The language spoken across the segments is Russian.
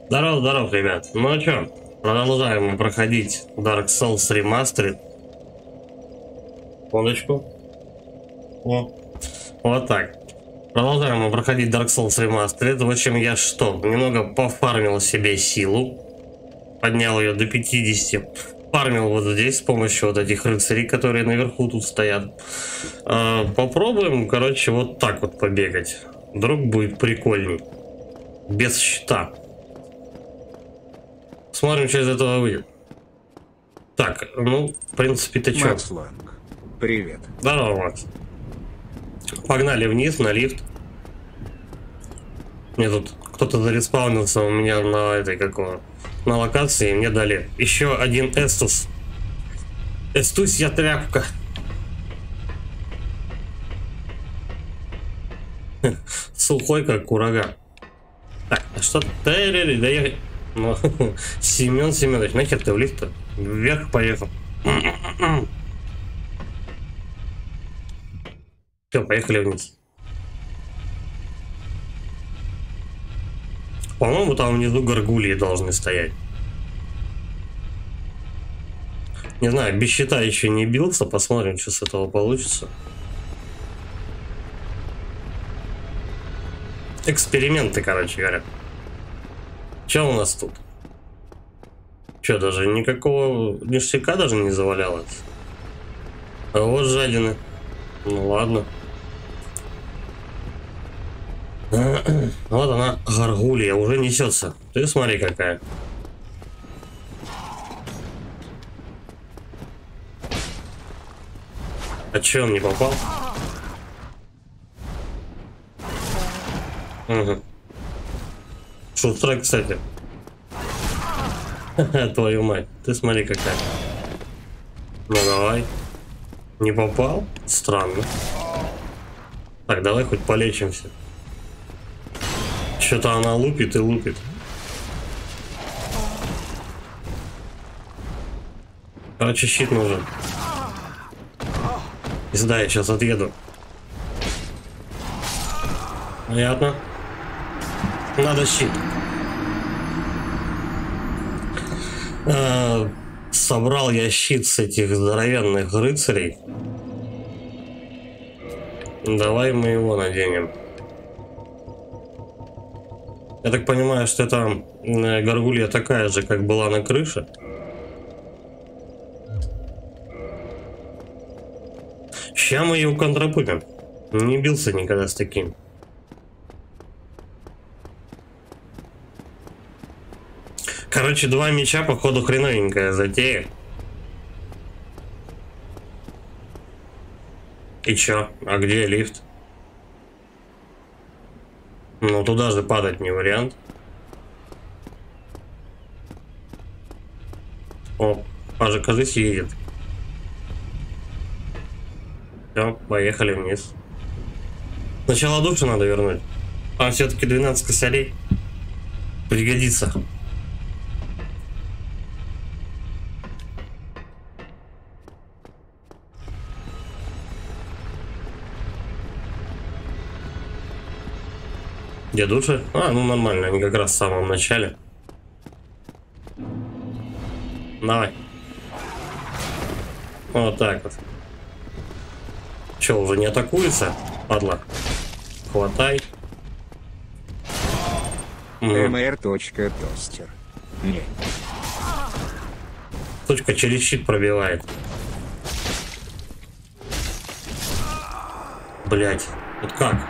Здорово, здорово, ребят. Ну чё, продолжаем мы проходить Dark Souls Remastered. Секундочку. О, вот так. Продолжаем мы проходить Dark Souls Remastered. В общем, я что, немного пофармил себе силу. Поднял ее до 50. Фармил вот здесь с помощью вот этих рыцарей, которые наверху тут стоят. Попробуем, короче, вот так вот побегать. Вдруг будет прикольней. Без щита. Смотрим, что из этого выйдет. Так, ну, в принципе-то чё. Макс Ланг, привет. Здорово, Макс. Погнали вниз на лифт. Мне тут кто-то зареспаунился у меня на этой на локации, и мне дали еще один эстус. Эстус я тряпка. Сухой как ураган. Так, а что? Да я... Ну, Семен Семенович, нахер ты в лифт-то? Вверх поехал. Все, поехали вниз. По-моему, там внизу горгульи должны стоять. Не знаю, без щита еще не бился. Посмотрим, что с этого получится. Эксперименты, короче говоря. Что у нас тут? Что, даже никакого ништяка даже не завалялось? А вот жадины. Ну ладно. Вот она, горгулья, уже несется. Ты смотри какая. А че он не попал? Угу. Шустрая, кстати. Твою мать, ты смотри какая. Ну давай. Не попал? Странно. Так, давай хоть полечимся. Что-то она лупит и лупит. Короче, щит нужен. Сюда я сейчас отъеду. Понятно. Надо щит. Собрал я щит с этих здоровенных рыцарей. Давай мы его наденем. Я так понимаю, что это горгулья такая же, как была на крыше. Ща мы ее контрапупим. Не бился никогда с таким. Короче, два меча, походу, хреновенькая затея. И чё? А где лифт? Ну, туда же падать не вариант. О, Пажа, кажись, едет. Все, поехали вниз. Сначала душу надо вернуть. Там все-таки 12 косарей. Пригодится. Где души? А, ну нормально, они как раз в самом начале. Давай. Вот так вот. Че, уже не атакуется? Падла. Хватай. mr.тостер. Нет. Точка через щит пробивает. Блять. Вот как?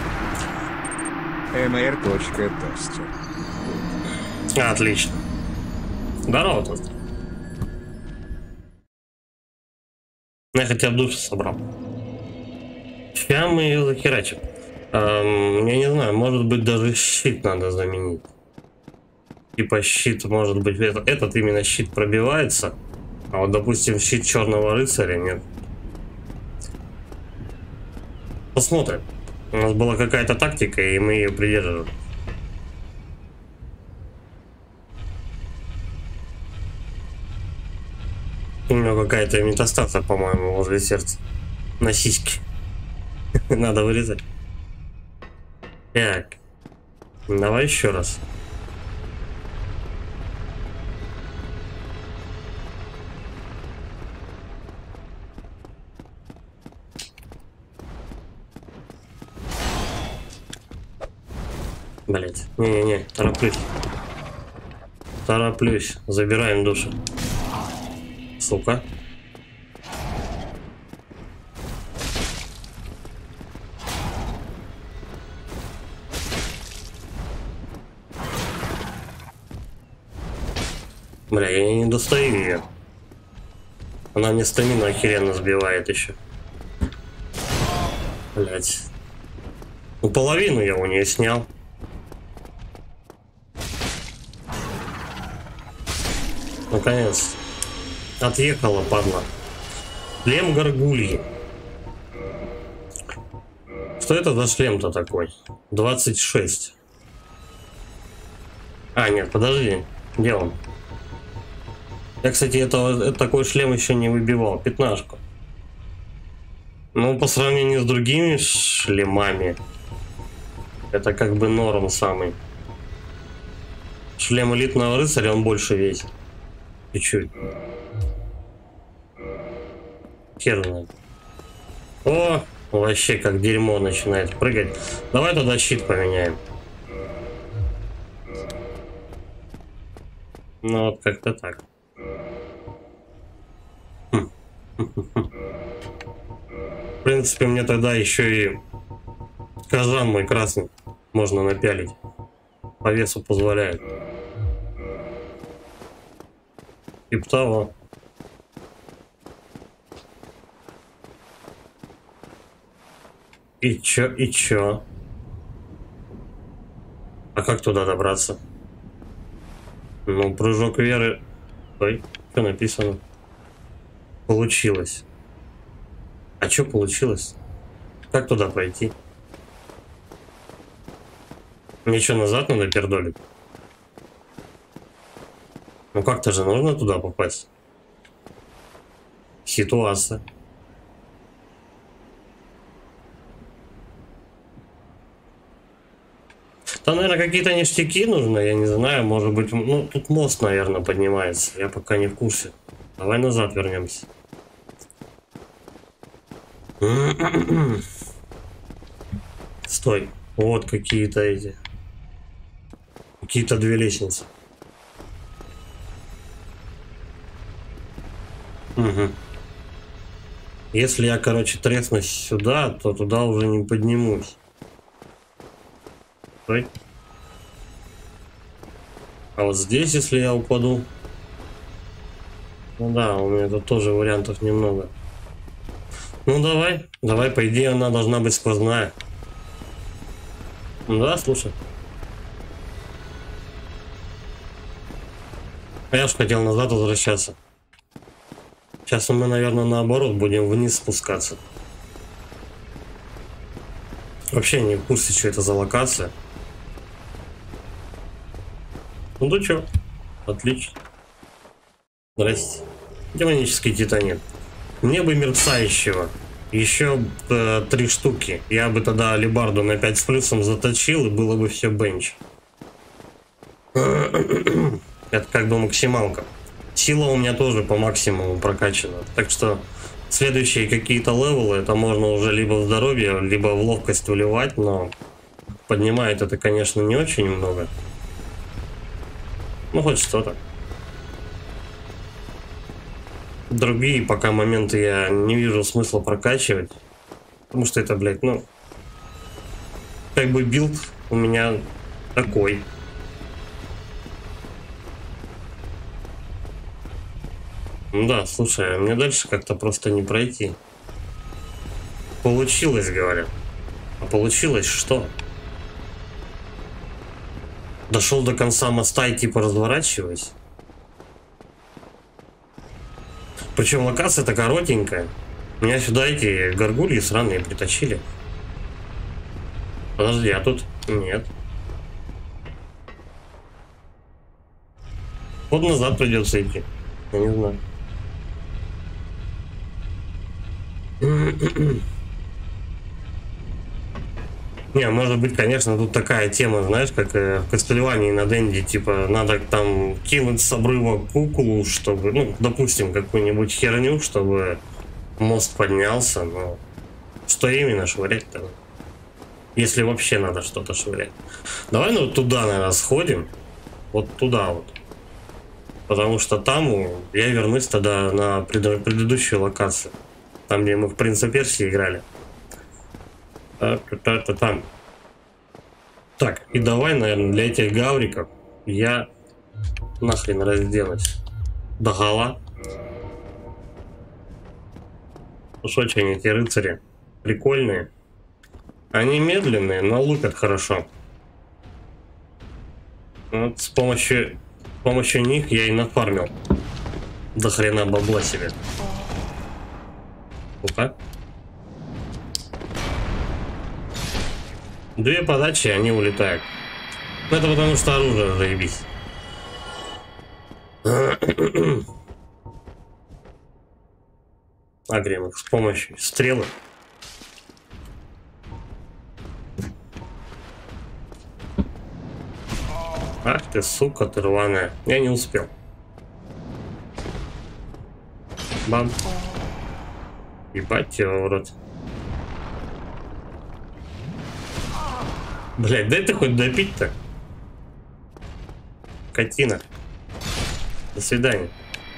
mr.тостер. Отлично. Здорово, тостер. Я хотя бы душу собрал. Сейчас мы ее захерачим. Я не знаю, может быть даже щит надо заменить. Типа щит, может быть, этот именно щит пробивается. А вот, допустим, щит черного рыцаря нет. Посмотрим. У нас была какая-то тактика, и мы ее придерживаем. У него какая-то метастаза, по-моему, возле сердца. На сиське. Надо вырезать. Так. Давай еще раз. Блять. Не-не-не, тороплюсь. Тороплюсь. Забираем душу. Сука. Бля, я не достаю ее. Она мне стамину охеренно сбивает еще. Блять. Ну, половину я у нее снял. Наконец. Отъехала, падла. Шлем горгульи. Что это за шлем-то такой? 26. А, нет, подожди. Где он? Я, кстати, такой шлем еще не выбивал. 15. Ну, по сравнению с другими шлемами, это как бы норм самый. Шлем элитного рыцаря, он больше весит. Чуть-чуть. Хер знает. О, вообще как дерьмо начинает прыгать. Давай тогда щит поменяем. Ну, вот как-то так. В принципе, мне тогда еще и казан мой красный можно напялить. По весу позволяет. Типа того. И чё? А как туда добраться? Ну, прыжок веры. Ой, что написано? Получилось. А что получилось? Как туда пройти? Мне что, назад надо пердолить? Ну как-то же нужно туда попасть. Ситуация. Там, наверное, какие-то ништяки нужны, я не знаю, может быть, ну, тут мост, наверное, поднимается, я пока не в курсе. Давай назад вернемся. Стой, вот какие-то эти, какие-то две лестницы. Угу. Если я, короче, треснусь сюда, то туда уже не поднимусь. Стой. А вот здесь, если я упаду... Ну да, у меня тут тоже вариантов немного. Ну давай, по идее она должна быть сквозная. Ну да, слушай. Я ж хотел назад возвращаться. Сейчас мы, наверное, наоборот будем вниз спускаться. Вообще не в курсе, что это за локация. Ну да чё, отлично. Здрасте. Демонический титанит. Мне бы мерцающего. Еще 3 штуки. Я бы тогда алебарду на 5 с плюсом заточил, и было бы все бенч. Это как бы максималка. Сила у меня тоже по максимуму прокачана. Так что следующие какие-то левелы, это можно уже либо в здоровье, либо в ловкость вливать, но поднимает это, конечно, не очень много. Ну, хоть что-то. Другие пока моменты я не вижу смысла прокачивать. Потому что это, блядь, ну... Как бы билд у меня такой. Ну да, слушай, мне дальше как-то просто не пройти. Получилось, говорят. А получилось что? Дошел до конца моста и типа разворачиваюсь. Причем локация-то коротенькая. Меня сюда эти горгульи сраные притащили. Подожди, а тут нет. Вот назад придется идти. Я не знаю. Не, может быть, конечно, тут такая тема, знаешь, как в Кастельвании на Денди, типа, надо там кинуть с обрыва куклу, чтобы, ну, допустим, какую-нибудь херню, чтобы мост поднялся, но что именно швырять-то? Если вообще надо что-то швырять. Давай, ну, туда, наверное, сходим. Вот туда вот. Потому что там я вернусь тогда на предыдущую локацию. Там, где мы в Принца Персии играли. Там. Так, и давай, наверное, для этих гавриков я нахрен разденусь догола. Уж очень эти рыцари прикольные. Они медленные, но лупят хорошо. Вот с помощью них я и нафармил до хрена бабла себе. Ну-ка. 2 подачи, они улетают. Это потому что оружие заебись. Агрим их с помощью стрелы. Ах ты, сука, ты рваная. Я не успел. Бам. Ебать его в рот. Блять, дай ты хоть допить-то. Скотина. До свидания.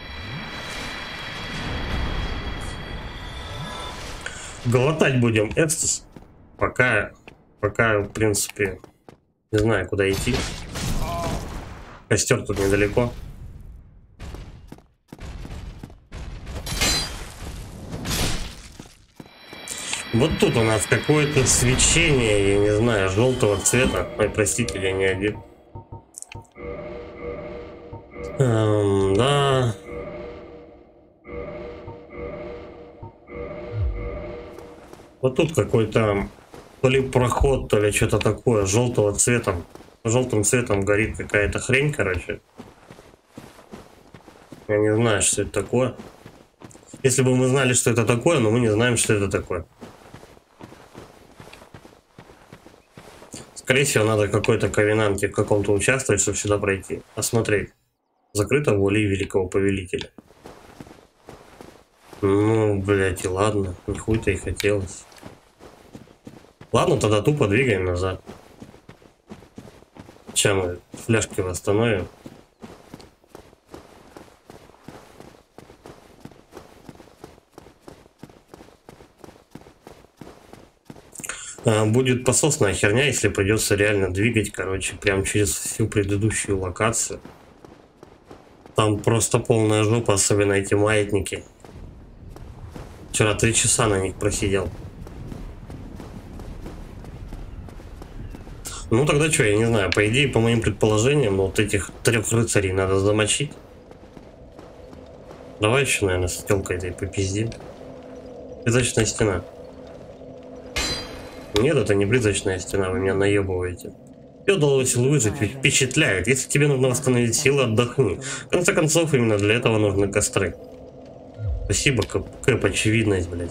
Глотать будем экстаз. Пока, в принципе, не знаю, куда идти. Костер тут недалеко. Вот тут у нас какое-то свечение, я не знаю, желтого цвета. Ой, простите, я не один. Да. Вот тут какой-то то ли проход, то ли что-то такое, желтого цвета. Желтым цветом горит какая-то хрень, короче. Я не знаю, что это такое. Если бы мы знали, что это такое, но мы не знаем, что это такое. Скорее всего, надо какой-то ковенанте в каком-то участвовать, чтобы сюда пройти. Осмотреть. Закрыто волей великого повелителя. Ну, блядь, и ладно. Не хуй-то и хотелось. Ладно, тогда тупо двигаем назад. Сейчас мы фляжки восстановим. Будет пососная херня, если придется реально двигать, короче, прям через всю предыдущую локацию. Там просто полная жопа, особенно эти маятники. Вчера 3 часа на них просидел. Ну тогда что, я не знаю, по идее, по моим предположениям, вот этих 3 рыцарей надо замочить. Давай еще, наверное, с телкой этой попиздим. Призрачная стена. Нет, это не призрачная стена, вы меня наебываете. Тебе удалось выжить, впечатляет. Если тебе нужно восстановить силы, отдохни. В конце концов, именно для этого нужны костры. Спасибо, Кэп, очевидность, блядь.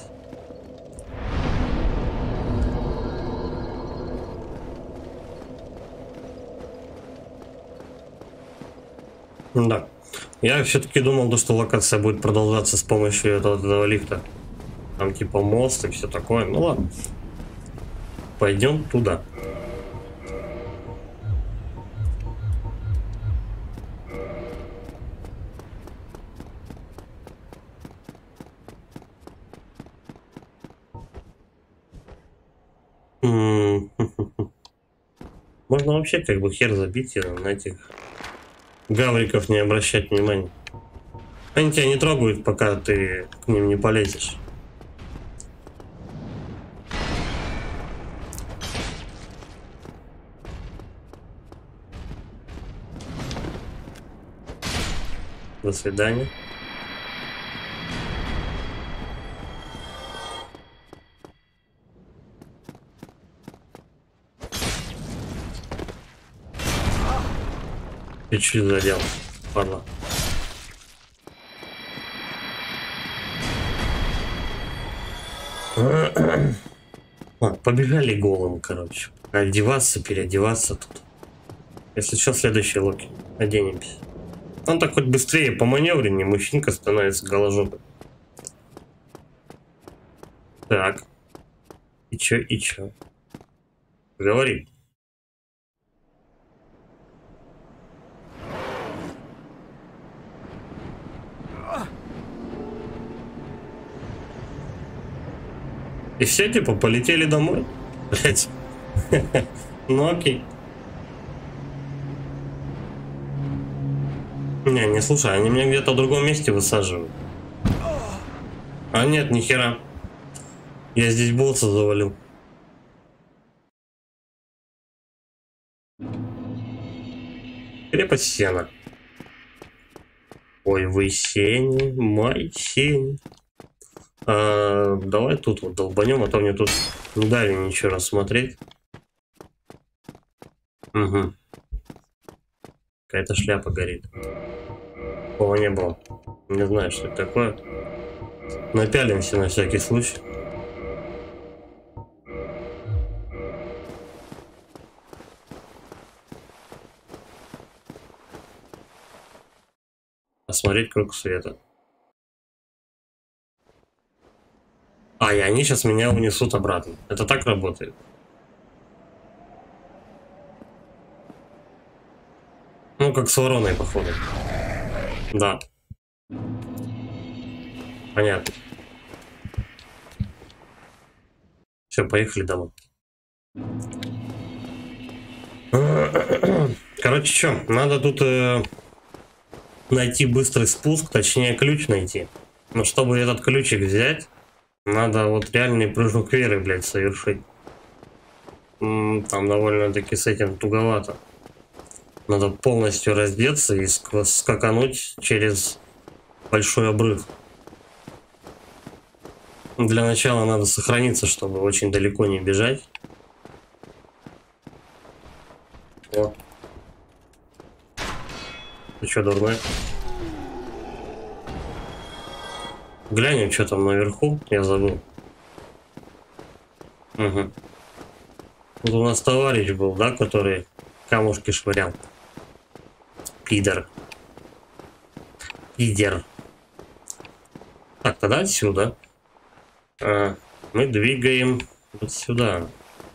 Да. Я все-таки думал, что локация будет продолжаться с помощью этого лифта. Там типа мост и все такое. Ну ладно. Пойдем туда. Можно вообще как бы хер забить и на этих гавриков не обращать внимания. Они тебя не трогают, пока ты к ним не полезешь. До свидания. Чуть-чуть задел. Ладно. Побежали голым, короче. Одеваться, переодеваться тут. Если что, следующий локи. Оденемся. Он так хоть быстрее по маневреннее, мужчинка становится голожопой. Так. И чё? Говори. И все, типа, полетели домой? Блять. Ну окей. Не слушай, они меня где-то в другом месте высаживают. А нет, нихера. Я здесь босса завалил. Крепость сена. Ой, вы сень, мой сень. Давай тут вот долбанем, а то мне тут не дали ничего рассмотреть. Угу. Какая-то шляпа горит. О, не было. Не знаю, что это такое. Напялимся на всякий случай. Посмотреть круг света. И они сейчас меня унесут обратно. Это так работает? Ну, как с вороной, походу. Да. Понятно. Все, поехали домой. Короче, что, надо тут найти быстрый спуск, точнее ключ найти. Но чтобы этот ключик взять, надо вот реальный прыжок веры, блядь, совершить. Там довольно-таки с этим туговато. Надо полностью раздеться и скакануть через большой обрыв. Для начала надо сохраниться, чтобы очень далеко не бежать. О. Ты что, дурной? Глянем, что там наверху. Я забыл. Угу. Вот у нас товарищ был, да, который камушки швырял. Пидор. Пидер. Так, тогда отсюда. Мы двигаем вот сюда.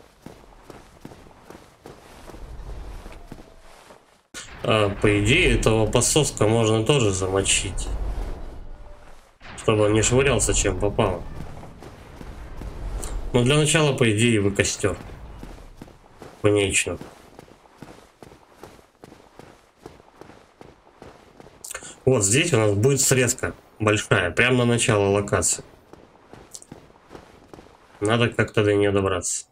По идее, этого пососка можно тоже замочить. Чтобы он не швырялся, чем попало. Но для начала, по идее, вы костер. Конечно. Вот здесь у нас будет срезка большая, прямо на начало локации. Надо как-то до нее добраться.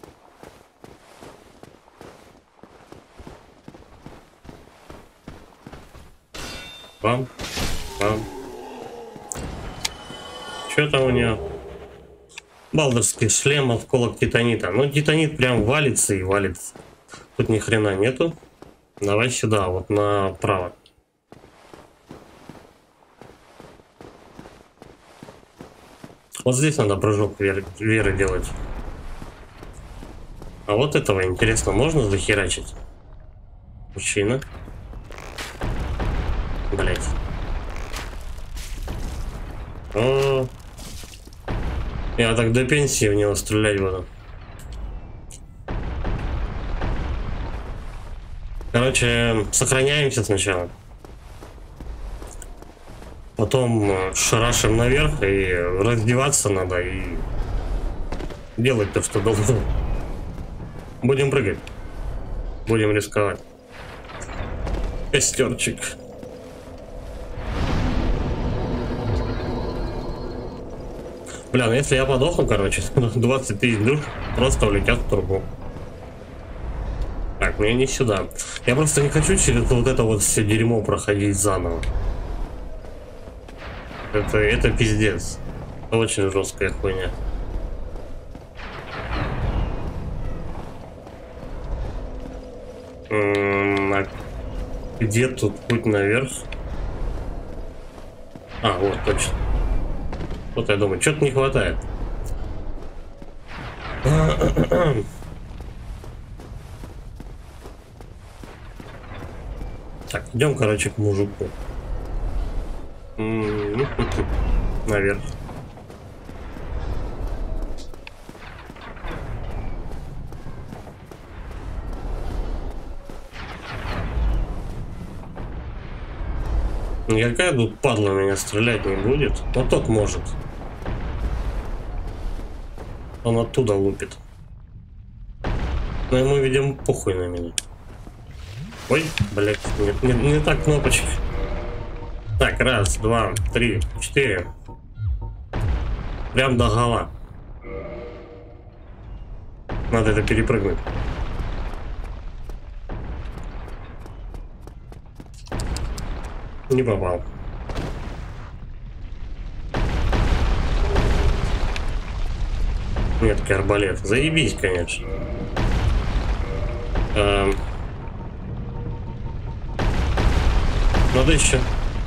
Бам, бам. Что там у нее? Балдерский шлем, осколок титанита. Ну, титанит прям валится и валится. Тут ни хрена нету. Давай сюда, вот направо. Вот здесь надо прыжок веры делать. А вот этого, интересно, можно захерачить? Мужчина. Блять. О, я так до пенсии в него стрелять буду. Короче, сохраняемся сначала. Потом шарашим наверх, и раздеваться надо, и делать то, что должно. Будем прыгать. Будем рисковать. Костерчик. Бля, ну если я подохну, короче, 20 тысяч душ просто улетят в трубу. Так, мне не сюда. Я просто не хочу через вот это вот все дерьмо проходить заново. Это пиздец. Очень жесткая хуйня. А где тут путь наверх? Вот точно. Вот я думаю, что-то не хватает. Так, идем, короче, к мужику. Наверх. Никакая тут падла меня стрелять не будет. Вот тот может. Он оттуда лупит. Но ему, видимо, похуй на меня. Ой, блядь, не так кнопочка. Так, раз, два, три, четыре. Прям до гола. Надо это перепрыгнуть. Не попал. Меткий арбалет. Заебись, конечно. Надо еще.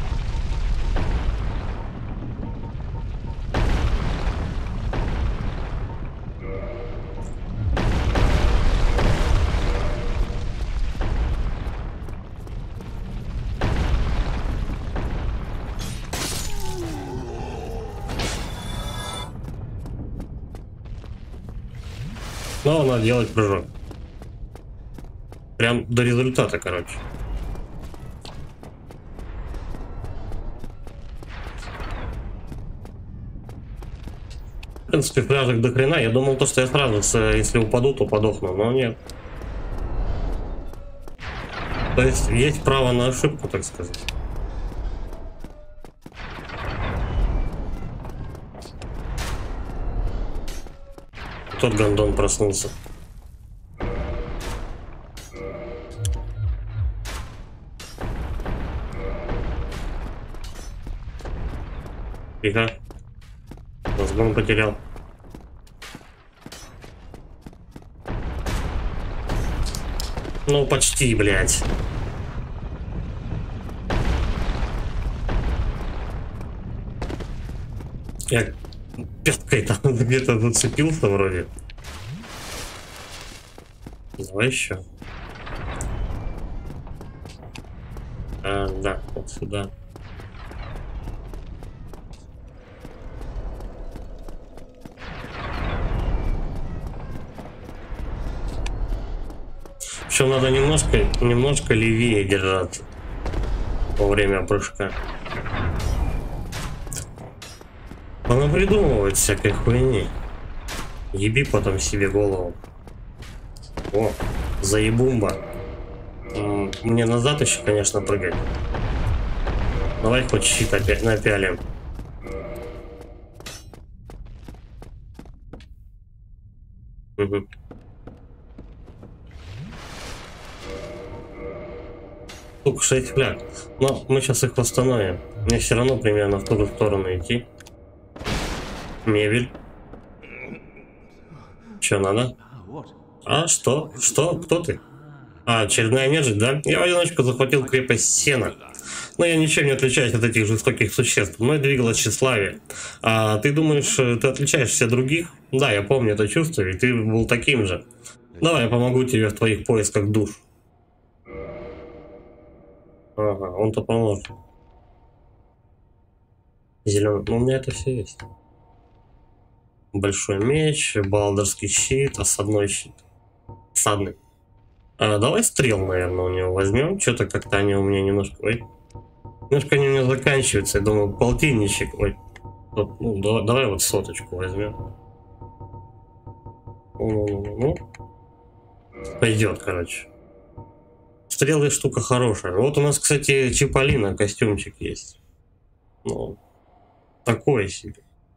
Снова надо делать прыжок. Прям до результата, короче. В принципе, пляжек до хрена. Я думал, то, что я сразу, если упаду, то подохну, но нет. То есть право на ошибку, так сказать. Тот гондон проснулся. Тихо. Разгон потерял. Ну, почти, блядь. Я пяткой там где-то зацепился вроде. Давай еще. Да, вот сюда. Еще надо немножко левее держаться во время прыжка. Она придумывает всякой хуйни. Еби потом себе голову. О, заебумба. Мне назад еще, конечно, прыгать. Давай хоть щит опять напялим. Угу. Штук 6 фляг. Но мы сейчас их восстановим. Мне все равно примерно в ту же сторону идти. Мебель. Че надо? А что? Что? Кто ты? А, очередная нежить, да? Я в одиночку захватил крепость Сена. Но я ничем не отличаюсь от этих жестоких существ. Мной двигалось тщеславие. А ты думаешь, ты отличаешься от других? Да, я помню это чувство, и ты был таким же. Давай я помогу тебе в твоих поисках душ. Ага, он-то поможет. Зеленый. Ну, у меня это все есть. Большой меч, балдерский щит, осадной щит. Осадный. Давай стрел, наверное, у него возьмем. Что-то как-то они у меня немножко... Ой. Немножко они у меня заканчиваются. Я думаю, полтинничек. Ой. Ну, давай вот соточку возьмем. Ну. Пойдет, короче. Стрелы штука хорошая. Вот у нас, кстати, Чиполлино костюмчик есть. Ну, такое себе.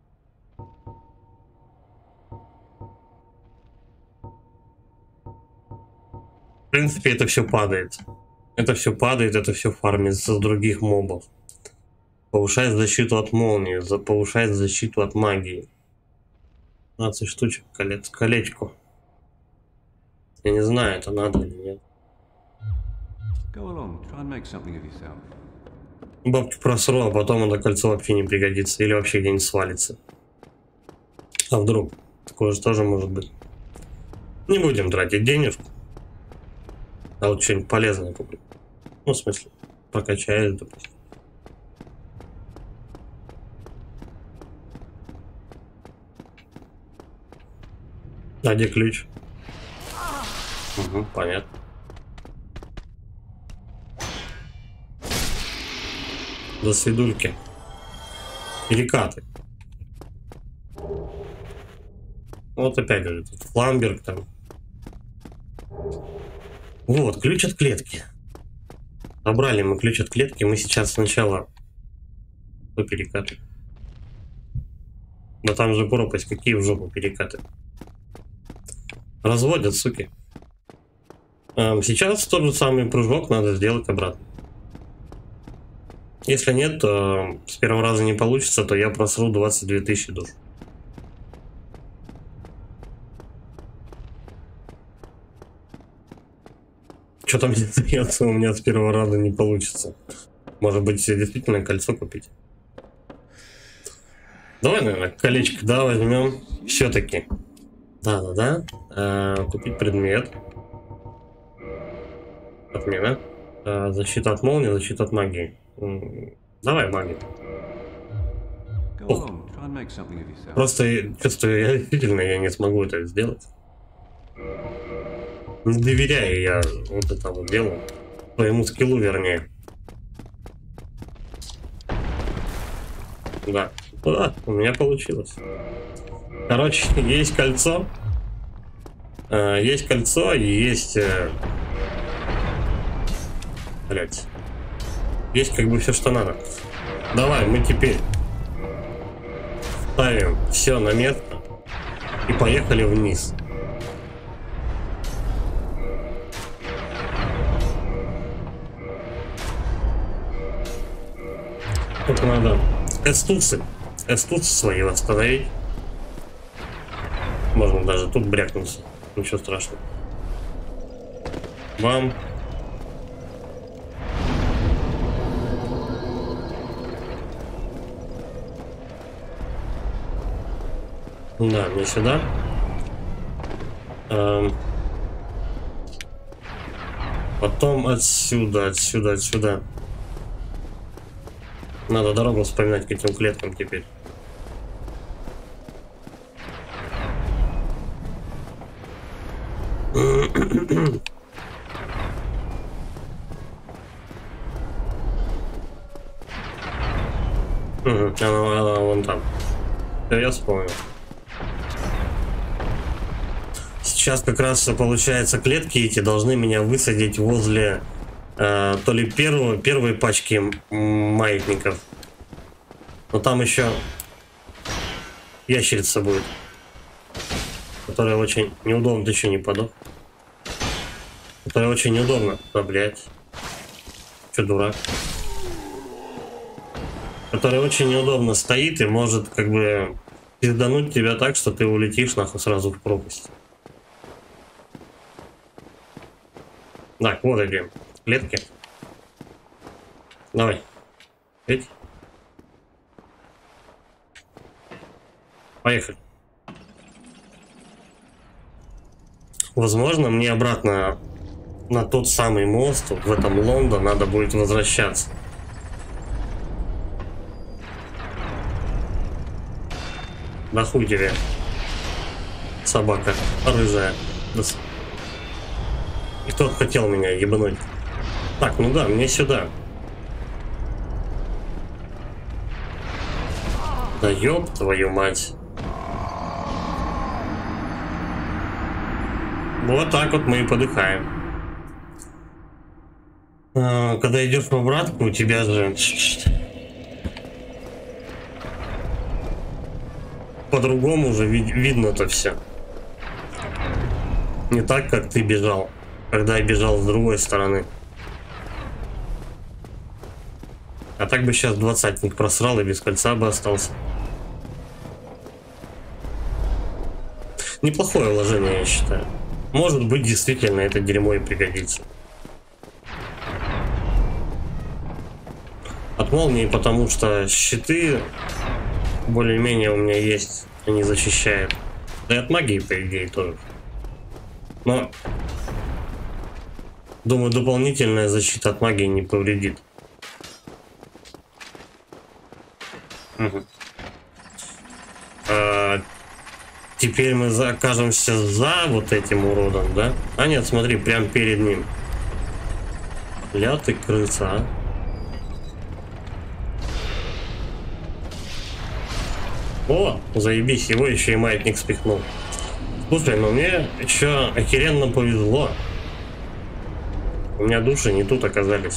В принципе, это все падает. Это все падает, это все фармится с других мобов. Повышает защиту от молнии, повышает защиту от магии. 15 штучек, колечко. Я не знаю, это надо или нет. Бабки просру, а потом это кольцо вообще не пригодится. Или вообще где-нибудь свалится. А вдруг? Такое же тоже может быть. Не будем тратить денежку. А вот что-нибудь полезное куплю. Ну, в смысле, прокачаюсь, допустим. А где ключ? Угу, понятно. До свидульки. Перекаты. Вот опять же, тут Фламберг там. Вот, ключ от клетки. Собрали мы ключ от клетки. Мы сейчас сначала по перекаты. Да там же пропасть, какие в жопу перекаты. Разводят, суки. Сейчас тот же самый прыжок надо сделать обратно. Если нет, то с первого раза не получится, то я просру 22 тысячи душ. Что там делается, у меня с первого раза не получится. Может быть, действительно кольцо купить. Давай, наверное, колечко, да, возьмем. Все-таки. Да. Купить предмет. Отмена. Защита от молнии, защита от магии. Давай магию. Просто чувствую, я действительно не смогу это сделать. Не доверяю я вот этому делу. Своему скиллу, вернее. Да, у меня получилось. Короче, есть кольцо. Есть кольцо и есть... Блять. Есть как бы все, что надо. Давай, мы теперь ставим все на место и поехали вниз. Только надо эстусы свои восстановить. Можно даже тут брякнуться. Ничего страшного. Бам. Да, мне сюда. Потом отсюда. Надо дорогу вспоминать к этим клеткам теперь. Она вон там. Я вспомнил. Сейчас как раз получается клетки эти должны меня высадить возле то ли первой пачки маятников. Но там еще ящерица будет, которая очень неудобно. Ты еще не подох? Которая очень неудобно. Да, блять. Че, дурак? Которая очень неудобно стоит и может как бы пиздануть тебя так, что ты улетишь нахуй сразу в пропасть. Так, вот эти клетки. Давай. Ведь? Поехали. Возможно, мне обратно на тот самый мост в этом Лондон надо будет возвращаться. Да хуй тебе, собака рыжая. И кто хотел меня ебануть? Так, ну да, мне сюда. Да ёб твою мать. Вот так вот мы и подыхаем. Когда идешь в обратку, у тебя же по-другому уже видно-то все. Не так, как ты бежал, когда я бежал с другой стороны. А так бы сейчас 20-ник просрал и без кольца бы остался. Неплохое вложение, я считаю. Может быть, действительно это дерьмо и пригодится. От молнии, потому что щиты более-менее у меня есть, они защищают. Да и от магии, по идее, тоже. Но, думаю, дополнительная защита от магии не повредит. Угу. Теперь мы окажемся за вот этим уродом, да? А нет, смотри, прям перед ним. Ля ты крыса, а? О, заебись, его еще и маятник спихнул. Слушай, ну мне еще охеренно повезло. У меня души не тут оказались.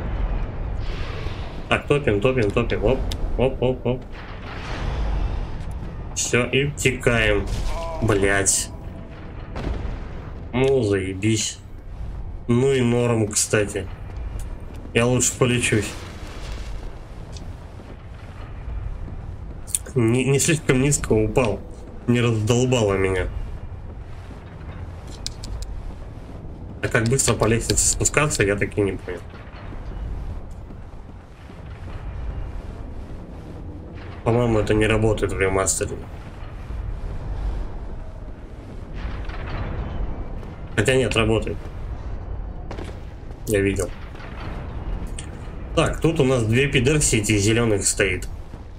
Так, топим. Оп, оп. Все, и втекаем. Блять. Ну, заебись. Ну и норм, кстати. Я лучше полечусь. Не слишком низко упал. Не раздолбало меня. А как быстро по лестнице спускаться, я таки не понял. По-моему, это не работает в ремастере. Хотя нет, работает. Я видел. Так, тут у нас две пидорсити зеленых стоит.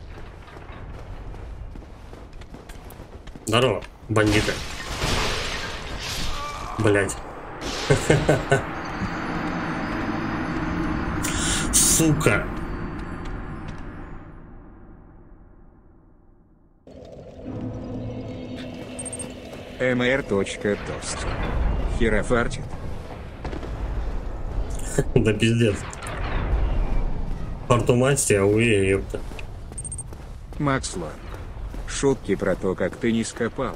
Здорово, бандиты. Блять. Сука. mr.тост. Херофартит. Да пиздец. Фартумасти, ауе, ёпта. Макс Ланг. Шутки про то, как ты не скопал.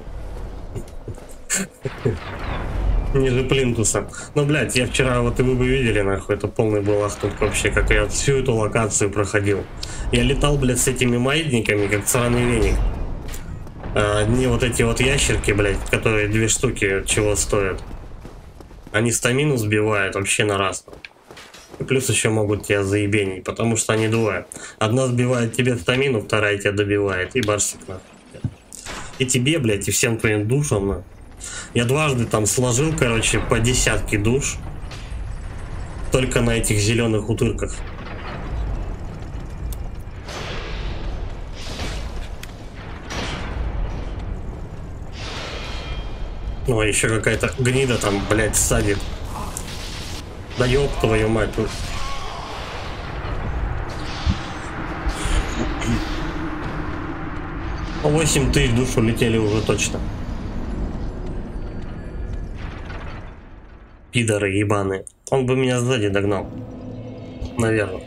Ниже плинтуса. Ну, блядь, я вчера, вот и вы бы видели, нахуй, это полный был ахтунг вообще, как я всю эту локацию проходил. Я летал, блядь, с этими маятниками, как сраный веник. Одни вот эти вот ящерки, блядь, которые 2 штуки чего стоят. Они стамину сбивают вообще на раз. И плюс еще могут тебя заебенить, потому что они двое. Одна сбивает тебе стамину, вторая тебя добивает. И барсик, нахуй. И тебе, блядь, и всем твоим душам, нахуй. Я дважды там сложил, короче, по 10 душ. Только на этих зеленых утырках. Ну, а еще какая-то гнида там, блядь, садит. Да ёб твою мать. 8 тысяч душ улетели уже точно. Пидоры ебаные. Он бы меня сзади догнал. Наверное.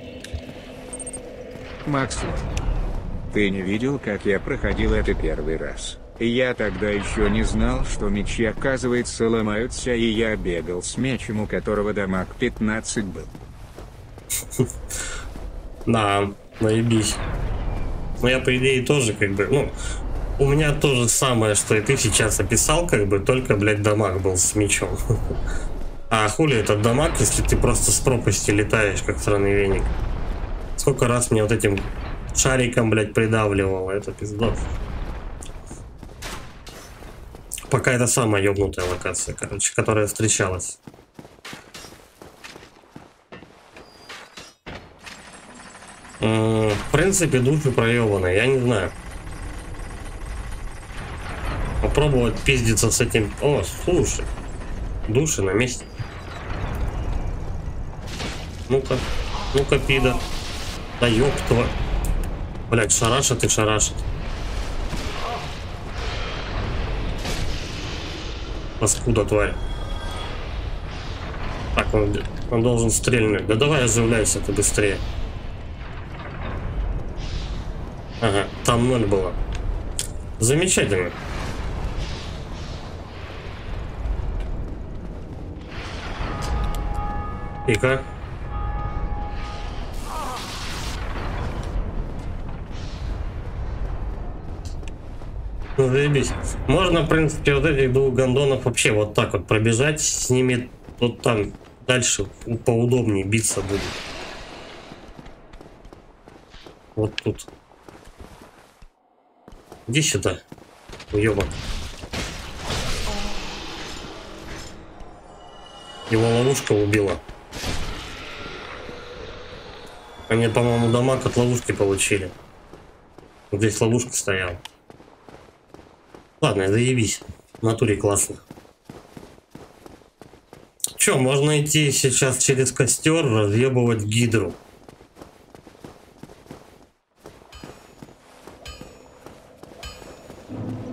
Макс Ланг. Ты не видел, как я проходил это первый раз? Я тогда еще не знал, что мечи, оказывается, ломаются, и я бегал с мечем, у которого дамаг 15 был. Да, наебись. Но я, по идее, тоже как бы, ну, у меня то же самое, что и ты сейчас описал, как бы, только, блядь, дамаг был с мечом. А хули этот дамаг, если ты просто с пропасти летаешь, как сраный веник? Сколько раз мне вот этим шариком, блядь, придавливало, это пиздос. Пока это самая ёбнутая локация, короче, которая встречалась. В принципе, души проебанные, я не знаю. Попробовать пиздиться с этим... О, слушай. Души на месте. Ну-ка. Ну-ка, пида. Да ёб твою. Блядь, шарашит и шарашит. Паскуда, тварь. Так, он должен стрельнуть. Да давай оживляйся ты быстрее. Ага, там 0 было. Замечательно. И-ка. Ну, заебись. Можно, в принципе, вот этих двух гондонов вообще вот так вот пробежать. С ними вот там дальше поудобнее биться будет. Вот тут. Иди сюда, уёбок. Его ловушка убила. Они, по-моему, дамаг от ловушки получили. Вот здесь ловушка стояла. Ладно, заебись. В натуре классно. Че, можно идти сейчас через костер разъебывать гидру.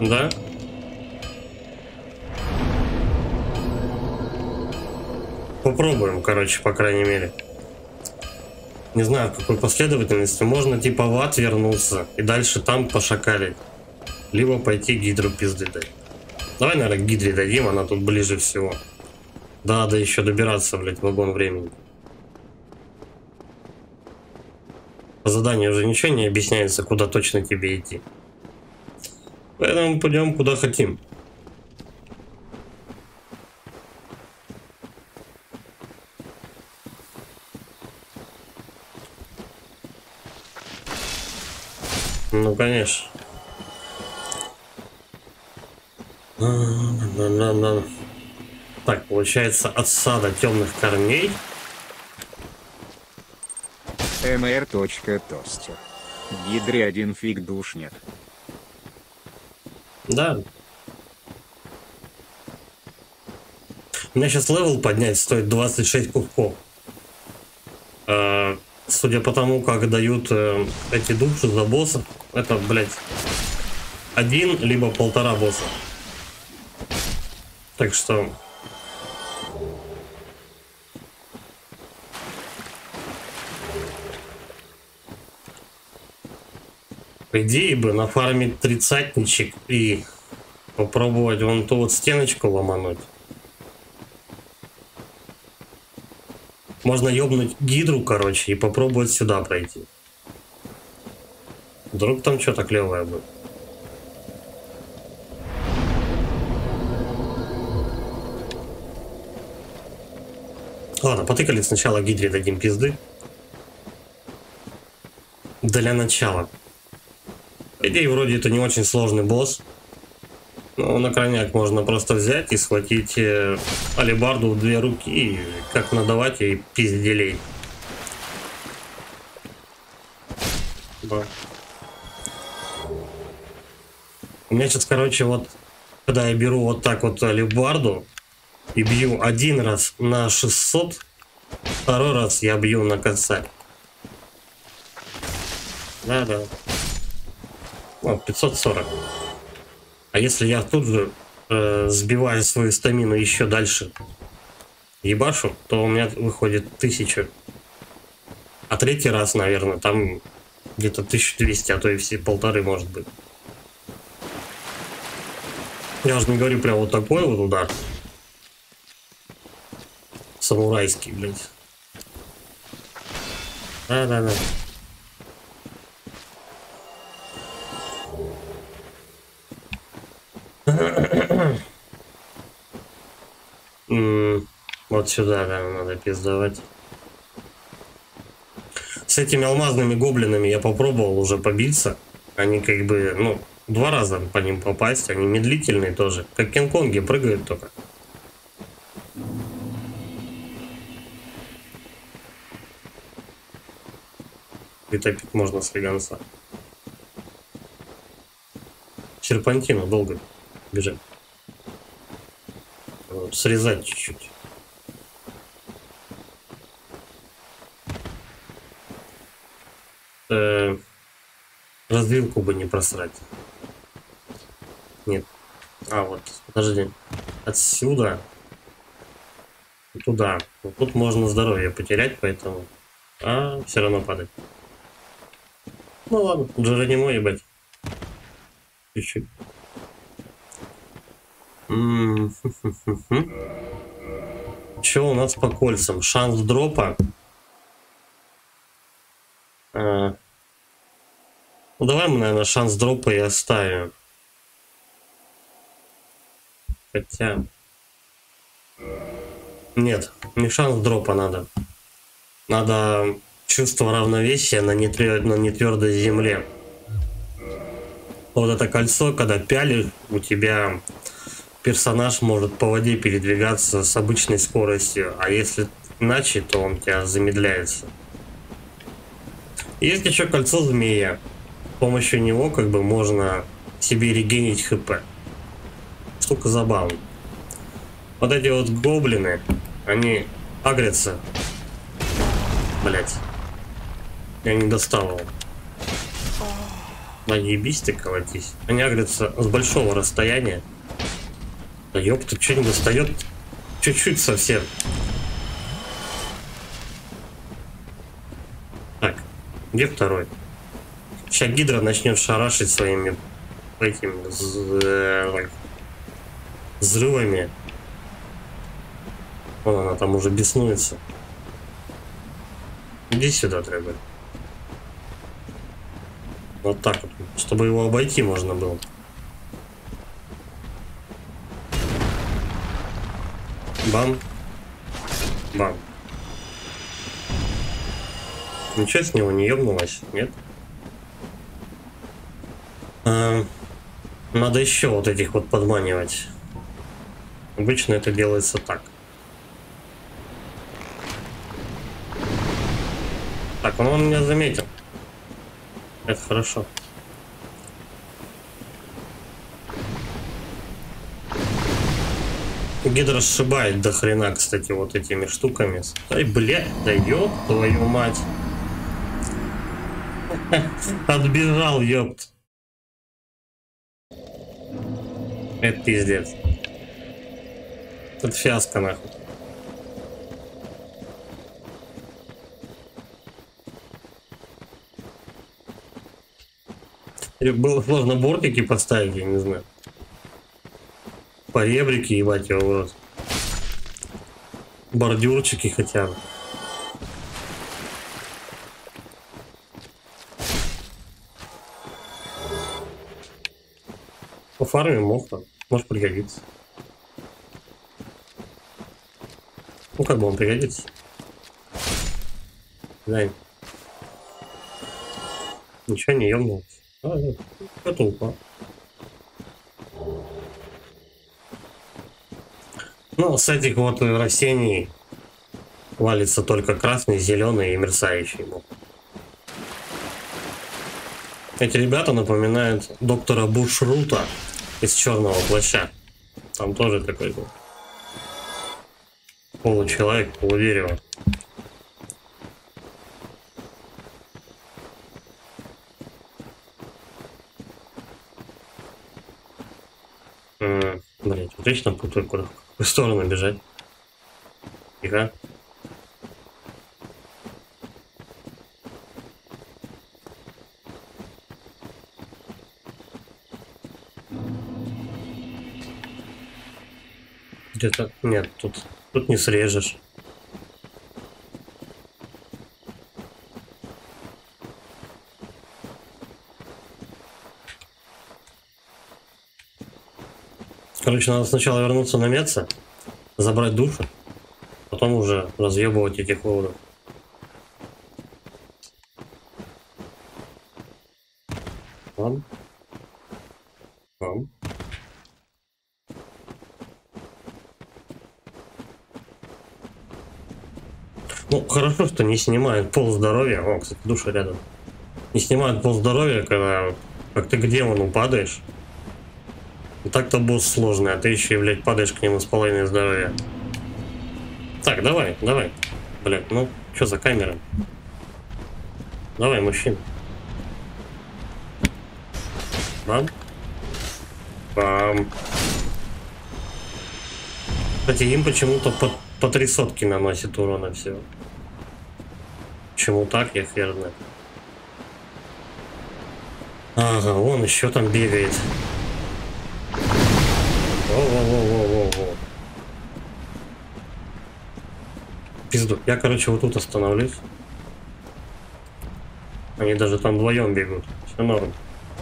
Да? Попробуем, короче, по крайней мере. Не знаю, в какой последовательности. Можно типа в ад вернуться и дальше там пошакалить. Либо пойти гидру пизды дать. Давай, наверное, гидре дадим, она тут ближе всего. Да, да еще добираться, блядь, в вагон времени. По заданию уже ничего не объясняется, куда точно тебе идти. Поэтому пойдем куда хотим. Ну, конечно. Так, получается, от сада темных корней. mr.тостер. Гидре один фиг душ нет. Да. У меня сейчас левел поднять стоит 26 кубков. Судя по тому, как дают эти души за босса, это, блядь, 1 либо 1,5 босса. Так что... По идее бы нафармить 30-ничек и попробовать вон ту вот стеночку ломануть. Можно ёбнуть гидру, короче, и попробовать сюда пройти. Вдруг там что-то клевое будет. Ладно, потыкали сначала гидре, дадим пизды. Для начала. По идее, вроде это не очень сложный босс. Но на крайняк можно просто взять и схватить алебарду в 2 руки и как надавать ей пизделей. Да. У меня сейчас, короче, вот когда я беру вот так вот алебарду и бью 1 раз на 600, 2 раз я бью на косарь. Да-да. О, 540. А если я тут же сбиваю свою стамину еще дальше ебашу, то у меня выходит 1000. А 3-й раз, наверное, там где-то 1200, а то и все 1,5 может быть. Я уже не говорю прям вот такой вот удар. Самурайский, блядь. Да-да-да. Вот сюда, да, надо пиздовать. С этими алмазными гоблинами я попробовал уже побиться. Они как бы, ну, 2 раза по ним попасть. Они медлительные тоже. Как Кинг-Конги, прыгают только. Притопить можно с леганца. Серпантину долго бежать. Срезать чуть-чуть. Развилку бы не просрать. Нет. А, вот, подожди. Отсюда туда. Вот тут можно здоровье потерять, поэтому... А, все равно падать. Ну ладно, Джеронимо, ебать. Чуть-чуть. Что у нас по кольцам? Шанс дропа. Ну давай мы, наверное, шанс дропа и оставим. Хотя... Нет, не шанс дропа надо. Надо чувство равновесия на нетвердой земле. Вот это кольцо, когда пялишь, у тебя персонаж может по воде передвигаться с обычной скоростью, а если иначе, то он у тебя замедляется. Есть еще кольцо змея. С помощью него как бы можно себе регенить хп. Штука забавная. Вот эти вот гоблины, они агрятся. Блять. Я не достал его. Наебись ты колотись. Они агрятся с большого расстояния. Да ёпта, что не достает? Чуть-чуть совсем. Так, где второй? Сейчас Гидра начнет шарашить своими этими взрывами. Вон она там уже беснуется. Иди сюда, треба. Вот так вот, чтобы его обойти можно было. Бам. Бам. Ничего с него не ёбнулось, нет? Надо еще вот этих вот подманивать. Обычно это делается так. Так, он меня заметил. Это хорошо. Гидра сшибает до хрена, кстати, вот этими штуками. Ай, блядь, да ёб твою мать. Отбежал, ёпт. Это пиздец. Это фиаско, нахуй. Было сложно бортики поставить, я не знаю. Поребрики, ебать его в рот. Бордюрчики хотя бы. По фарме мог там. Может пригодится. Ну как бы он пригодится. Да. Ничего не ёбнул. Это упал. Ну, с этих вот растений валится только красный, зеленый и мерцающий. Эти ребята напоминают доктора Бушрута из Черного плаща. Там тоже такой был. Получеловек, полудерево. Блять, вечно путаю, куда в какую сторону бежать. Тихо. Где-то... Нет, тут не срежешь. Короче, надо сначала вернуться на Меца, забрать душу, потом уже разъебывать этих выводов. Ладно. Ладно. Ну, хорошо, что не снимают пол здоровья. О, кстати, душа рядом. Не снимают пол здоровья, когда как ты к демону падаешь. И так-то босс сложный, а ты еще и, блядь, падаешь к нему с половиной здоровья. Так, давай. Блядь, ну, что за камера? Давай, мужчина. Бам. Бам. Кстати, им почему-то по 300 наносит урона всего. Почему так, я хер знаю. Ага, он еще там бегает. Во-во-во-во-во-во. Пизду. Я, короче, вот тут остановлюсь. Они даже там вдвоем бегут. Все норм.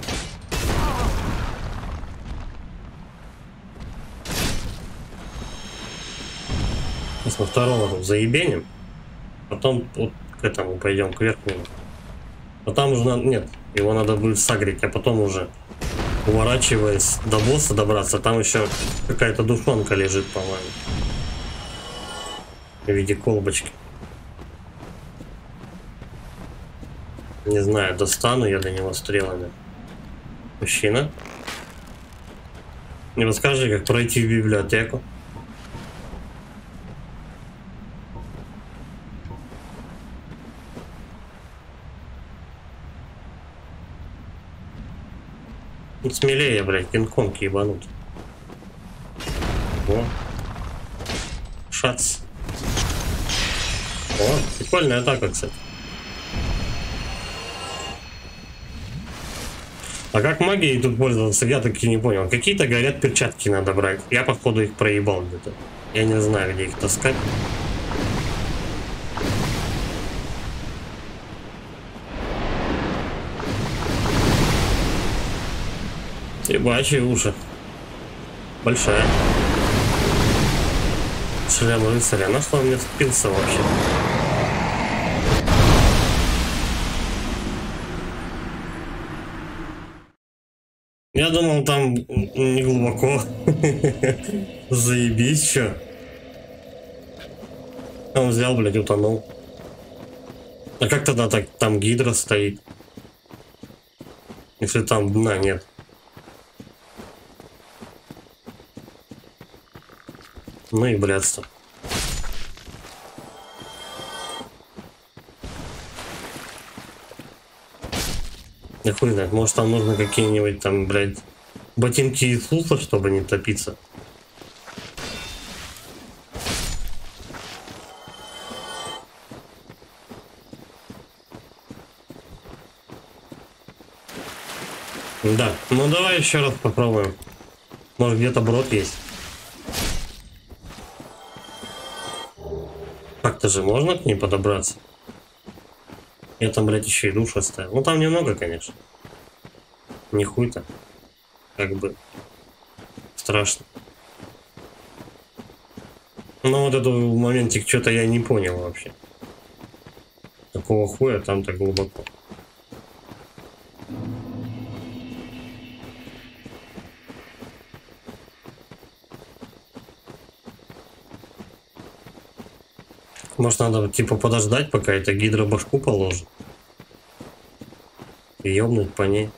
Сейчас мы второго тут заебеним. Потом вот к этому пойдем, к верхнему. А там уже надо... Нет, его надо будет сагрить, а потом уже, уворачиваясь до босса добраться. Там еще какая-то душонка лежит, по-моему. В виде колбочки. Не знаю, достану я до него стрелами. Мужчина. Не расскажи, как пройти в библиотеку. Ну, смелее, блядь, Кинг-Конг ебанут. О. Шац. О, прикольная атака, кстати. А как магией тут пользоваться, я таки не понял. Какие-то, говорят, перчатки надо брать. Я, походу, их проебал где-то. Я не знаю, где их таскать. Ебачьи уши. Большая. Шлем рыцаря. На что он мне впился вообще? Я думал, там не глубоко. Заебись, чё. Он взял, блядь, утонул. А как тогда так там гидра стоит? Если там дна нет. Ну и блядство. Я хуй знает, может там нужно какие-нибудь там, блядь, ботинки Иисуса, чтобы не топиться. Да, ну давай еще раз попробуем. Может где-то брод есть. Как-то же можно к ней подобраться. Я там, блядь, еще и душ оставил. Ну там немного, конечно. Не хуй-то. Как бы. Страшно. Но вот этот моментик что-то я не понял вообще. Какого хуя там так глубоко. Может надо типа подождать, пока эта гидра башку положит. И ёбнуть по ней.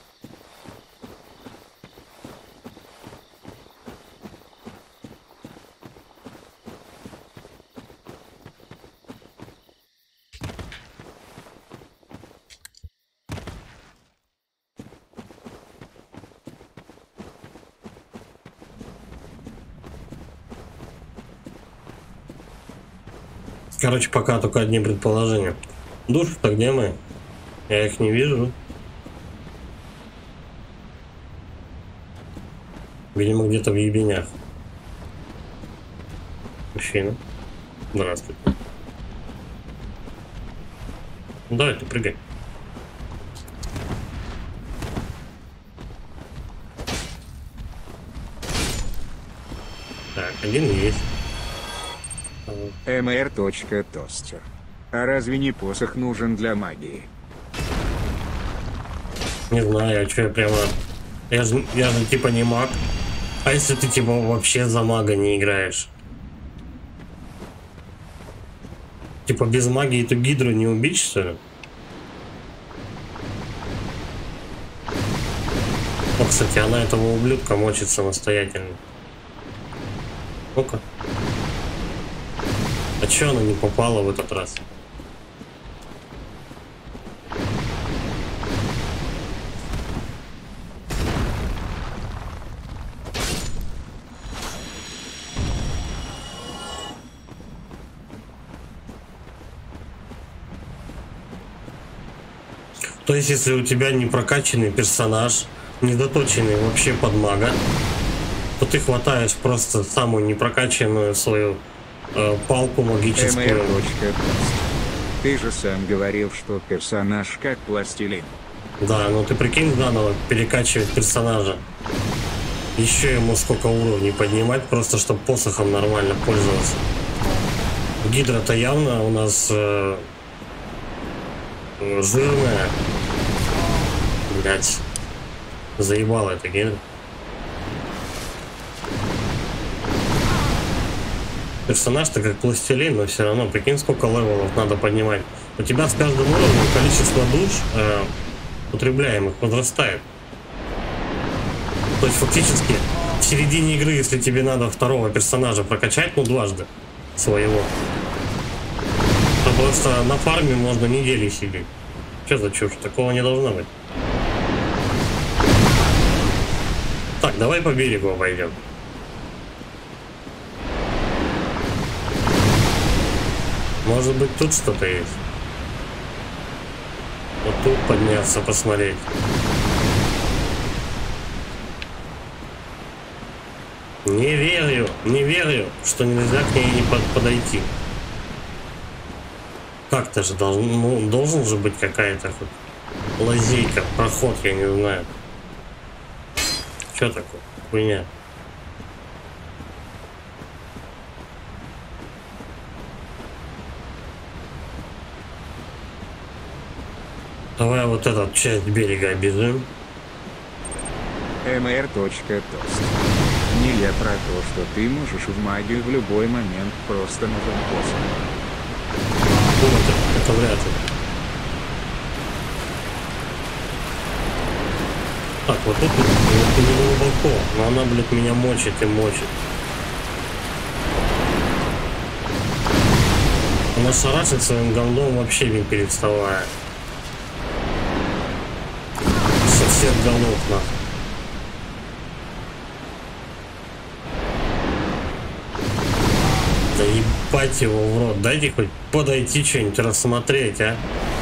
Короче, пока только одни предположения. Души-то где мы? Я их не вижу. Видимо, где-то в ебенях. Мужчина. Здравствуйте. Давай, ты прыгай. Так, один есть. mr.тостер. А разве не посох нужен для магии? Не знаю, а что я прямо... Я же типа не маг. А если ты типа вообще за мага не играешь? Типа без магии эту гидру не убить, что ли? О, кстати, она этого ублюдка мочит самостоятельно. Ну-ка. А чё она не попала в этот раз? То есть, если у тебя не прокачанный персонаж, не доточенный вообще под мага, то ты хватаешь просто самую непрокачанную свою палку магическую. Ты же сам говорил, что персонаж как пластилин. Да, ну ты прикинь заново перекачивать персонажа. Еще ему сколько уровней поднимать, просто чтобы посохом нормально пользоваться. Гидра-то явно у нас жирная. Блять. Заебала эта гидра. Персонаж-то как пластилин, но все равно, прикинь, сколько левелов надо поднимать. У тебя с каждым уровнем количество душ потребляемых возрастает. То есть фактически в середине игры, если тебе надо второго персонажа прокачать, ну дважды своего, то просто на фарме можно недели сидеть. Что за чушь? Такого не должно быть. Так, давай по берегу пойдем. Может быть, тут что-то есть. Вот тут подняться, посмотреть. Не верю, что нельзя к ней не подойти. Как-то же должен же быть какая-то лазейка, проход, я не знаю. Что такое? Хуйня. Давай вот эту часть берега обязуем. mr.tost. Не я про то, что ты можешь в магию в любой момент, просто нужен посох. Ну, это вряд ли. Так, вот тут не глубоко, но она, блядь, меня мочит и мочит. Она шарашит своим говном вообще не переставая. Со всех голов, нахуй. Да ебать его в рот. Дайте хоть подойти что-нибудь рассмотреть, а.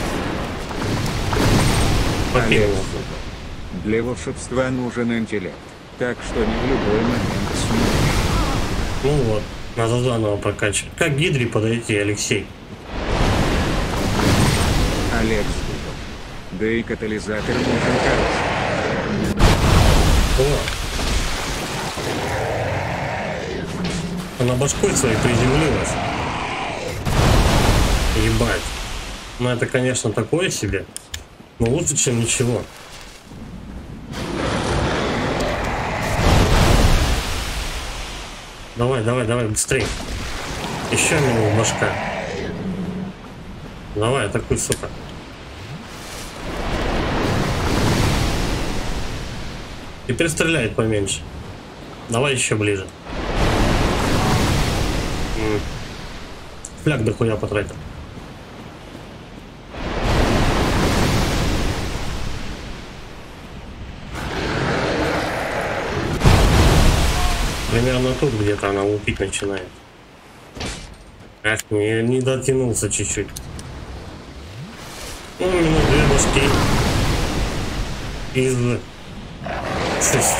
Олег, для волшебства нужен интеллект, так что не в любой момент сможешь. Ну вот, надо заново прокачивать. Как к Гидре подойти, Алексей? Олег сдурел. Да и катализатор нужен хороший. О! Она башкой своей приземлилась. Ебать. Ну это, конечно, такое себе. Но лучше, чем ничего. Давай, давай, давай, быстрее. Еще минус башка. Давай, атакуй, сука. Теперь стреляет поменьше. Давай еще ближе. Фляг дохуя потратил. Примерно тут где-то она лупить начинает. Ах, не дотянулся чуть-чуть. Ну, минут 2 башки. Из 6.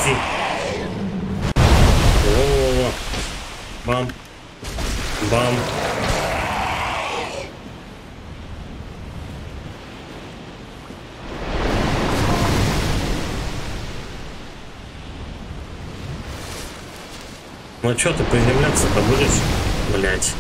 О-о-о. Бам. Бам. Ну чё ты приземляться-то будешь? Блять.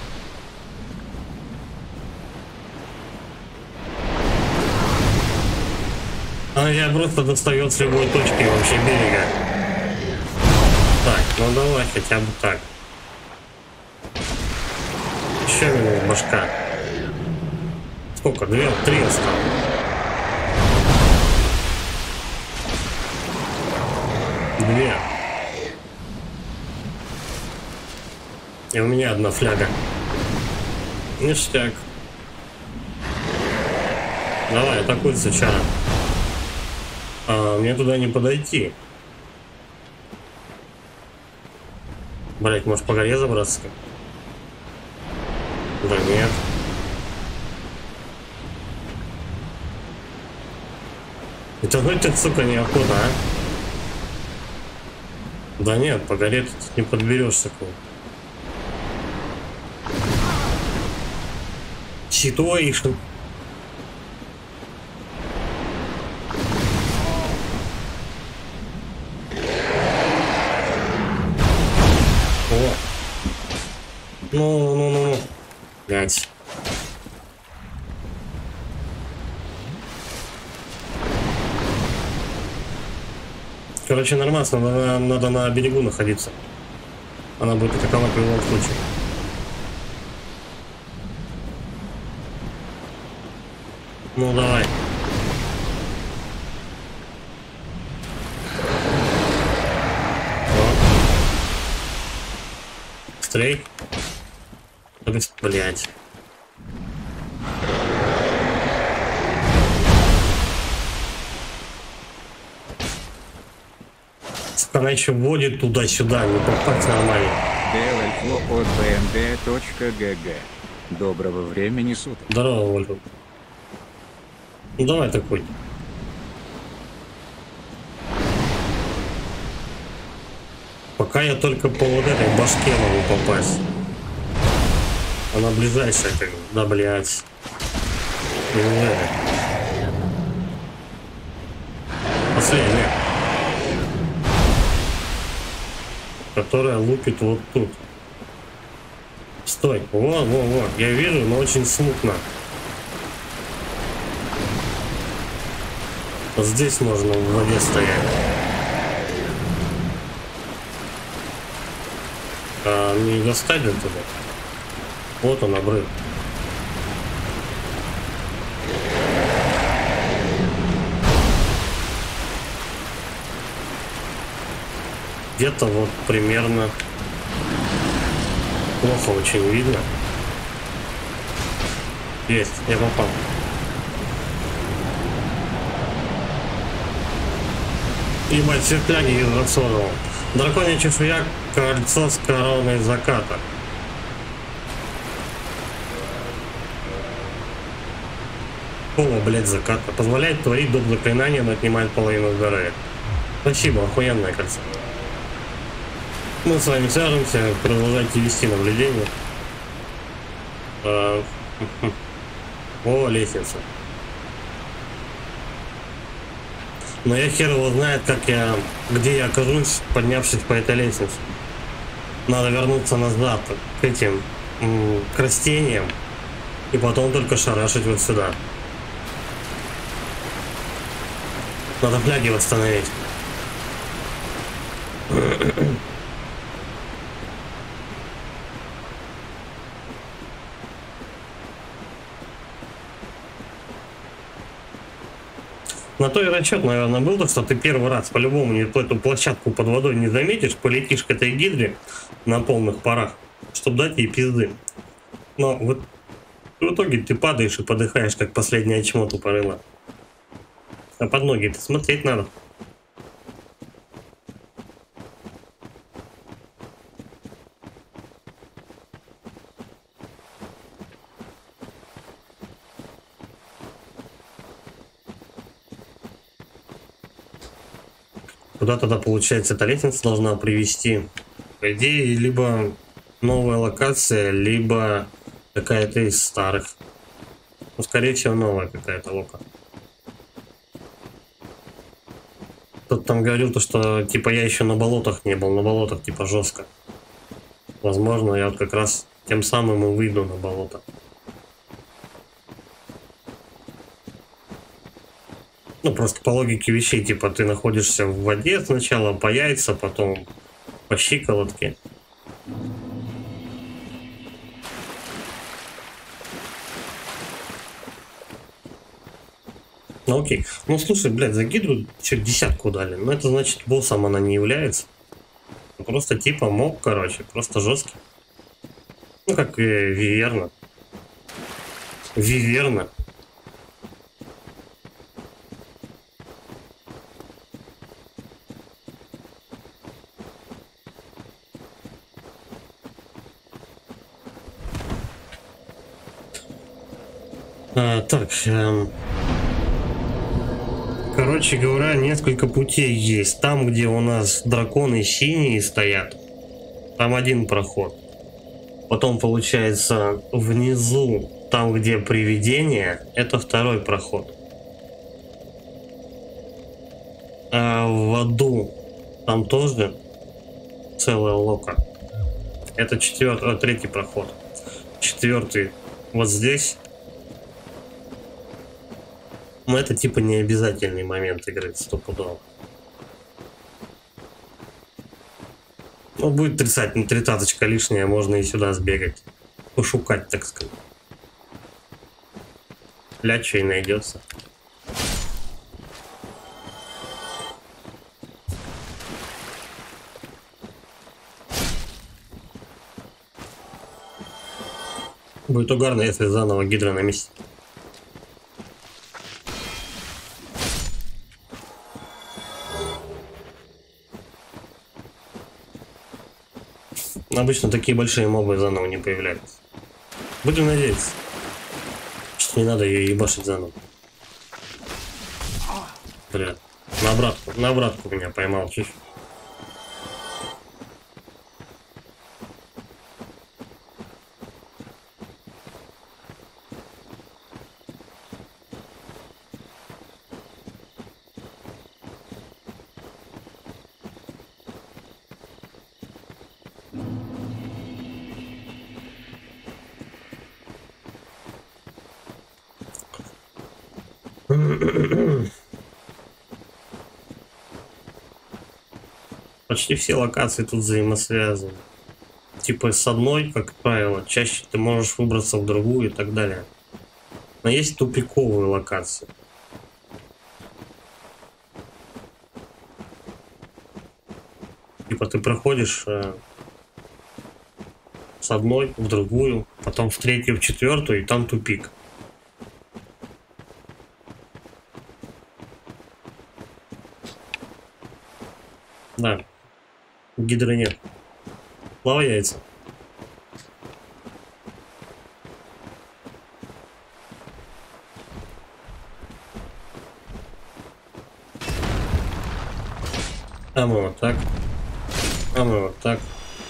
Она тебя просто достает с любой точки вообще берега. Так, ну давай хотя бы так. Еще минут башка. Сколько? 2, 3 осталось. Две. И у меня одна фляга. Ништяк. Давай, атакуй сычара. Мне туда не подойти. Блять, может по горе забраться? Да нет. Это ну ты, сука, неохота, а? Да нет, по горе ты не подберешься к нему. Ситуэйшн. О. Ну. Блять. Короче, нормально, надо на берегу находиться. Она будет атаковать в любом случае. Ну давай. Стрейк. Блять. Она еще вводит туда-сюда, не попасть нормально. Делальфло от bmd.gg. Доброго времени суток. Здорово, Вольф. Ну давай такой. Пока я только по вот этой башке могу попасть. Она ближайшая, как бы. Да, блядь. Последняя. Которая лупит вот тут. Стой. Во. Я вижу, но очень смутно. Вот здесь можно в воде стоять. А не достать до туда. Вот он, обрыв. Где-то вот примерно. Плохо очень видно. Есть, я попал. Ебать, сверкляги израсходовал. Драконья чешуя, кольцо с короной заката. Пола, блять, заката. Позволяет творить доп. Заклинания, но отнимает половину здоровья. Спасибо, охуенное кольцо. Мы с вами свяжемся, продолжайте вести наблюдение. О, лестница. Но я хер его знает, где я окажусь, поднявшись по этой лестнице. Надо вернуться назад к этим, к растениям, и потом только шарашить вот сюда. Надо фляги восстановить. На то и расчет, наверное, был, что ты первый раз по-любому эту площадку под водой не заметишь, полетишь к этой гидре на полных парах, чтобы дать ей пизды. Но вот в итоге ты падаешь и подыхаешь, как последняя чмо тупорыла. А под ноги-то смотреть надо. Куда тогда, получается, эта лестница должна привести? По идее, либо новая локация, либо какая-то из старых. Ну, скорее всего, новая какая-то лока. Кто-то там говорил, что типа я еще на болотах не был, на болотах типа жестко. Возможно, я вот как раз тем самым и выйду на болото. Ну, просто по логике вещей, типа, ты находишься в воде сначала по яйца, потом по щиколотке. Ну, окей. Ну, слушай, блядь, за гидру что, 10 дали. Ну, это значит, боссом она не является. Просто типа моб, короче, просто жесткий. Ну, как и Виверна. Виверна. Так, короче говоря, несколько путей есть. Там, где у нас драконы синие стоят, там один проход. Потом, получается, внизу, там, где привидение, это второй проход. А в аду там тоже целая лока. Это третий проход. Четвертый вот здесь. Но это типа не обязательный момент игры, стопудово. Ну, будет 30-очка лишняя, можно и сюда сбегать. Пошукать, так сказать. Ля, что и найдется. Будет угарно, если заново гидра на месте. Обычно такие большие мобы заново не появляются. Будем надеяться, что не надо ее ебашить заново. Бля, на обратку меня поймал чуть-чуть. Почти все локации тут взаимосвязаны. Типа с одной, как правило, чаще ты можешь выбраться в другую и так далее. Но есть тупиковые локации. Типа ты проходишь с одной в другую, потом в третью, в четвертую, и там тупик. Да. Гидры нет. Слава яйца. А мы вот так. А мы вот так.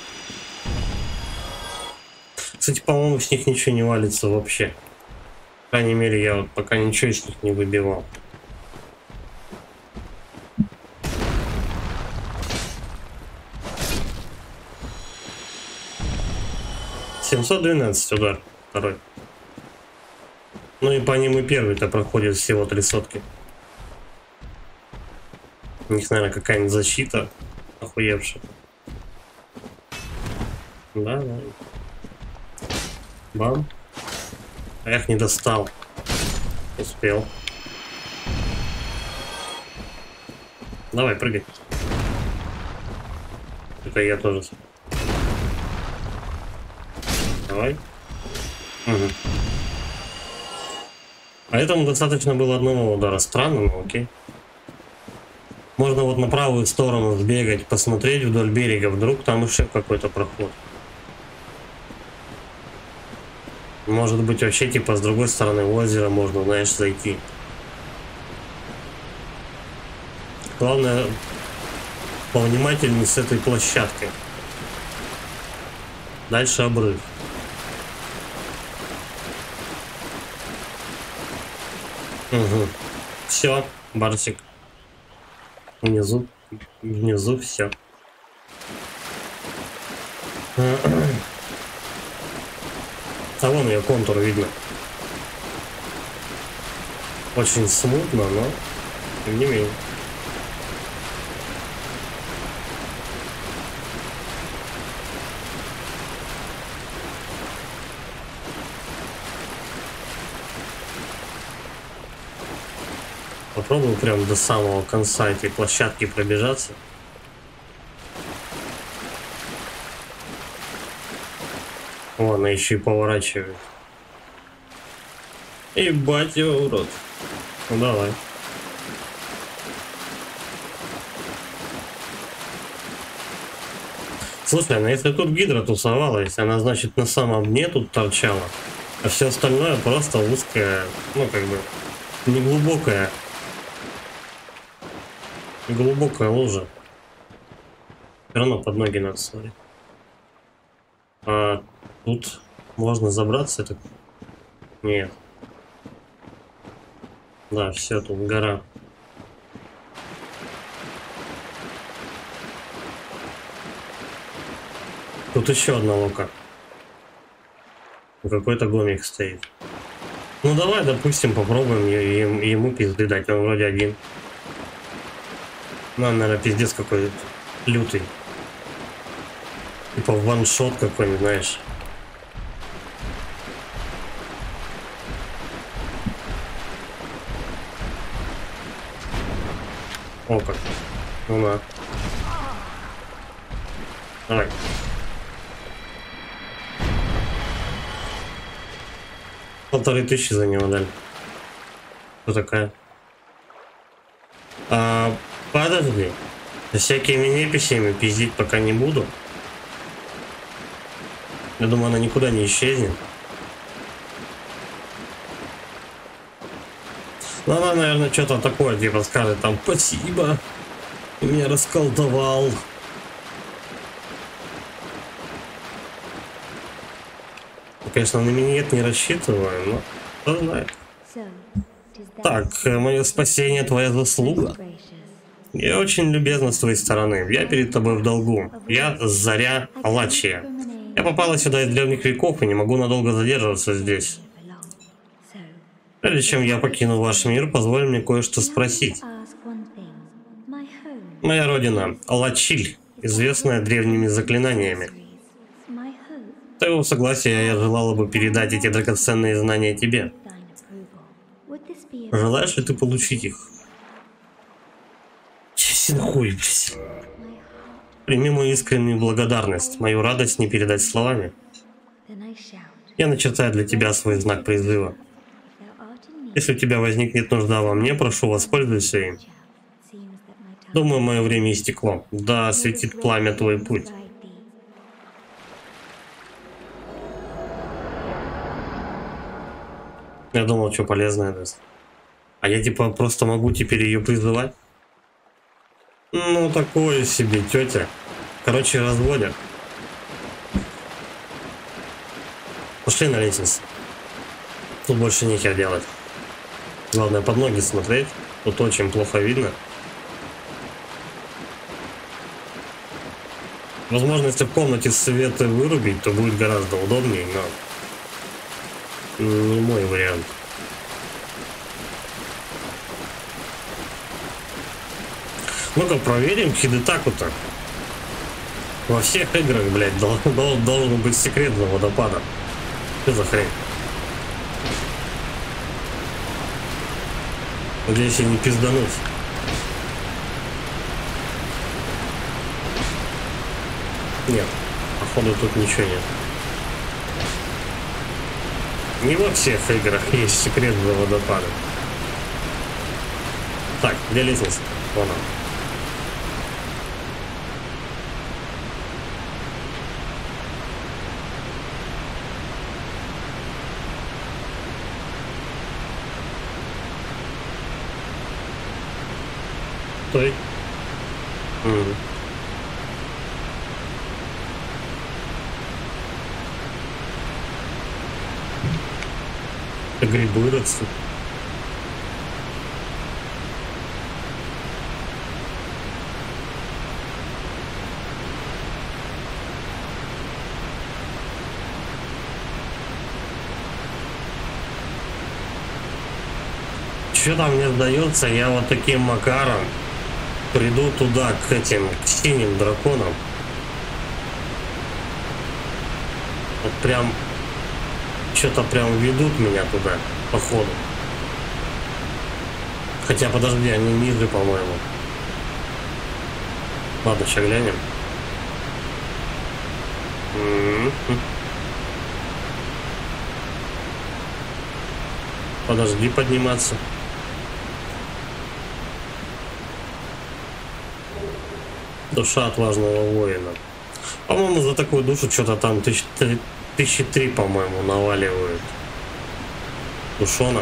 Кстати, по-моему, с них ничего не валится вообще. По крайней мере, я вот пока ничего из них не выбивал. $712 удар. Второй. Ну и по ним и первый-то проходит всего 3 сотки. У них, наверное, какая-нибудь защита охуевшая. Да. Бам. А я их не достал. Успел. Давай, прыгай. Это я тоже. Давай. Угу. А этому достаточно было одного удара. Странно, но окей. Можно вот на правую сторону сбегать, посмотреть вдоль берега. Вдруг там еще какой-то проход. Может быть, вообще типа с другой стороны озера можно, знаешь, зайти. Главное, повнимательнее с этой площадкой. Дальше обрыв. Угу. Все, Барсик. Внизу все. А вон ее контур видно. Очень смутно, но тем не менее. Попробую прям до самого конца этой площадки пробежаться. О, она еще и поворачивает. Ебать его, урод. Ну давай. Слушай, она если тут гидра тусовалась, она значит на самом дне тут торчала. А все остальное просто узкая, ну как бы, неглубокая. Глубокая лужа. Все равно под ноги надо смотреть. А тут можно забраться, это... Нет. Да, все, тут гора. Тут еще одна лука. Какой-то гомик стоит. Ну давай, допустим, попробуем ему пизды дать. Он вроде один. Ну, наверное, пиздец какой лютый. Типа ваншот какой-нибудь, знаешь. О, как. Ну на. Давай. $1500 за него дали. Кто такая? Подожди. Всякими неписями пиздить пока не буду. Я думаю, она никуда не исчезнет. Но она, наверное, что-то такое, типа, скажет там: спасибо, ты меня расколдовал. Конечно, на минет не рассчитываю, но кто знает. Так, мое спасение твоя заслуга. Я очень любезна с твоей стороны. Я перед тобой в долгу. Я Заря Алачия. Я попала сюда из древних веков и не могу надолго задерживаться здесь. Прежде чем я покину ваш мир, позволь мне кое-что спросить. Моя родина Алачиль, известная древними заклинаниями. С твоего согласия я желала бы передать эти драгоценные знания тебе. Желаешь ли ты получить их? Хуй, блядь. Прими мою искреннюю благодарность. Мою радость не передать словами. Я начертаю для тебя свой знак призыва. Если у тебя возникнет нужда во мне, прошу, воспользуйся им. Думаю, мое время истекло. Да осветит пламя твой путь. Я думал, что полезное даст. А я типа просто могу теперь ее призывать? Ну, такое себе, тетя. Короче, разводят. Пошли на лестницу. Тут больше нехер делать. Главное, под ноги смотреть. Тут очень плохо видно. Возможно, если в комнате свет вырубить, то будет гораздо удобнее, но не мой вариант. Ну-ка проверим Хидетаку-то. Во всех играх, блядь, должен быть секрет для водопада. Что за хрень? Надеюсь, я не пиздануть. Нет, походу тут ничего нет. Не во всех играх есть секрет для водопада. Так, где лестница? Вон она. Стой. Грибы растут. Что-то мне сдается, я вот таким макаром приду туда, к этим, к синим драконам. Вот прям, что-то прям ведут меня туда, походу. Хотя, подожди, они ниже, по-моему. Ладно, сейчас глянем. Подожди подниматься. Душа отважного воина. По-моему, за такую душу что-то там 1003, по-моему, наваливают. Душонок.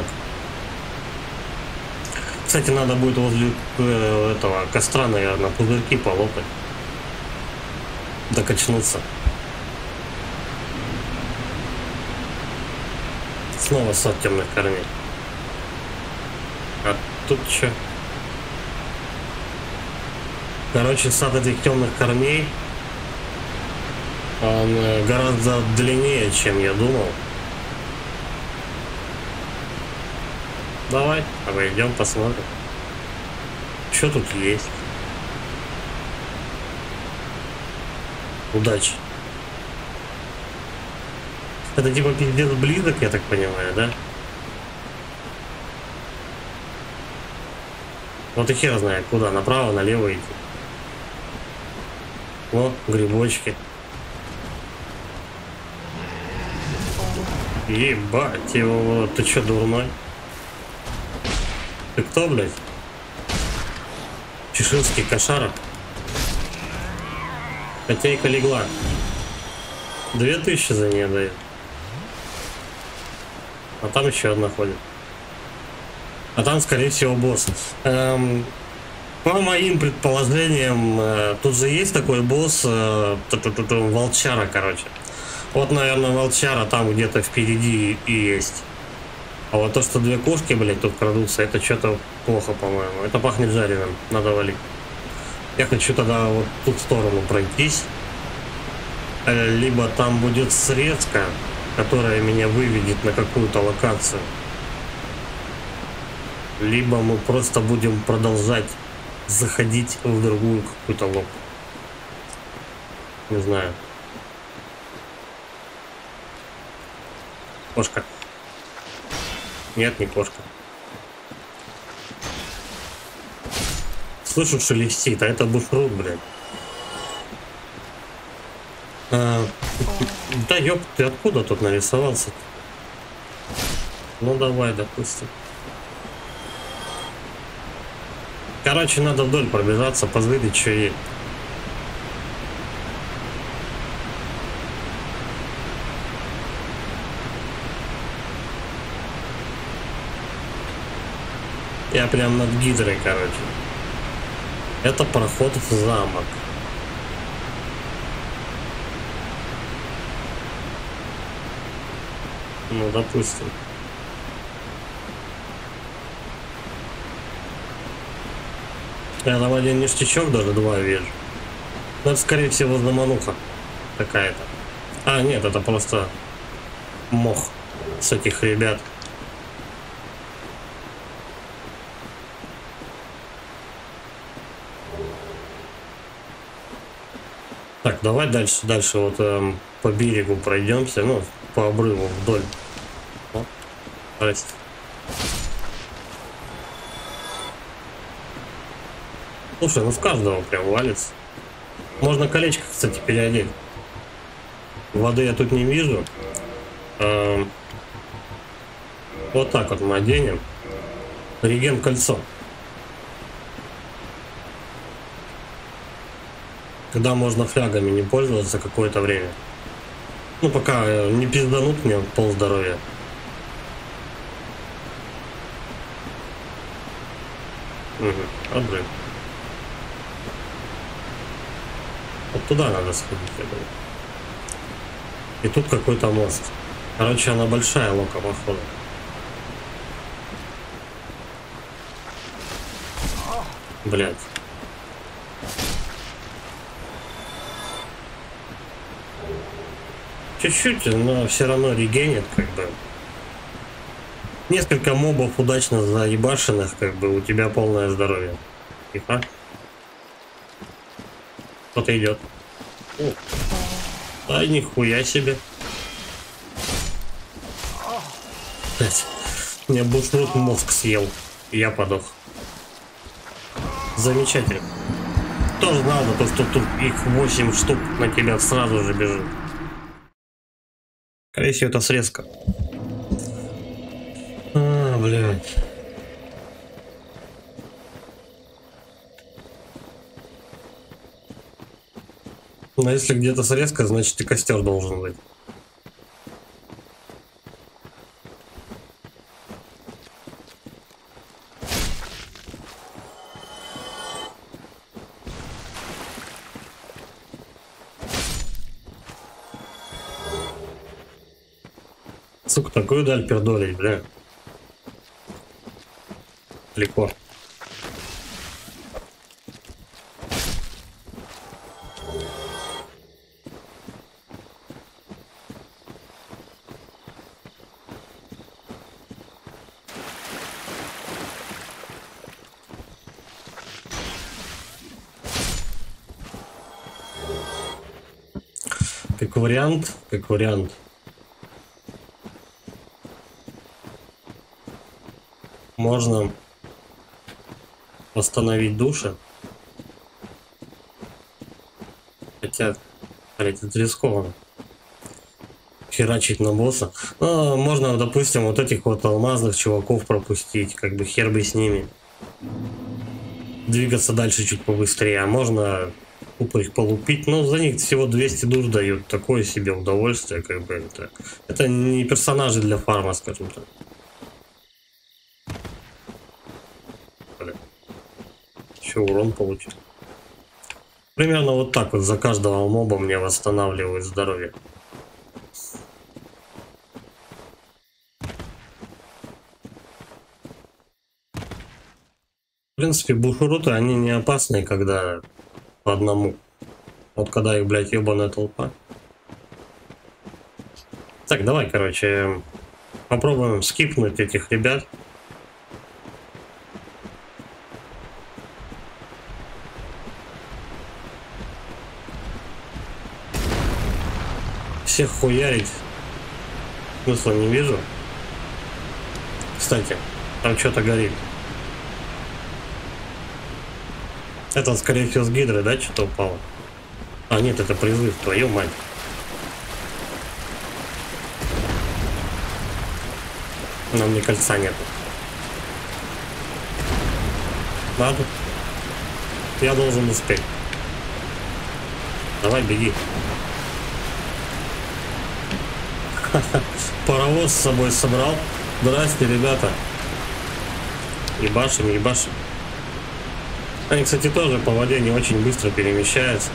Кстати, надо будет возле этого костра, наверное, пузырьки полопать. Докачнуться. Снова сад темных корней. А тут что? Короче, сад этих темных корней, он гораздо длиннее, чем я думал. Давай, обойдем, посмотрим, что тут есть. Удачи. Это типа пиздец близок, я так понимаю, да? Вот и хер знает, куда, направо, налево идти. О, грибочки. Ебать его, ты чё, дурной? Ты кто, блядь? Чеширский кошара? Котейка легла. 2000 за нее дают. А там еще одна ходит. А там, скорее всего, босс. По моим предположениям, тут же есть такой босс, волчара, короче. Вот, наверное, волчара там где-то впереди и есть. А вот то, что две кошки, блядь, тут крадутся, это что-то плохо, по-моему. Это пахнет жареным, надо валить. Я хочу тогда вот ту сторону пройтись. Либо там будет срезка, которая меня выведет на какую-то локацию. Либо мы просто будем продолжать заходить в другую какую-то локу. Не знаю. Кошка. Нет, не кошка. Слышу, шелестит, а это бушрут, блин. Да ёп, ты откуда тут нарисовался? Ну давай, допустим. Короче, надо вдоль пробежаться, посмотреть, что есть. Я прям над гидрой, короче. Это проход в замок. Ну, допустим. Я там один ништячок, даже два вижу. Но это, скорее всего, замануха какая-то. А, нет, это просто мох с этих ребят. Так, давай дальше вот по берегу пройдемся, ну, по обрыву вдоль. О, здрасте. Слушай, ну с каждого прям валится. Можно колечко, кстати, переодеть. Воды я тут не вижу. Вот так вот мы оденем. Реген кольцо. Когда можно флягами не пользоваться какое-то время. Ну, пока не пизданут мне полздоровья. Угу, обрыв. Вот туда надо сходить, я думаю. И тут какой-то мост. Короче, она большая лока, походу. Блять. Чуть-чуть, но все равно регенит, как бы. Несколько мобов удачно заебашенных, как бы у тебя полное здоровье. Тихо. Кто-то идет. Да нихуя себе. Блять. Мне бушрут мозг съел. И я подох. Замечательно. Кто знал, то, что тут их 8 штук на тебя сразу же бежит. Скорее всего, это срезка. А, блядь. Но если где-то срезка, значит и костер должен быть. Сука, такую даль пердолей, бля. Далеко. Как вариант. Можно восстановить души. Хотя, блять, это рискованно. Херачить на босса. Но можно, допустим, вот этих вот алмазных чуваков пропустить. Как бы хер бы с ними. Двигаться дальше чуть побыстрее. А можно Тупо их полупить. Но за них всего 200 душ дают. Такое себе удовольствие, как бы это. Это не персонажи для фарма, скажем так. Еще урон получил. Примерно вот так вот за каждого моба мне восстанавливают здоровье. В принципе, бушуруты, они не опасны, когда по одному. Вот когда их, блядь, ебаная толпа. Так, давай, короче, попробуем скипнуть этих ребят. Всех хуярить смысла не вижу. Кстати, там что-то горит. Это, скорее всего, с гидры, да, что-то упало? А, нет, это призыв, твою мать. Но мне кольца нет. Ладно. Я должен успеть. Давай, беги. Паровоз с собой собрал. Здрасте, ребята. Ебашим, ебашим. Они, кстати, тоже по воде не очень быстро перемещаются.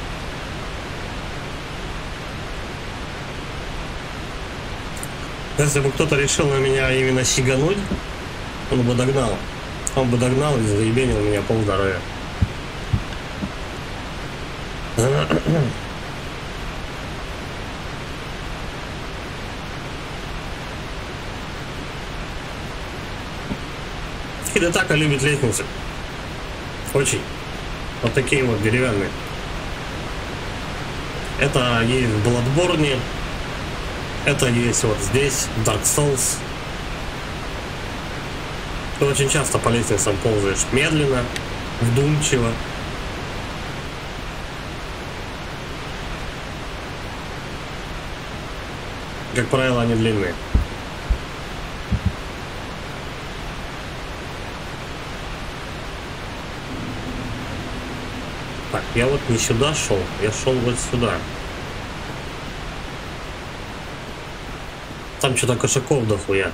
Если бы кто-то решил на меня именно сигануть, он бы догнал. Он бы догнал и заебенил меня полздоровья. Хидетака любит лестницы. Очень. Вот такие вот деревянные. Это есть в Bloodborne. Это есть вот здесь, в Dark Souls. Ты очень часто по лестницам ползаешь медленно, вдумчиво. Как правило, они длинные. Так, я вот не сюда шел, я шел вот сюда. Там что-то кошаков дохуя.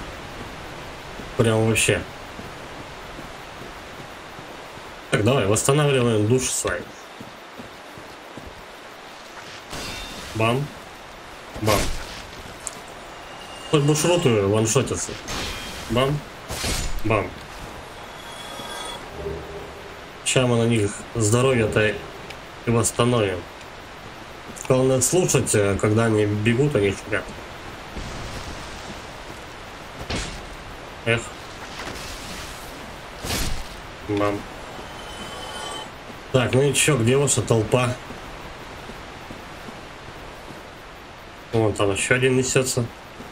Прям вообще. Так, давай, восстанавливаем души свои. Бам. Бам. Хоть бушруты ваншотятся. Бам. Бам. Сейчас мы на них здоровье-то и восстановим. Главное слушать, когда они бегут, они шумят. Эх. Бам. Так, ну и чё, где ваша толпа? Вон там еще один несется.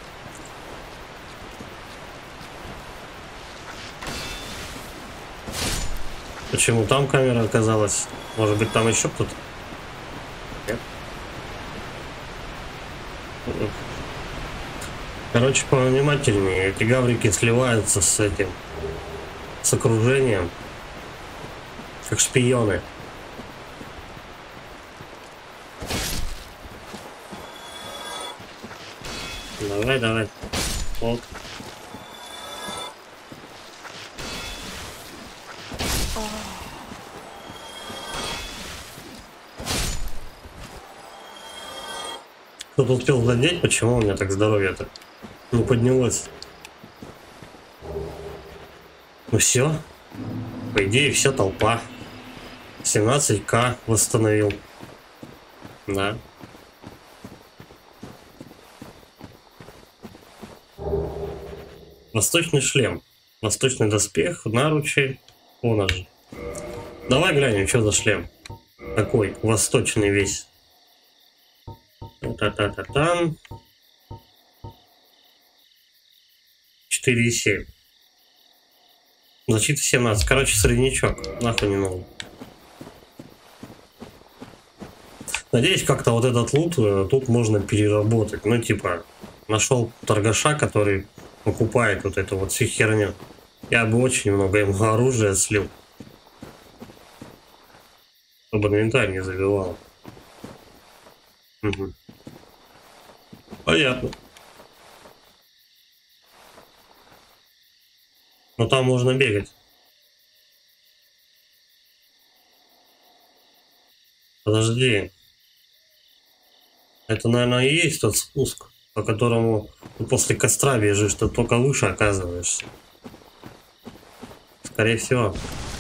Почему там камера оказалась? Может быть, там еще кто-то? Нет? Короче, повнимательнее. Эти гаврики сливаются с этим, с окружением, как шпионы. Давай, давай. Вот. Кто-то успел задеть, почему у меня так здоровье-то не поднялось? Ну все. По идее, вся толпа. 17к восстановил. Да. Восточный шлем. Восточный доспех, наручи, поножи. Давай глянем, что за шлем. Такой, восточный весь. Та-та-та-там. 4,7. Защита 17. Короче, среднячок. Нахуй не нужен. Надеюсь, как-то вот этот лут тут можно переработать. Ну, типа, нашел торгаша, который покупает вот эту вот всю херню. Я бы очень много ему оружия слил. Чтобы инвентарь не забивал. Угу. Понятно. Но там можно бегать. Подожди. Это, наверное, и есть тот спуск, по которому ты после костра бежишь, ты только выше оказываешься. Скорее всего.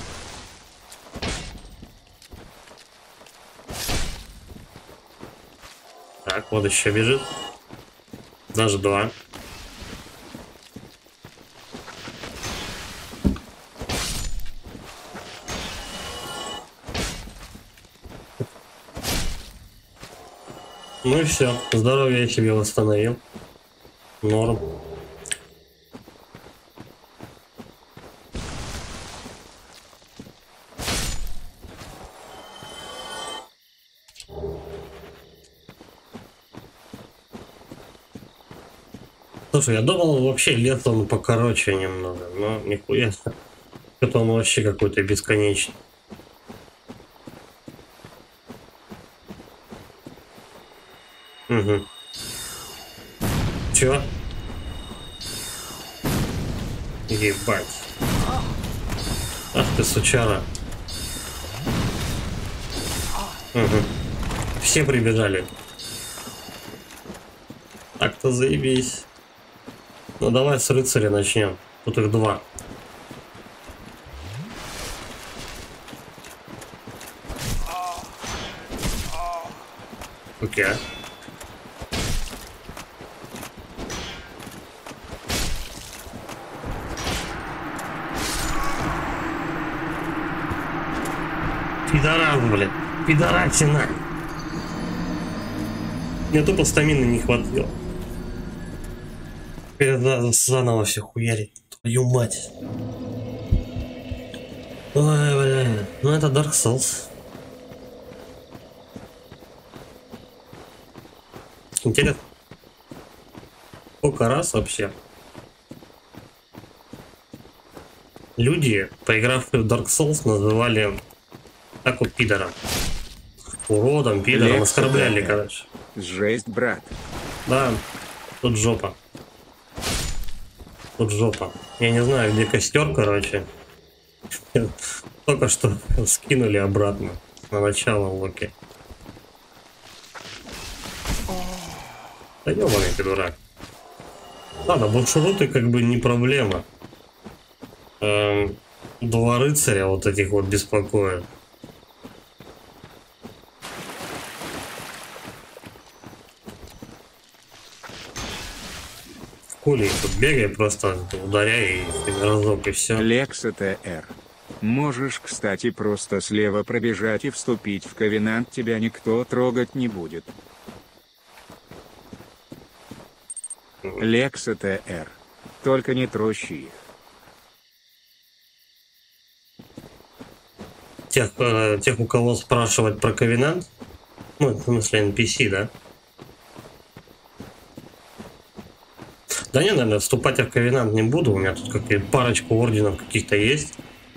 Так, вот еще бежит. Даже два. Ну и все. Здоровье я себе восстановил. Норм. Слушай, я думал, вообще лет он покороче немного, но нихуя. Это он вообще какой-то бесконечный. Угу. Чё? Ебать. Ах ты, сучара. Угу. Все прибежали. Так-то заебись. Ну давай с рыцаря начнем. Тут их два. Окей. Пидорас, блядь. Пидорасина. Мне тупо стамины не хватило. Теперь надо заново все хуярить. Твою мать. Ой, бля. Ну это Dark Souls. Интересно. Сколько раз вообще люди, поигравшие в Dark Souls, называли так вот пидором. Уродом, пидором, оскорбляли, короче. Жесть, брат. Да, тут жопа. Тут жопа. Я не знаю, где костер, короче. Только что скинули обратно на начало локи. Да ёбаный ты дурак. Ладно, бушуруты как бы не проблема. Два рыцаря вот этих вот беспокоят. Хули, тут бегай, просто ударяй и разок, и все. Лекса ТР. Можешь, кстати, просто слева пробежать и вступить в ковенант, тебя никто трогать не будет. Лекса ТР. Только не трощи их. Тех, у кого спрашивать про ковенант, ну, в смысле NPC, да? Да не, наверное, вступать я в ковенант не буду, у меня тут какие-то парочку орденов каких-то есть.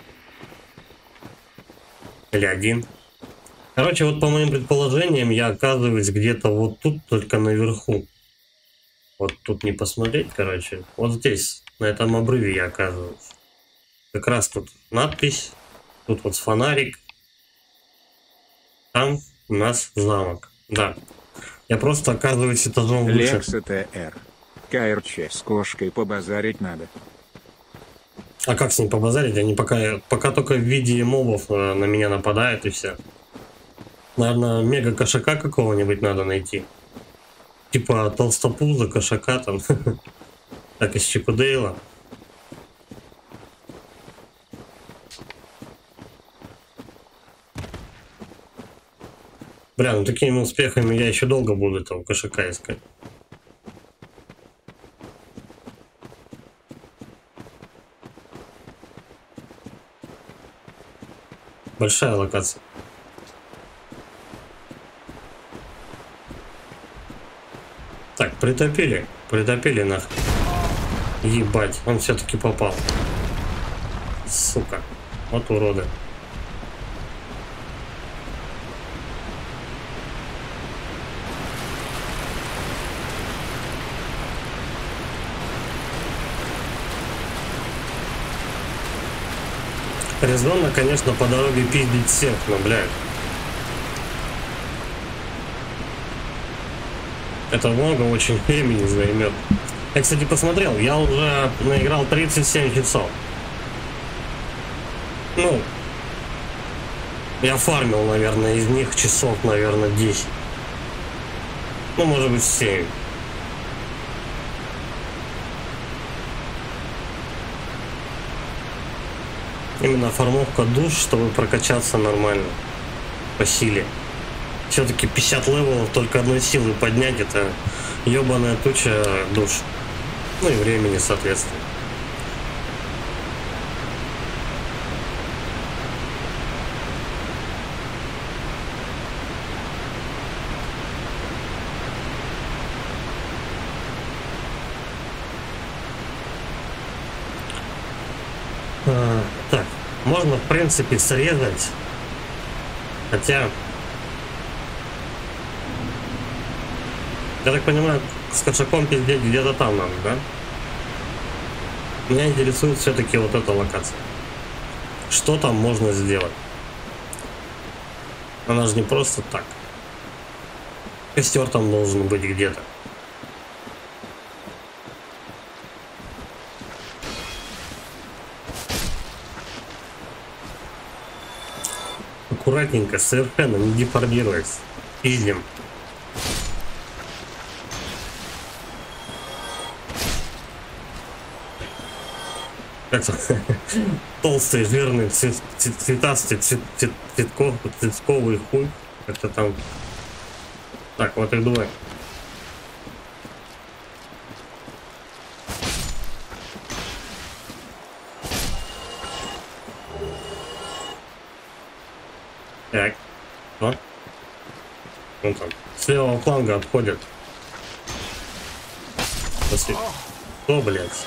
Или один. Короче, вот по моим предположениям, я оказываюсь где-то вот тут, только наверху. Вот тут не посмотреть, короче. Вот здесь, на этом обрыве я оказываюсь. Как раз тут надпись. Тут вот фонарик. Там у нас замок. Да. Я просто оказываюсь этажом выше. Лекса ТР. КРЧ с кошкой побазарить надо. А как с ним побазарить? Они пока только в виде мобов на меня нападают и все. Наверное, мега кошака какого-нибудь надо найти. Типа толстопуза, кошака там. Так, из Чип и Дейла. Бля, ну такими успехами я еще долго буду этого кошака искать. Большая локация. Так, притопили нахуй. Ебать, он все-таки попал. Сука, вот уроды. Резонно, конечно, по дороге пиздить всех, но, блядь. Это много очень времени займет. Я, кстати, посмотрел, я уже наиграл 37 часов. Ну, я фармил, наверное, из них часов, наверное, 10. Ну, может быть, 7. Именно формовка душ, чтобы прокачаться нормально по силе. Все-таки 50 левелов только одной силы поднять, это ебаная туча душ. Ну и времени, соответственно. Так, можно в принципе срезать, хотя, я так понимаю, с кошаком пиздеть где-то там надо, да? Меня интересует все-таки вот эта локация. Что там можно сделать? Она же не просто так. Костер там должен быть где-то. Аккуратненько, совершенно не деформируясь. Пиздим. Как-то толстый, жирный, цветастый, цветковый хуй. Как-то там. Так, вот их двое. Так, вот. Вон там. С левого фланга обходят. Что, блядь?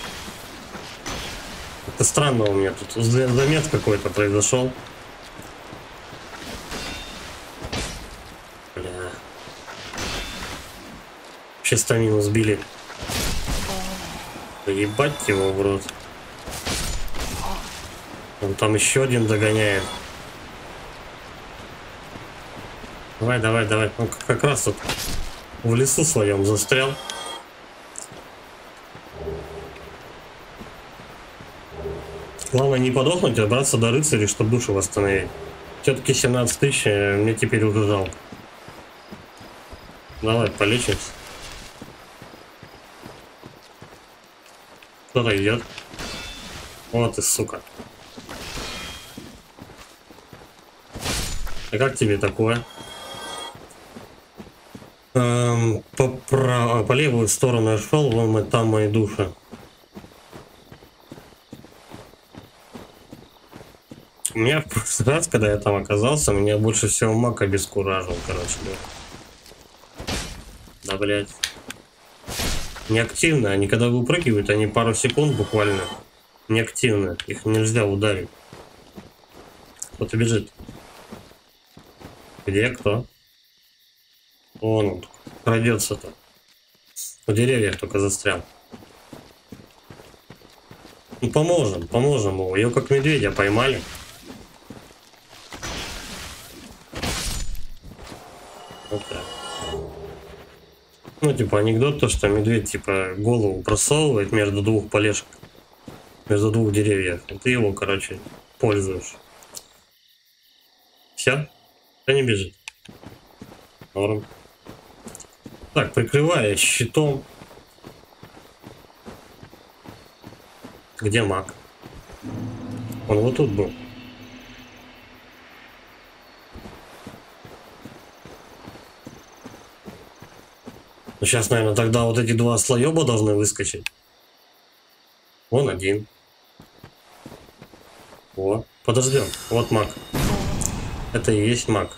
Это странно у меня тут. Замес какой-то произошел. Бля. Вообще стамину сбили. Ебать его в рот. Он там еще один догоняет. Давай, давай, давай. Он как раз тут в лесу своем застрял. Главное не подохнуть, а добраться до рыцарей, чтобы душу восстановить. Все-таки 17 тысяч, мне теперь уже жалко. Давай, полечимся. Кто-то идет. Вот ты, сука. А как тебе такое? По левую сторону я шел, вон там мои души. У меня в прошлый раз, когда я там оказался, меня больше всего маг обескуражил, короче, да. Да, блядь. Неактивно, они когда выпрыгивают, они пару секунд буквально неактивны. Их нельзя ударить. Кто-то бежит. Где кто? Вон он, крадется-то. В деревьях только застрял. Ну, поможем, поможем его. Ее как медведя поймали. Вот так. Ну, типа анекдот, то, что медведь, типа, голову просовывает между двух полежек. Между двух деревьев. И ты его, короче, пользуешь. Все? Кто не бежит? Норм. Так, прикрывая щитом. Где маг? Он вот тут был. Ну, сейчас, наверное, тогда вот эти два слоеба должны выскочить. Вон один. Вот. Подождем. Вот маг. Это и есть маг.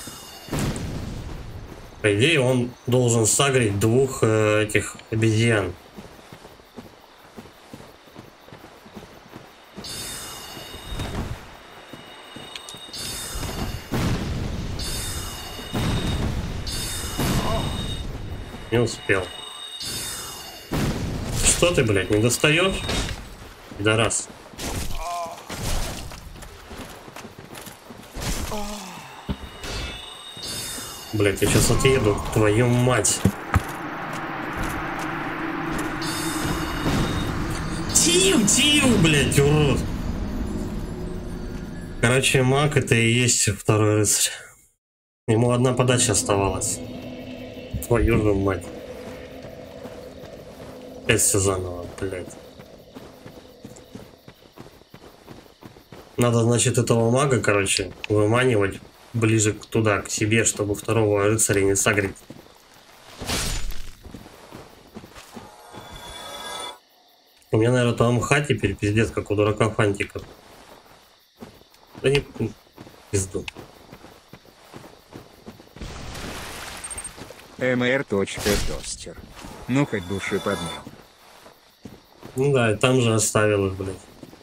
По идее, он должен сагрить двух этих обезьян. Не успел. Что ты, блядь, не достаешь? Да раз. Блять, я сейчас отъеду, твою мать. Тиу, блять, урод. Короче, маг это и есть второй рыцарь. Ему одна подача оставалась. Твою же мать. Опять все заново, блять. Надо, значит, этого мага, короче, выманивать ближе туда, к себе, чтобы второго рыцаря не сагрить. У меня, наверное, там МХ теперь пиздец, как у дурака фантиков. Да не пизду. mr.тостер. Ну хоть души поднял. Ну да, и там же оставил их, блядь.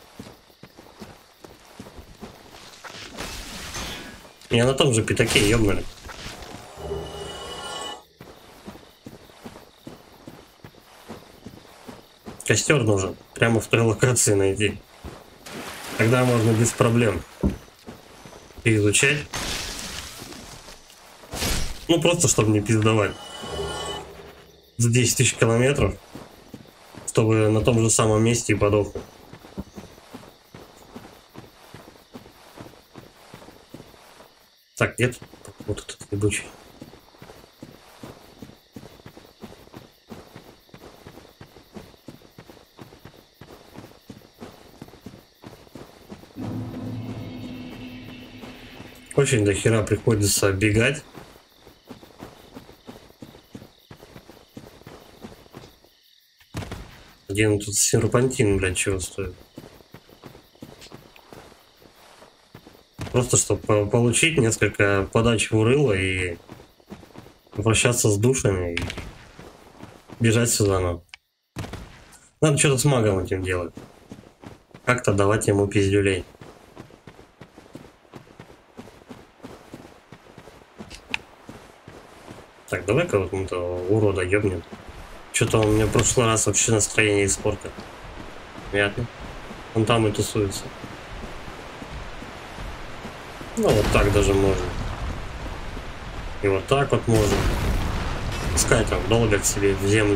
Меня на том же пятаке ёбнули. Костер нужен. Прямо в той локации найти. Тогда можно без проблем изучать. Ну просто чтобы не пиздовать. За 10 тысяч километров. Чтобы на том же самом месте и подохнуть. Так, нет. Вот этот ебучий. Очень до хера приходится бегать. Один тут серпантин, блядь, чего стоит. Просто чтобы получить несколько подач в рыло и прощаться с душами и бежать сюда нам. Надо что-то с магом этим делать. Как-то давать ему пиздюлей. Так, давай-ка вот этого урода ёбнем. Что-то он мне в прошлый раз вообще настроение испортил. Понятно. Он там и тусуется. Ну вот так даже можно. И вот так вот можно. Пускай там долго к себе в землю.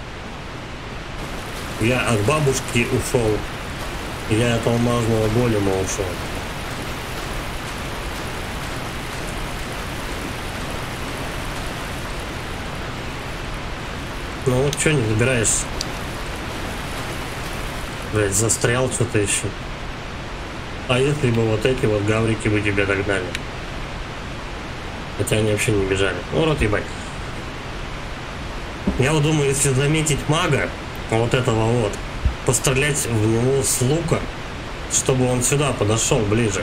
Я от бабушки ушел. Я от алмазного голема ушел. Ну вот что не забираешься? Блять, застрял что-то еще. А если бы вот эти вот гаврики бы тебя догнали? Хотя они вообще не бежали. Ну, рот ебать. Я вот думаю, если заметить мага, вот этого вот, пострелять в него с лука, чтобы он сюда подошел ближе.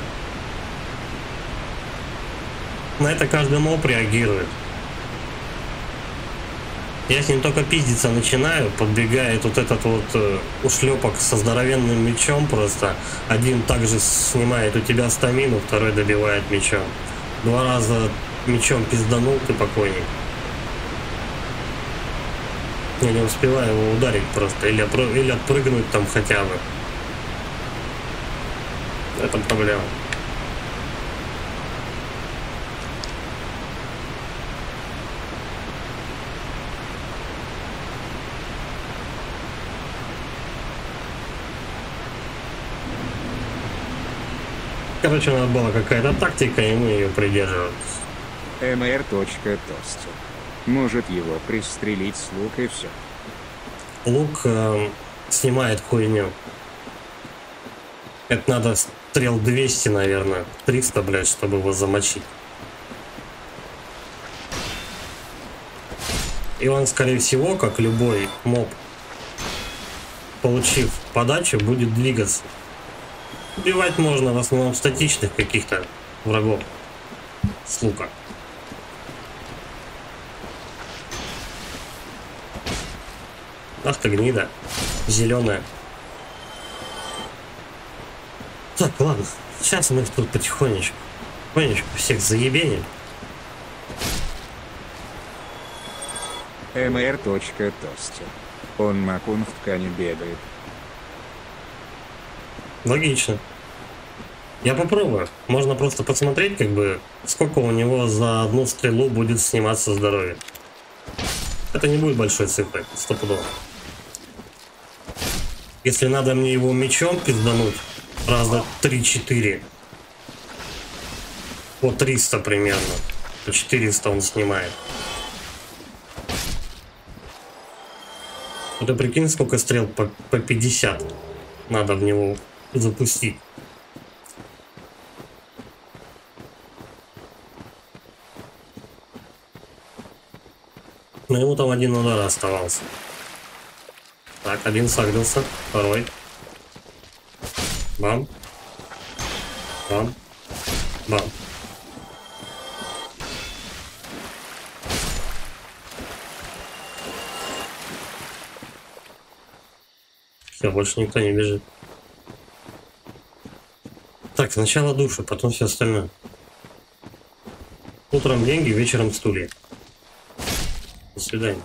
На это каждый моб реагирует. Я с ним только пиздиться начинаю, подбегает вот этот вот ушлепок со здоровенным мечом просто. Один также снимает у тебя стамину, второй добивает мечом. 2 раза мечом пизданул, ты покойник. Я не успеваю его ударить просто, или отпрыгнуть там хотя бы. Это проблема. Короче, у нас была какая-то тактика, и мы ее придерживались. mr.тостер. Может его пристрелить с лука и все. Лук снимает хуйню. Это надо стрел 200, наверное. 300, блядь, чтобы его замочить. И он, скорее всего, как любой моб, получив подачу, будет двигаться. Убивать можно в основном статичных каких-то врагов с лука. Ах ты гнида, зеленая. Так, ладно, сейчас мы тут потихонечку всех заебеним. mr.тостер. Он макун в ткани бегает. Логично. Я попробую. Можно просто посмотреть, как бы, сколько у него за одну стрелу будет сниматься здоровье. Это не будет большой цифрой, стопудово. Если надо мне его мечом пиздануть, раза 3-4, по 300 примерно, по 400 он снимает. Ты прикинь, сколько стрел по 50 надо в него запустить. Но ему там один удар оставался. Так, один согнулся, второй. Бам. Бам. Бам. Все, больше никто не бежит. Так, сначала душу, потом все остальное. Утром деньги, вечером стулья. До свидания.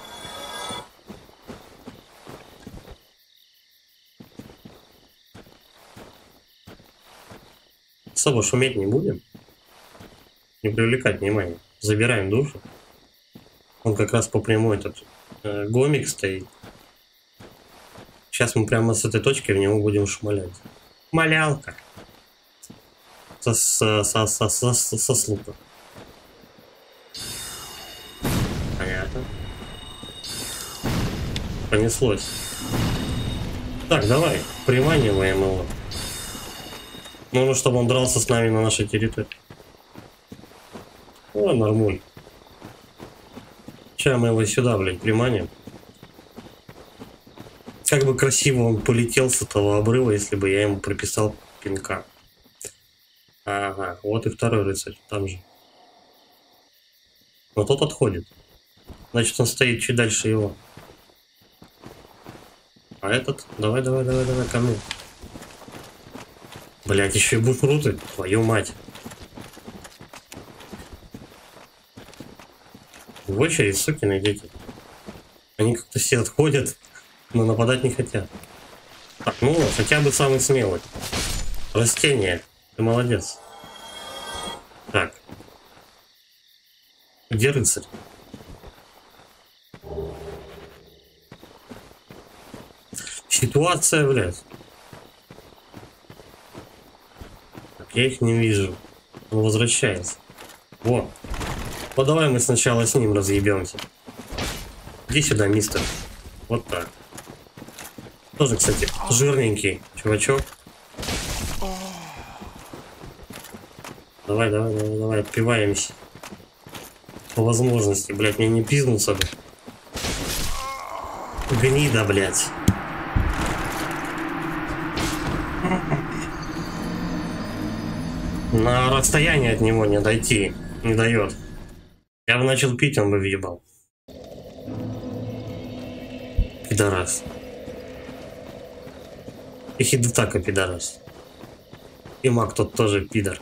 Особо шуметь не будем. Не привлекать внимание. Забираем душу. Он как раз по прямой этот гомик стоит. Сейчас мы прямо с этой точки в него будем шмалять. Малялка. Со слука. Понятно. Понеслось. Так, давай, приманиваем его. Нужно, чтобы он дрался с нами на нашей территории. О, нормуль. Сейчас мы его сюда, блядь, приманим. Как бы красиво он полетел с этого обрыва, если бы я ему прописал пинка. Ага, вот и второй рыцарь, там же. Но тот отходит. Значит, он стоит чуть дальше его. А этот? Давай, ко мне. Блять, еще и буфруты, твою мать. В очередь, сукины дети. Они как-то все отходят, но нападать не хотят. Так, ну, хотя бы самый смелый. Растение, ты молодец. Так. Где рыцарь? Ситуация, блядь. Я их не вижу. Он возвращается. Во. Вот давай мы сначала с ним разъебемся. Иди сюда, мистер. Вот так. Тоже, кстати, жирненький чувачок. Давай, отпиваемся. По возможности, блядь, мне не пизнуться бы. Гнида, блядь. На расстояние от него не дойти. Не дает. Я бы начал пить, он бы въебал. Пидорас. И Хидетака пидорас. И маг тот тоже пидор.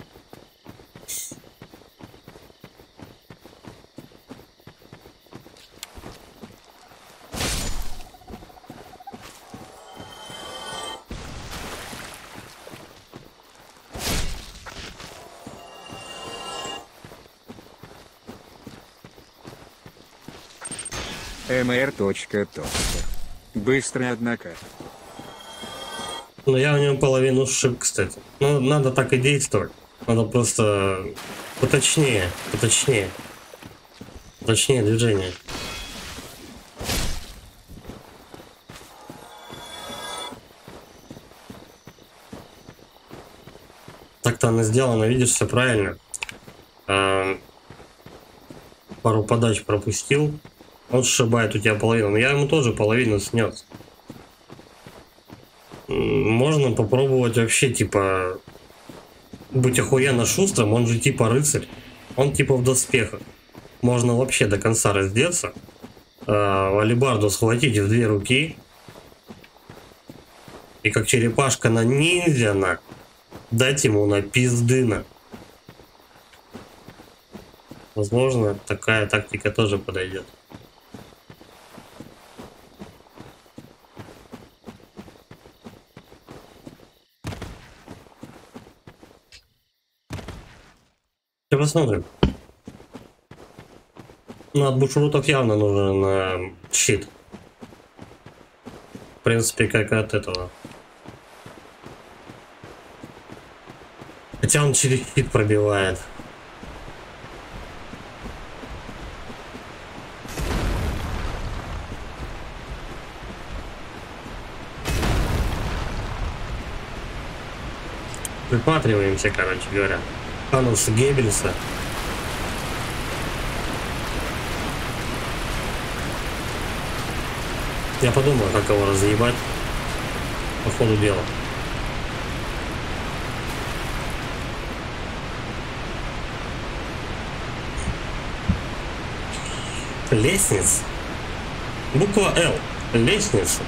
mr.toster. Быстро, однако. Но я у него половину сшиб, кстати. Ну, надо так и действовать. Надо просто поточнее. Точнее движение. Так-то оно сделано, видишь, все правильно. Пару подач пропустил. Он сшибает у тебя половину. Но я ему тоже половину снес. Можно попробовать вообще, типа, быть охуенно шустрым. Он же типа рыцарь. Он типа в доспехах. Можно вообще до конца раздеться. Алебарду схватить в 2 руки. И как черепашка на ниндзя дать ему на пиздына. Возможно, такая тактика тоже подойдет. Сейчас посмотрим. Ну, от бушрутов явно нужен щит. В принципе, как от этого. Хотя он через щит пробивает. Присматриваемся, короче говоря. Анус Геббельса. Я подумал, как его разъебать по ходу дела. Лестница. Буква Л. Лестница.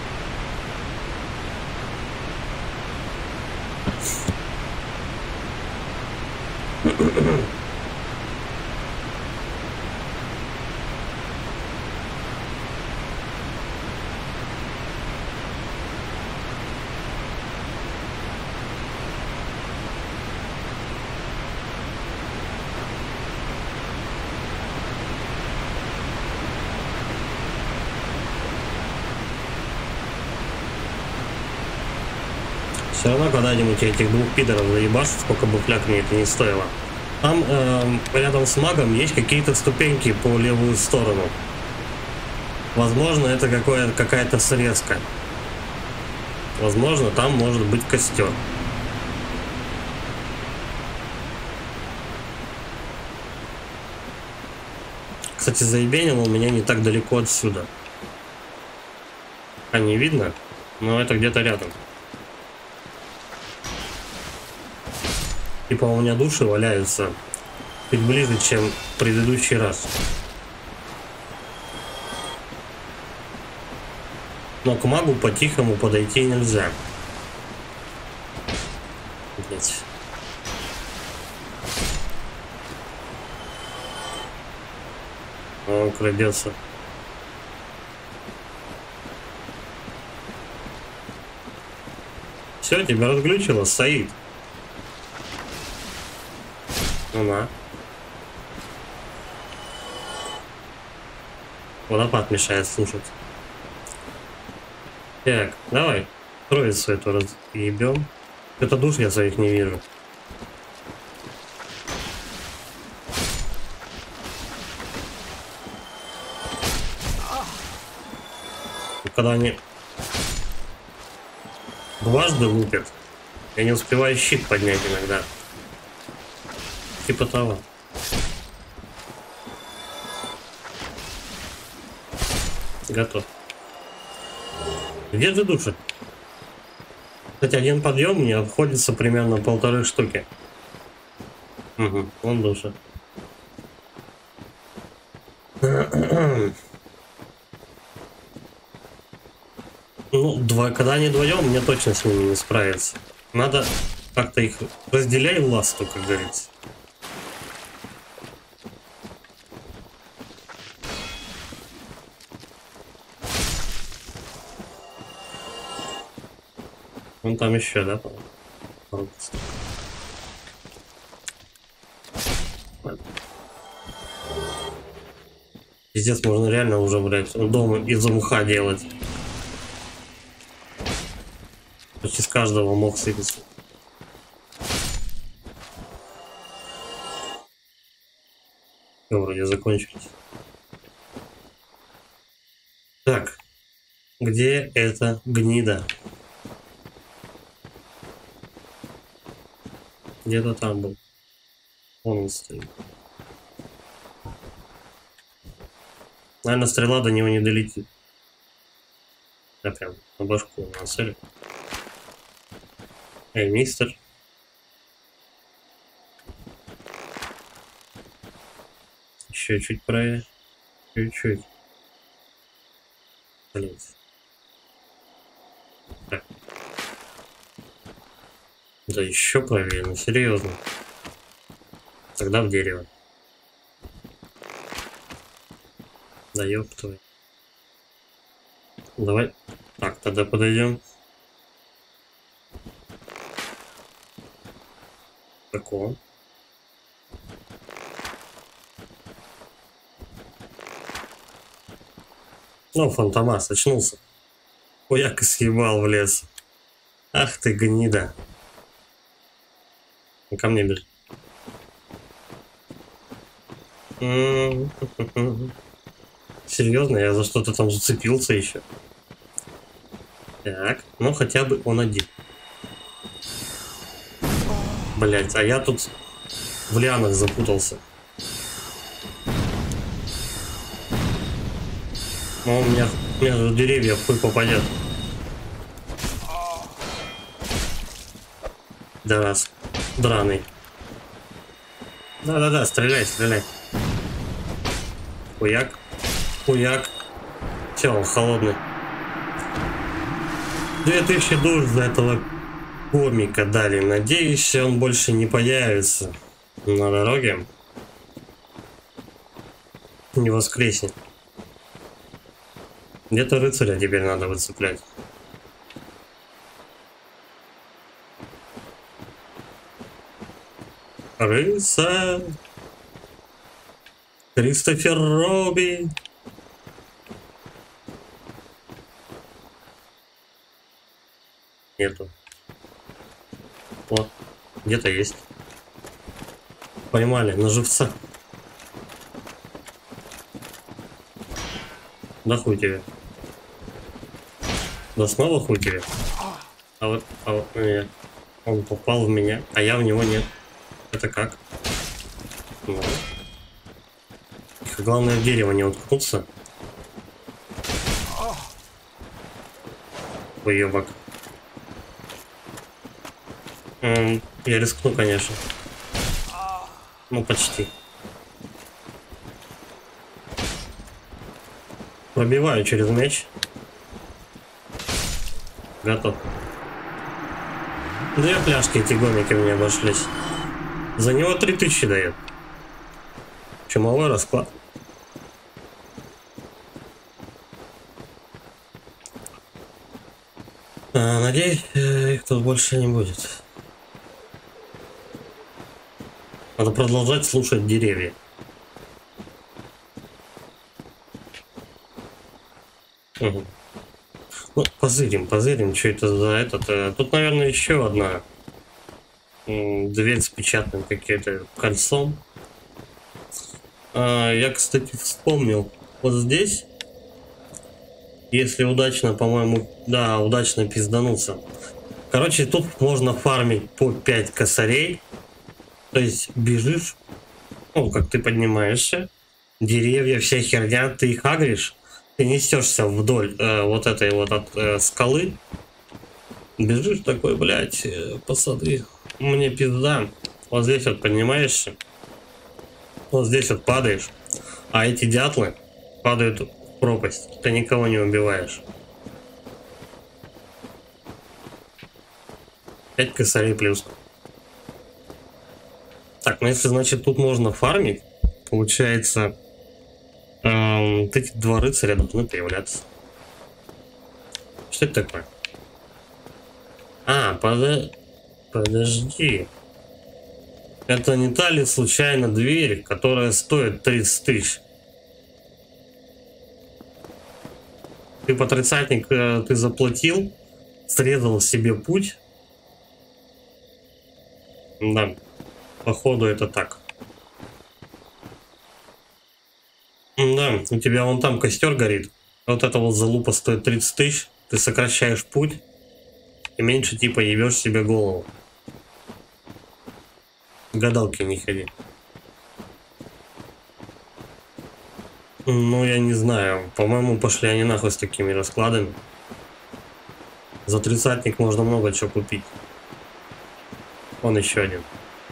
Все равно когда-нибудь этих двух пидоров заебашут, сколько бы фляг мне это не стоило. Там рядом с магом есть какие-то ступеньки по левую сторону. Возможно, это какая-то срезка. Возможно, там может быть костер. Кстати, заебенил он меня не так далеко отсюда. А не видно, но это где-то рядом. Типа у меня души валяются чуть ближе, чем в предыдущий раз. Но к магу по-тихому подойти нельзя. Блять. Он крадется. Все, тебя разглючило, Саид. Ну на. Водопад мешает слушать. Так, давай. Троицу эту разъебем. Это душ я своих не вижу. Когда они дважды лупят, я не успеваю щит поднять иногда. Типа того. Готов. Где же души? Кстати, один подъем мне обходится примерно 1,5 штуки. Угу, он душа. Ну, когда они вдвоем, мне точно с ними не справиться. Надо как-то их разделяй власту, как говорится. Вон там еще, да? Пиздец, можно реально уже, блядь, дома из муха делать. Почти с каждого мог сыпаться. Все, вроде закончились. Так, где эта гнида? Где-то там был. Вон он стоит. Наверное, стрела до него не долетит. Я прям на башку нацелю. Эй, мистер. Еще чуть правее. Чуть-чуть. Блин. Так. Да еще правее, ну серьезно. Тогда в дерево. Да ёб твою. Давай. Так, тогда подойдем. Так он. Ну, Фантомас очнулся. Хуяк и съебал в лес. Ах ты гнида. Ко мне бежит. Серьезно, я за что-то там зацепился еще. Так, ну хотя бы он один. Блять, а я тут в лианах запутался. Ну, у меня между деревьев хуй попадет. Да раз. Драный. Да-да-да, стреляй, стреляй. Хуяк. Хуяк. Все, он холодный. 2000 душ за этого комика дали. Надеюсь, он больше не появится на дороге. Не воскреснет. Где-то рыцаря теперь надо выцеплять. Рыцарь. Кристофер Робби. Нету. Вот. Где-то есть. Поймали на живца. Да хуй тебе. Да снова хуй тебе. А вот нет. Он попал в меня, а я в него нет. Это как? Ну. Главное в дерево не уткнуться. Уебок. Я рискну, конечно. Ну, почти. Пробиваю через меч. Готов. 2 пляшки эти гомики мне обошлись. За него 3000 дает. Чумовой расклад. Надеюсь, их тут больше не будет. Надо продолжать слушать деревья. Угу. Ну, позырим, что это за этот. Тут, наверное, еще одна дверь с печатным каким-то кольцом. Я, кстати, вспомнил. Вот здесь, если удачно, по-моему, да, удачно пиздануться. Короче, тут можно фармить по 5 косарей. То есть бежишь, ну, как ты поднимаешься, деревья, вся херня, ты их агришь, ты несешься вдоль вот этой вот от скалы, бежишь такой, блядь, посмотри, мне пизда. Вот здесь вот поднимаешься, вот здесь вот падаешь, а эти дятлы падают в пропасть, ты никого не убиваешь. 5 косарей плюс. Так, ну если, значит, тут можно фармить, получается, вот эти 2 рыцаря должны появляться. Что это такое? Подожди. Это не та ли случайно дверь, которая стоит 30 000? Ты по тридцатник, ты заплатил, срезал себе путь. Да. Походу это так. Да, у тебя вон там костер горит. Вот эта вот залупа стоит 30 000. Ты сокращаешь путь и меньше типа ебешь себе голову. Гадалки не ходи. Ну я не знаю. По-моему, пошли они нахуй с такими раскладами. За тридцатник можно много чего купить. Вон еще один.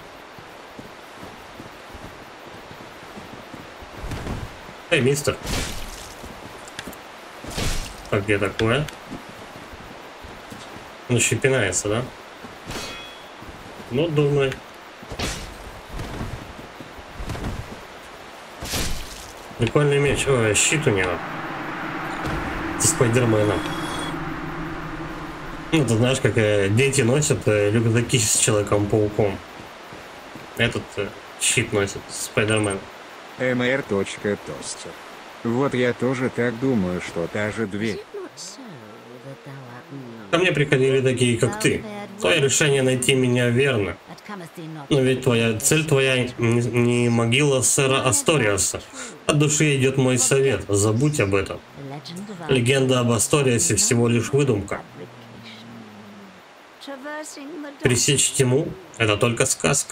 Эй, мистер. Так, где такое? Он еще пинается, да? Ну, думаю. Прикольный меч. Ой, щит у него. Это Спайдермена. Ну, ты знаешь, как дети носят рюкзаки с Человеком-пауком. Этот щит носит Спайдермен. mr.toaster. Вот я тоже так думаю, что та же дверь. Ко мне приходили такие, как ты. Твое решение найти меня верно. Но ведь цель твоя не могила сэра Асториаса. От души идет мой совет. Забудь об этом. Легенда об Асториасе всего лишь выдумка. Пересечь тьму — это только сказка.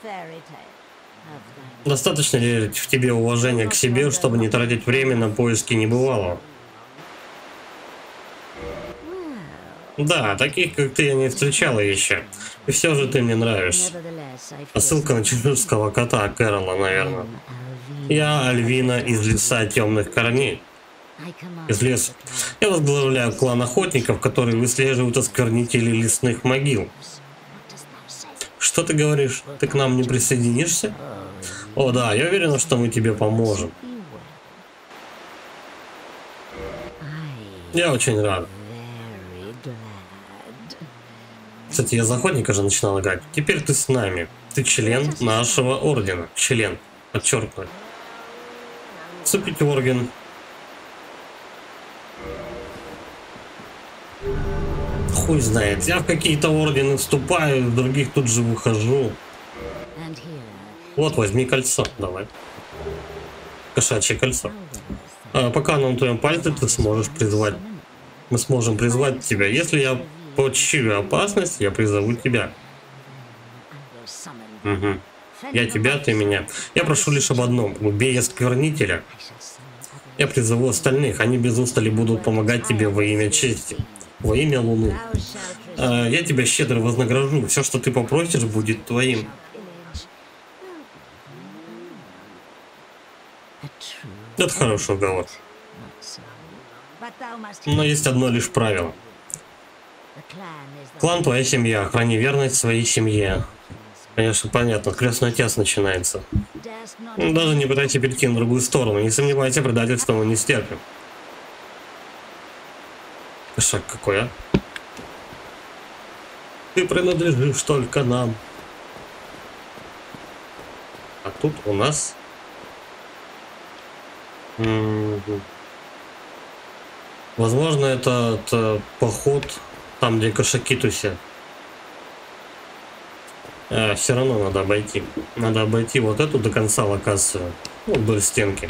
Достаточно ли в тебе уважения к себе, чтобы не тратить время на поиски небывалого? Да, таких, как ты, я не встречала еще. И все же ты мне нравишься. Ссылка на чеширского кота Кэрола, наверное. Я Альвина из леса темных корней. Из леса. Я возглавляю клан охотников, которые выслеживают осквернителей лесных могил. Что ты говоришь? Ты к нам не присоединишься? О да, я уверена, что мы тебе поможем. Я очень рад. Кстати, я за охотника же начинал играть. Теперь ты с нами. Ты член нашего ордена. Член. Подчеркиваю. Вступить в орден. Хуй знает. Я в какие-то ордены вступаю, в других тут же выхожу. Вот, возьми кольцо. Давай. Кошачье кольцо. Пока оно на твоем пальце, ты сможешь призвать. Мы сможем призвать тебя. Если я почую опасность, я призову тебя. Угу. Я тебя, ты меня. Я прошу лишь об одном. Убей осквернителя. Я призову остальных. Они без устали будут помогать тебе во имя чести. Во имя Луны. Я тебя щедро вознагражу. Все, что ты попросишь, будет твоим. Это хороший уговор. Но есть одно лишь правило. Клан — твоя семья. Храни верность своей семье. Конечно, понятно. Крестный отец начинается. Даже не пытайся перейти на другую сторону. Не сомневайся, предательства мы не стерпим. Шаг какой, а? Ты принадлежишь только нам. А тут у нас... Возможно, это поход там, где кошаки тусят. Все равно надо обойти. Надо обойти вот эту до конца локацию. Вот вдоль стенки.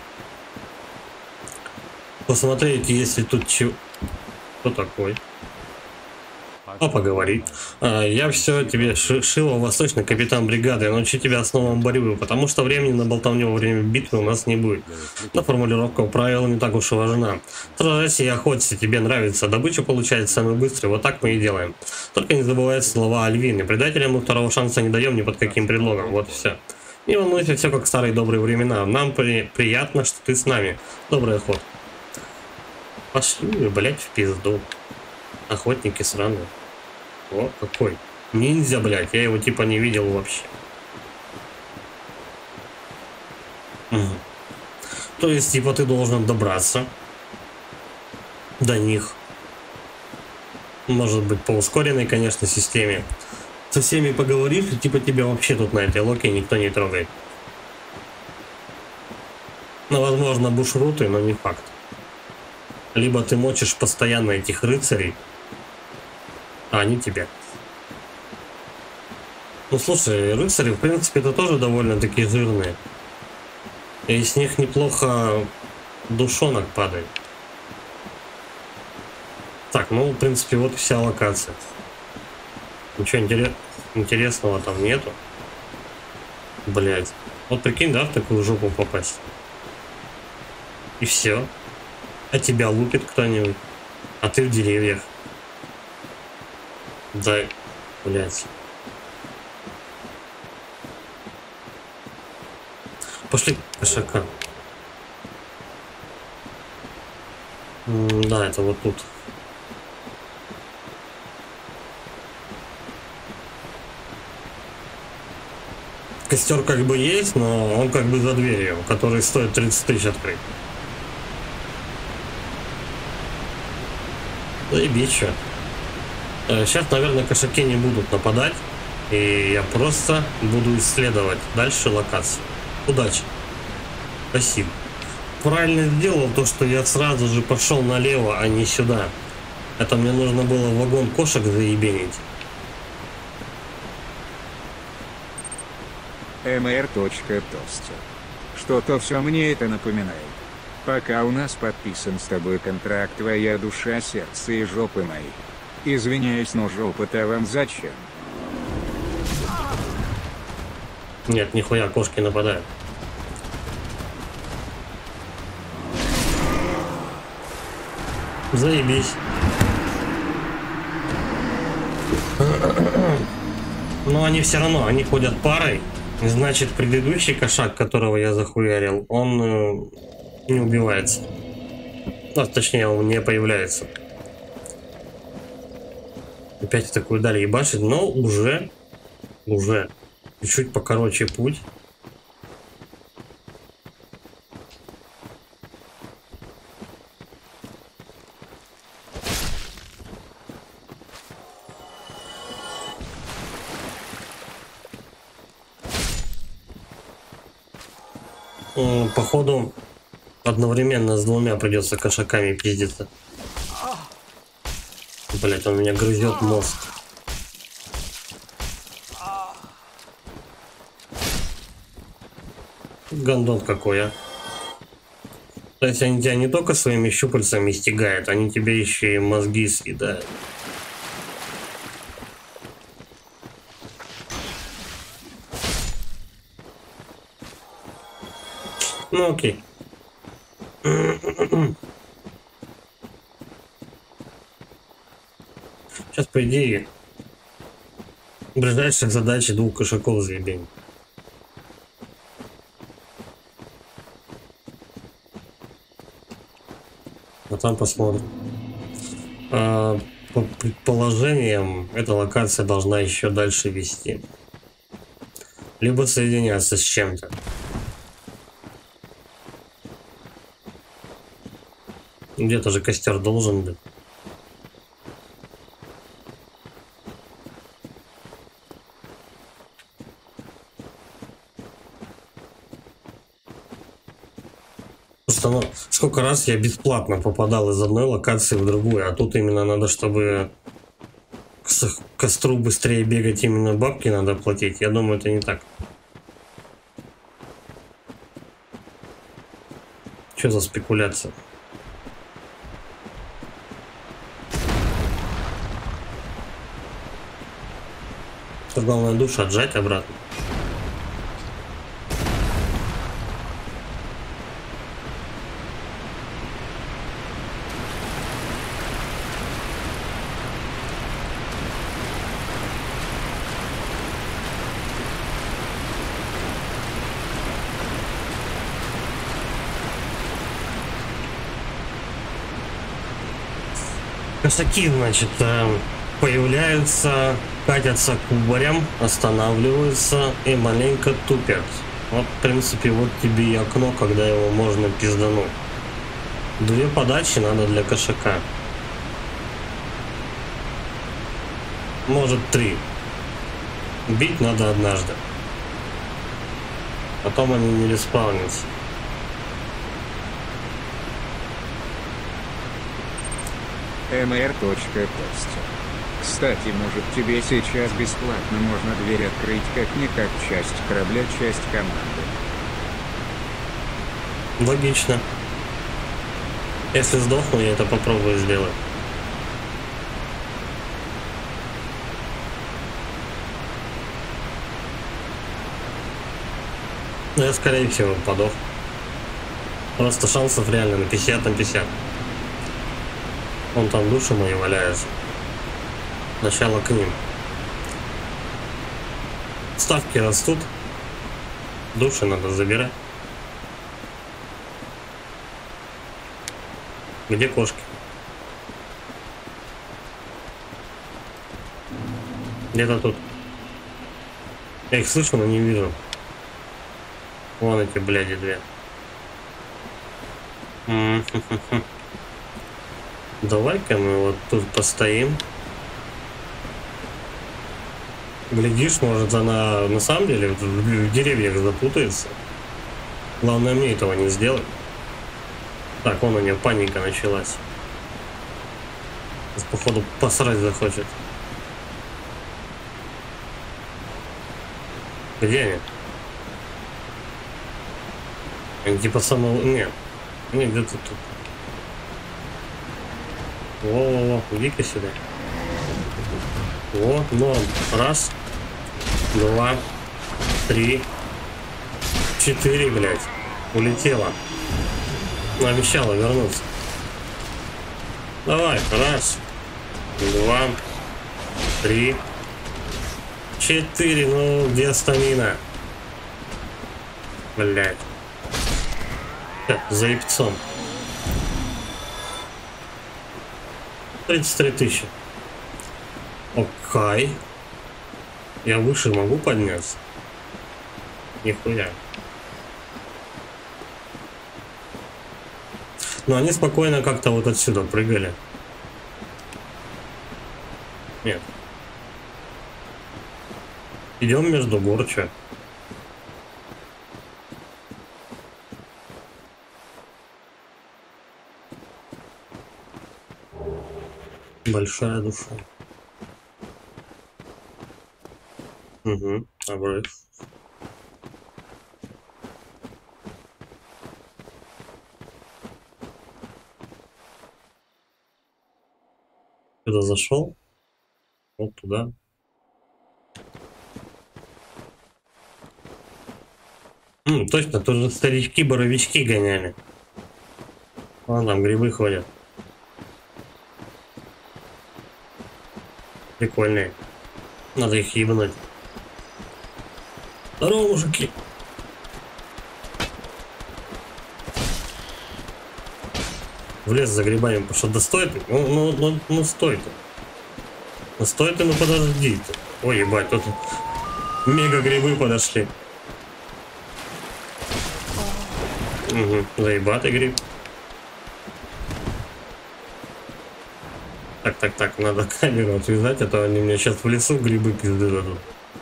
Посмотреть, если тут чего... Кто такой? А поговорить. Я все тебе Шило, восточный капитан бригады. Научу тебя основам борьбы, потому что времени на болтовню во время битвы у нас не будет. Но формулировка правил не так уж и важна. Сражайся и охоться, тебе нравится. Добычу получается самый быстрый. Вот так мы и делаем. Только не забывай слова Альвины. Предателям мы второго шанса не даем ни под каким предлогом. Вот и все. Не волнуйся, все как в старые добрые времена. Нам приятно, что ты с нами. Добрый охот. Пошли, блять, в пизду. Охотники сраные. О, какой. Ниндзя, блядь. Я его типа не видел вообще. Угу. То есть, типа, ты должен добраться до них. Может быть, по ускоренной, конечно, системе. Со всеми поговоришь, и типа тебя вообще тут на этой локе никто не трогает. Ну, возможно, бушруты, но не факт. Либо ты мочишь постоянно этих рыцарей, а они тебя. Ну слушай, рыцари, в принципе, это тоже довольно-таки жирные. И с них неплохо душонок падает. Так, ну, в принципе, вот вся локация. Ничего интересного там нету. Блять. Вот прикинь, да, в такую жопу попасть. И все. А тебя лупит кто-нибудь. А ты в деревьях. Да, блять. Пошли к кошака. Да, это вот тут. Костер как бы есть, но он как бы за дверью, который стоит 30 тысяч открыть. Заебись, чё. Сейчас, наверное, кошаки не будут нападать, и я просто буду исследовать дальше локацию. Удачи. Спасибо. правильно сделал то, что я сразу же пошел налево, а не сюда. Это мне нужно было в вагон кошек заебенить. mr.toaster. Что-то все мне это напоминает. Пока у нас подписан с тобой контракт, твоя душа, сердце и жопы мои. Извиняюсь, но жопа-то вам зачем? Нет, нихуя, кошки нападают. Заебись. Но они все равно, они ходят парой. Значит, предыдущий кошак, которого я захуярил, он не убивается. Ну, точнее, он не появляется. Опять такую далее ебашит, но уже чуть-чуть покороче путь. Походу, одновременно с двумя придется кошаками пиздиться. Блять, он меня грызет мозг. Гандон какой, а. То есть они тебя не только своими щупальцами стягают, они тебе еще и мозги съедают. Ну окей. Сейчас, по идее, ближайших задач двух кошаков заебень. А там посмотрим. По предположениям, эта локация должна еще дальше вести. Либо соединяться с чем-то. Где-то же костер должен быть. Просто, ну, сколько раз я бесплатно попадал из одной локации в другую, а тут именно надо, чтобы к костру быстрее бегать, именно бабки надо платить. Я думаю, это не так. Что за спекуляция? Главное, душу отжать обратно. Косаки, значит, появляются, катятся кубарем, останавливаются и маленько тупят. Вот, в принципе, вот тебе и окно, когда его можно пиздануть. 2 подачи надо для кошака. Может 3. Бить надо однажды. Потом они не респаунятся. mr.toaster. Кстати, может, тебе сейчас бесплатно можно дверь открыть как-никак, часть корабля, часть команды. Логично. Если сдохну, я это попробую сделать. Но я, скорее всего, подох. Просто шансов реально на 50 на 50. Вон там души мои валяются. Сначала к ним. Ставки растут. Души надо забирать. Где кошки? Где-то тут. Я их слышу, но не вижу. Вон эти, бляди, 2. Давай-ка мы вот тут постоим. Глядишь, может, она на самом деле в деревьях запутается. Главное, мне этого не сделать. Так, вон у нее паника началась. Походу посрать захочет. Где они? Они типа самого... Нет. Они где-то тут. Во-во-во, иди-ка сюда. Во, норм. Раз, два, три, 4, блядь. Улетела. Обещала вернуться. Давай, раз, два, 3, 4. Ну, где стамина? Блядь. За яйцом. 33 тысячи. Окей. Я выше могу подняться? Нихуя. Но они спокойно как-то вот отсюда прыгали. Нет. Идем между гор, чё? Большая душа. Угу, обрыв. Куда зашел? Вот туда. Точно, тут же старички-боровички гоняли. Вон там грибы ходят. Прикольные. Надо их ебнуть. Здорово, мужики. В лес за грибами пошел. Да стой ты. Ну стой ты. Ну стой ты, ну подожди ты. Ой, ебать, тут мега грибы подошли. Угу, заебатый гриб. Так, надо камеру отвязать, а то они мне сейчас в лесу грибы пизды дадут.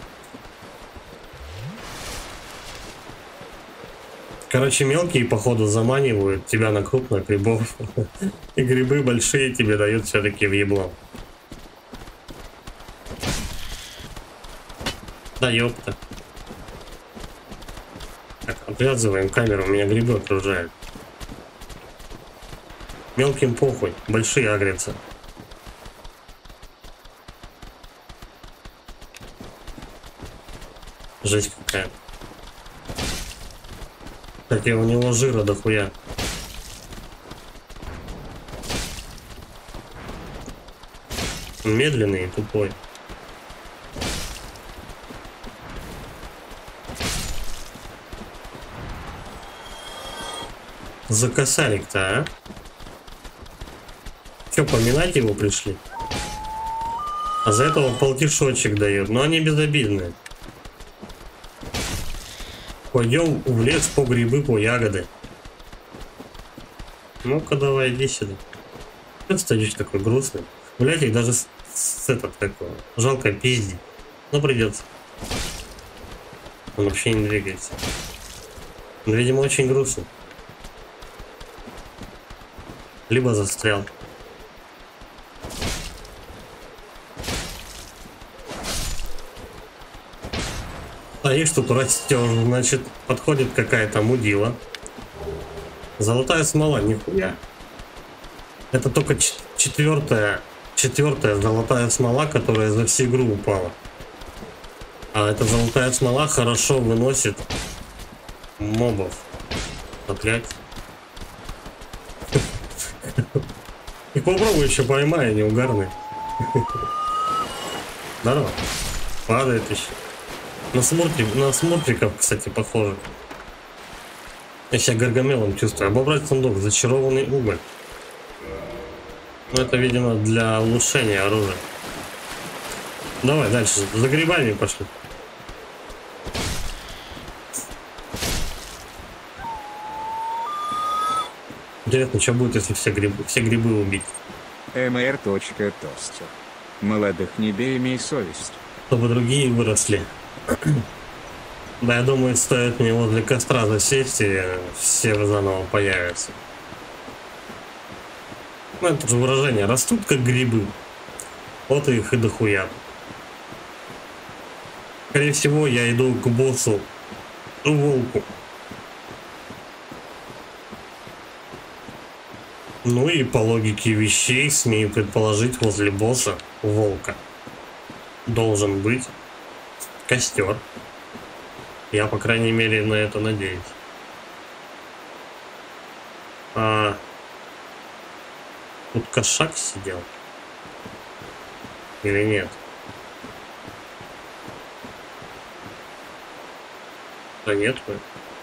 Короче, мелкие, походу, заманивают тебя на крупных грибов. И грибы большие тебе дают все-таки в ебло. Да ёпта. Так, отвязываем камеру, меня грибы окружают. Мелким похуй, большие агрятся. Жесть какая. Кстати, у него жира дохуя. Он медленный и тупой. За косарик-то, а? Че, поминать его пришли? А за этого полтишочек дают. Но они безобидные. Пойдем в лес по грибы, по ягоды. Ну-ка давай, иди сюда. Ты стоишь такой грустный. Блять, их даже с этот такого. Жалко пиздить. Но придется. Он вообще не двигается. Он, видимо, очень грустный. Либо застрял. Стоишь тут, растешь, значит, подходит какая-то мудила. Золотая смола, нихуя. Это только четвертая золотая смола, которая за всю игру упала. А эта золотая смола хорошо выносит мобов. Опять. И попробуй еще поймай, они угарные. Здорово. Падает еще. На смотриков, кстати, похоже. Я себя гаргамелом чувствую. Обобрать сундук. Зачарованный уголь. Ну, это, видимо, для улучшения оружия. Давай дальше. За грибами пошли. Интересно, что будет, если все грибы убить? mr.toaster. Молодых не бей, имей совесть. Чтобы другие выросли. Да, я думаю, стоит мне возле костра засесть, и все заново появятся. Ну, это же выражение. Растут как грибы. Вот их и дохуя. Скорее всего, я иду к боссу, волку. Ну и по логике вещей, смею предположить, возле босса волка должен быть костер. Я, по крайней мере, на это надеюсь. Тут кошак сидел? Или нет? Да нет, мы.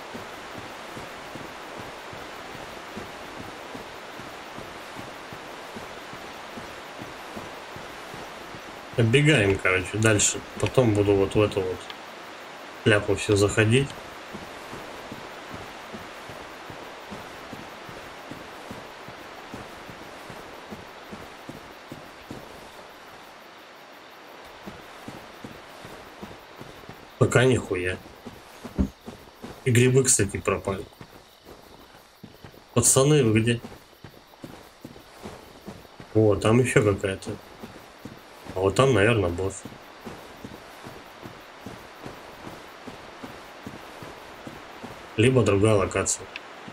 Оббегаем, короче, дальше. Потом буду вот в эту вот шляпу все заходить. Пока нихуя. И грибы, кстати, пропали. Пацаны, вы где? О, там еще какая-то. А вот там, наверное, босс. Либо другая локация.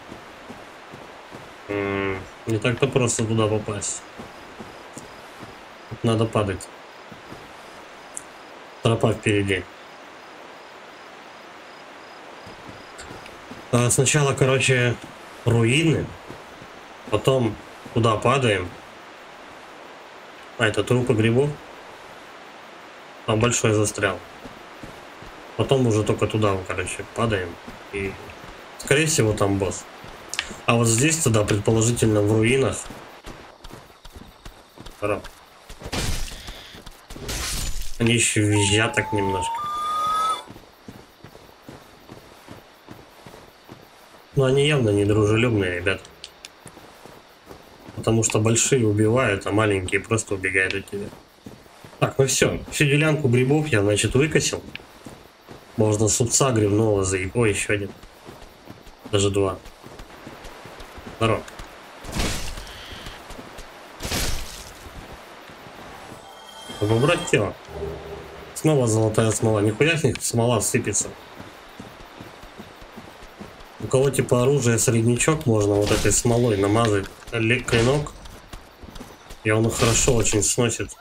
Не так-то просто туда попасть. Тут надо падать. Тропа впереди. Сначала, короче, руины. Потом туда падаем. А, это трупы грибов. Там большой застрял. Потом уже только туда, короче, падаем. И, скорее всего, там босс. А вот здесь тогда, предположительно, в руинах. Они еще визжат так немножко. Но они явно не дружелюбные, ребят. Потому что большие убивают, а маленькие просто убегают от тебя. Так, ну все. Всю делянку грибов я, значит, выкосил. Можно супца грибного заебать. Ой, еще один. Даже два. Здорово. Выбрать тело. Снова золотая смола. Нихуя с них смола сыпется. У кого типа оружие среднячок, можно вот этой смолой намазать клинок. И он хорошо очень сносит.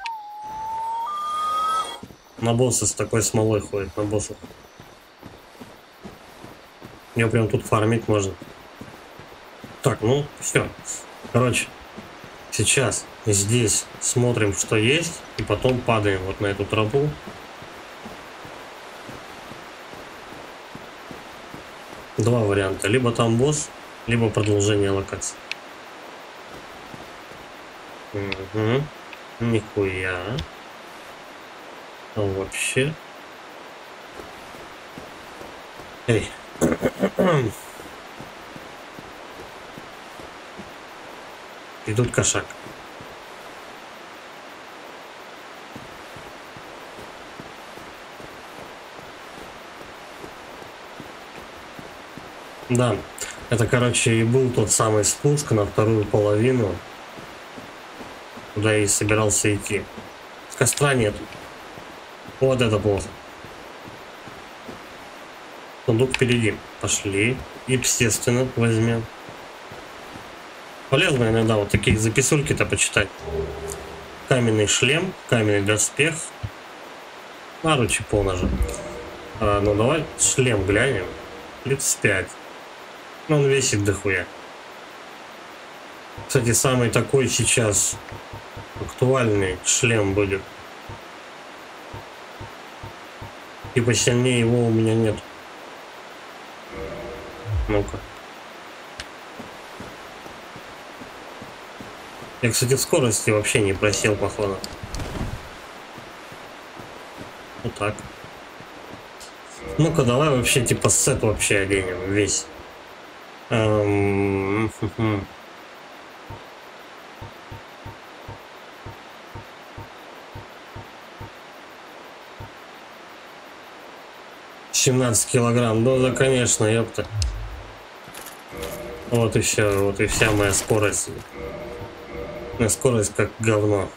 На босса с такой смолой ходит, на боссов. Ее прям тут фармить можно. Так, ну все. Короче, сейчас здесь смотрим, что есть, и потом падаем вот на эту тропу. Два варианта. Либо там босс, либо продолжение локации. Угу. Нихуя. А вообще. Эй. И тут кошак. Да, это, короче, и был тот самый спуск на вторую половину, куда я и собирался идти. Костра нет. Вот это плохо. Сундук впереди. Пошли. Естественно, возьмем. Полезно иногда вот такие записульки-то почитать. Каменный шлем, каменный доспех. Наручи полножа. Ну давай шлем глянем. 35. Он весит дохуя. Кстати, самый такой сейчас актуальный шлем будет. И посильнее его у меня нет. Ну-ка. Я, кстати, в скорости вообще не просел, походу. Вот так. Ну-ка, давай вообще типа сет вообще оденем весь. 17 килограмм, ну да, конечно, ёпта. Вот и все, вот и вся моя скорость. На скорость как говно.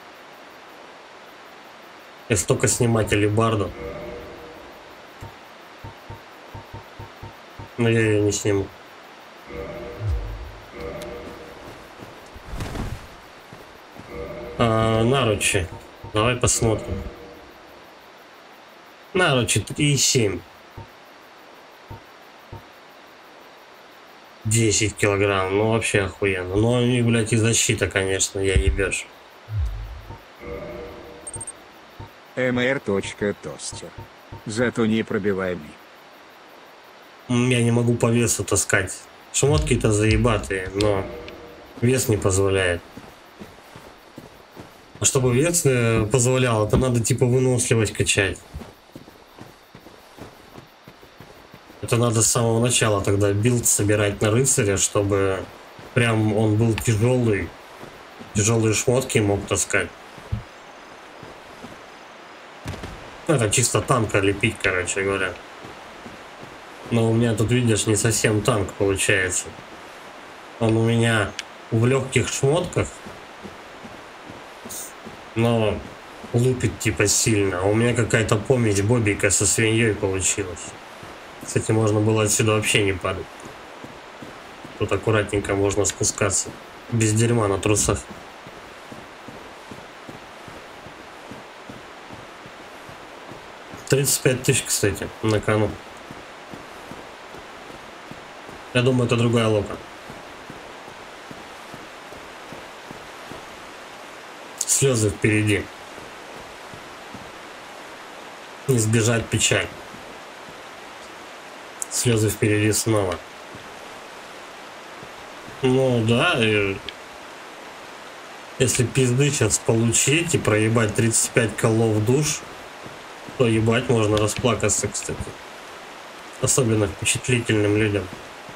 Если только снимать алебарду. Но я ее не сниму. Наручи. Давай посмотрим. Наручи 3,7. 10 килограмм. Ну вообще охуенно. Но у них, блядь, и защита, конечно, я ебешь. mr.тостер. Зато непробиваемый. Я не могу по весу таскать. Шмотки-то заебатые, но вес не позволяет. А чтобы вес позволял, это надо типа выносливость качать. Это надо с самого начала тогда билд собирать на рыцаря, чтобы прям он был тяжелый. Тяжелые шмотки мог таскать. Это чисто танка лепить, короче говоря. Но у меня тут, видишь, не совсем танк получается. Он у меня в легких шмотках, но лупит типа сильно. А у меня какая-то помесь бобика со свиньей получилась. Кстати, можно было отсюда вообще не падать. Тут аккуратненько можно спускаться. Без дерьма на трусах. $35 000, кстати, на кону. Я думаю, это другая лока. Слезы впереди. Не сбежать печаль. Слезы впереди снова. Ну да, если пизды сейчас получить и проебать 35 колов душ, то ебать можно расплакаться, кстати. Особенно впечатлительным людям.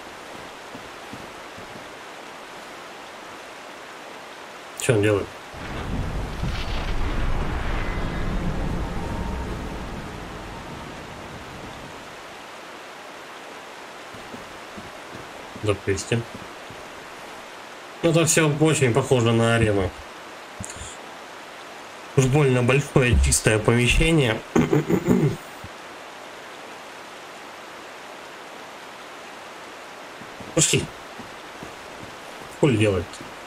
Что он делает? Допустим. Ну, это все очень похоже на арену. Уж больно большое чистое помещение. Пошли. Хули делать?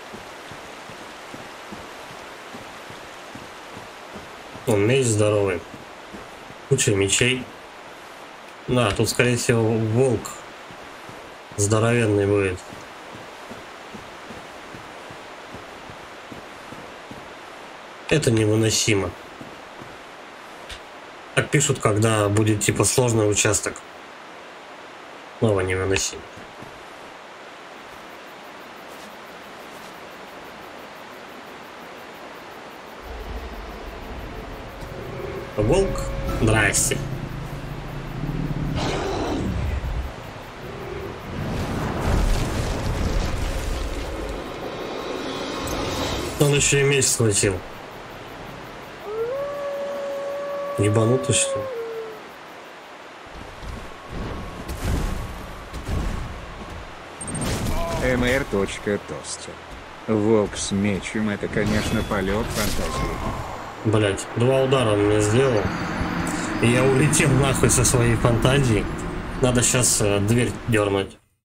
Он меч здоровый. Куча мечей. Да, тут, скорее всего, волк здоровенный будет. Это невыносимо. Так пишут, когда будет типа сложный участок. Снова невыносимо. Волк, здрасте. Он еще и меч схватил. Ебанутый, что ли? mr.тостер. Волк с мечем — это, конечно, полет фантазии. Блять, 2 удара он мне сделал. И я улетел нахуй со своей фантазией. Надо сейчас дверь дернуть.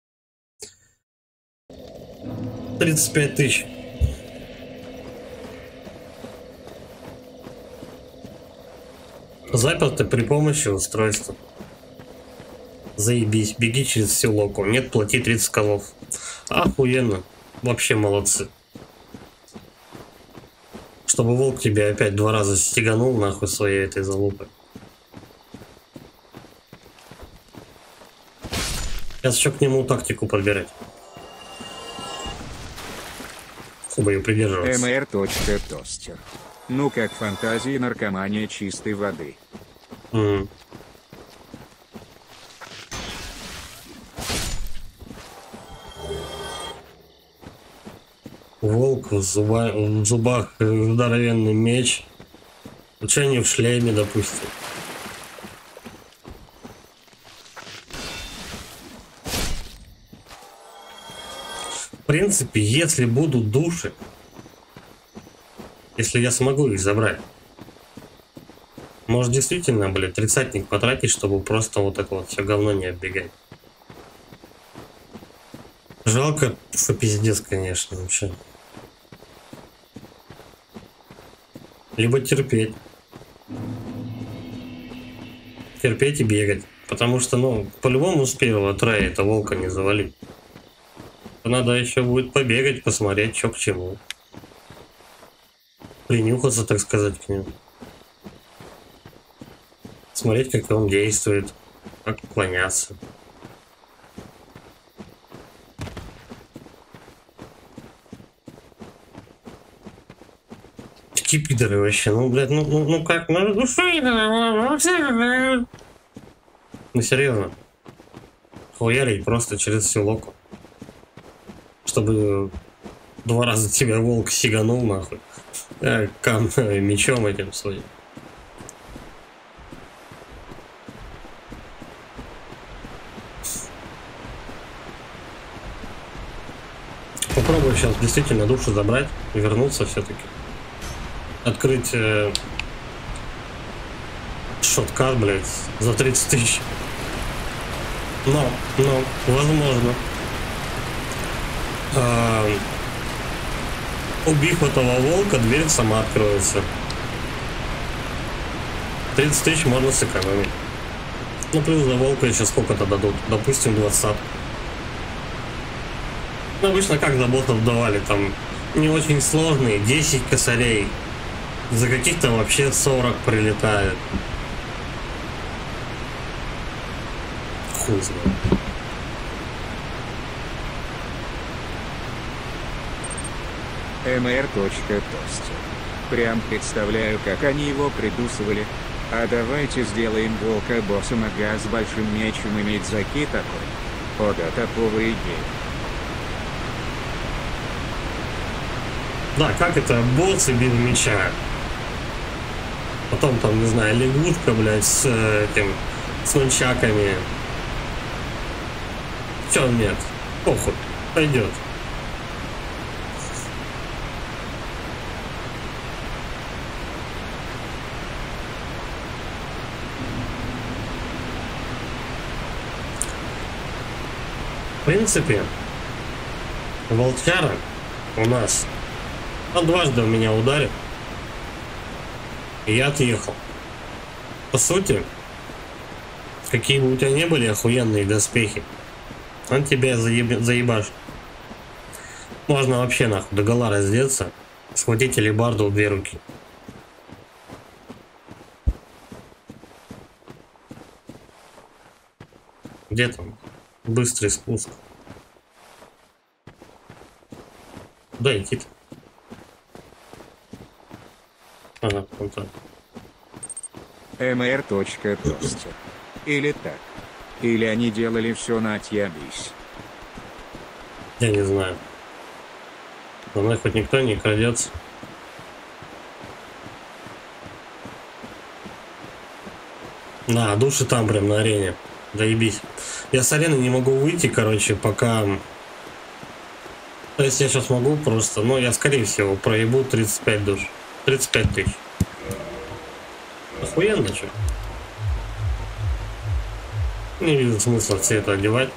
35 000. Заперты при помощи устройства. Заебись, беги через всю локу. Нет, плати 30 колов. Охуенно. Вообще молодцы. Чтобы волк тебя опять 2 раза стеганул нахуй своей этой залупой. Сейчас еще к нему тактику подбирать. Чтобы ее придерживаться. mr.тостер. Ну как фантазии, наркомания чистой воды. Волк в зубах здоровенный меч. Че не в шлеме, допустим. В принципе, если будут души, Если я смогу их забрать. Может действительно, блядь, 30-ник потратить, чтобы просто вот это вот все говно не оббегать. Жалко, что пиздец, конечно, вообще. Либо терпеть. Терпеть и бегать. Потому что, ну, по-любому с первого трая это волка не завалить. Надо еще будет побегать, посмотреть, что к чему. Принюхаться, так сказать, к нему. Смотреть, как он действует, как уклоняться. Такие пидоры вообще, ну, блядь, ну как, ну серьезно. Хуярить просто через всю локу. Чтобы 2 раза тебя волк сиганул, нахуй. Мечом этим своим. Попробую сейчас действительно душу забрать и вернуться все-таки. Открыть шоткат, блядь, за 30 тысяч. Но, возможно. Убив этого волка, дверь сама откроется. 30 тысяч можно сэкономить. Ну, плюс за волка еще сколько-то дадут. Допустим, 20. Ну, обычно как за боссов давали, там не очень сложные, 10 косарей. За каких-то вообще 40 прилетает. Хуй знает. mr.toaster. Прям представляю, как они его придусывали. А давайте сделаем волка боссом, ага, с большим мечом, иметь заки такой. О да, топовая идея. Да, как это боссы без меча? Потом там, не знаю, лягушка, блядь, с этим, с нунчаками. Чё нет? Похуй, пойдет. В принципе, волчара у нас, он дважды у меня ударил, и я отъехал. По сути, какие бы у тебя не были охуенные доспехи, он тебя заебашит. Можно вообще нахуй догола раздеться, схватить алебарду в 2 руки. Где там быстрый спуск? Куда идти-то? Ага, вон так. mr.toaster. Или так. Или они делали все на отъебись. Я не знаю. За мной хоть никто не крадется. Да, души там прям на арене. Доебись. Я с арены не могу выйти, короче, пока... То есть я сейчас могу просто, но я скорее всего проебу 35 душ. 35 тысяч. Охуенно, что? Не вижу смысла все это одевать.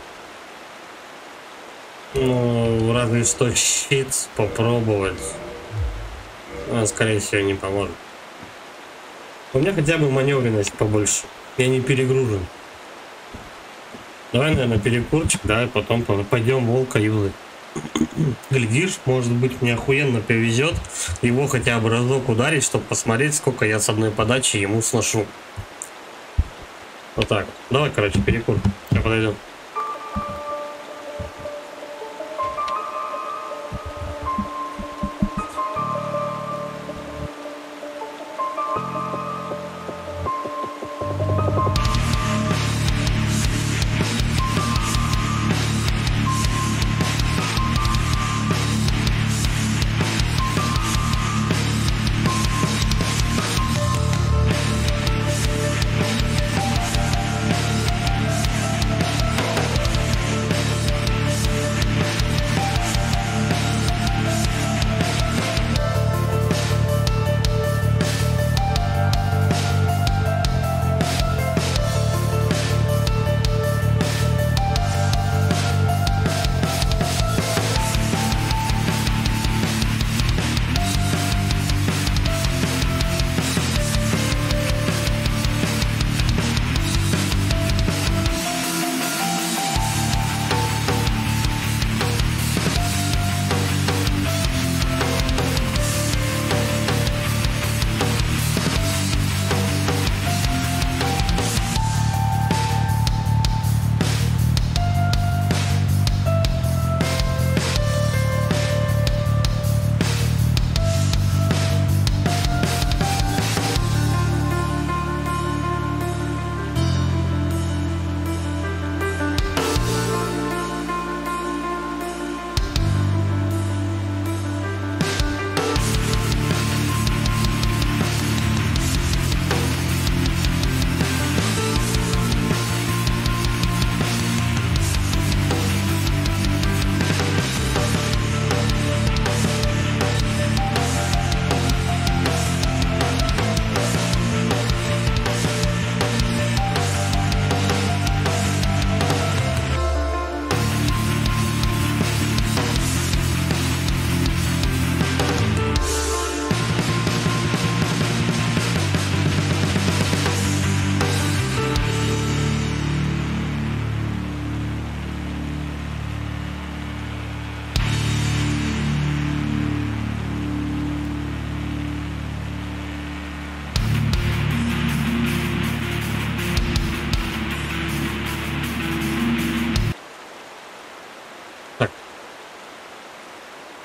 Ну, разве что щит попробовать. Но, скорее всего, не поможет. У меня хотя бы маневренность побольше. Я не перегружен. Давай, наверное, перекурчик, да, и потом пойдем волка юзать. Глядишь, может быть, мне охуенно повезет его хотя бы разок ударить, чтобы посмотреть, сколько я с одной подачи ему сношу. Вот так. Давай, короче, перекур. Сейчас подойдем.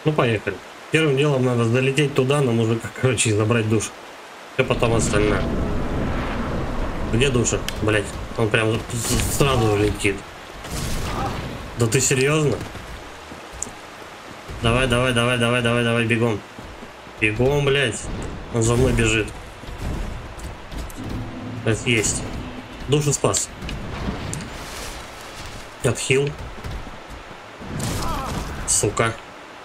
Ну, поехали. Первым делом надо долететь туда, на мужика, короче, и забрать душ. И потом остальное. Где душа? Блять, он прям сразу летит. Да ты серьезно? Давай, давай, давай, давай, давай, давай, бегом. Бегом, блять. Он за мной бежит. Это есть. Душу спас. Отхил. Сука.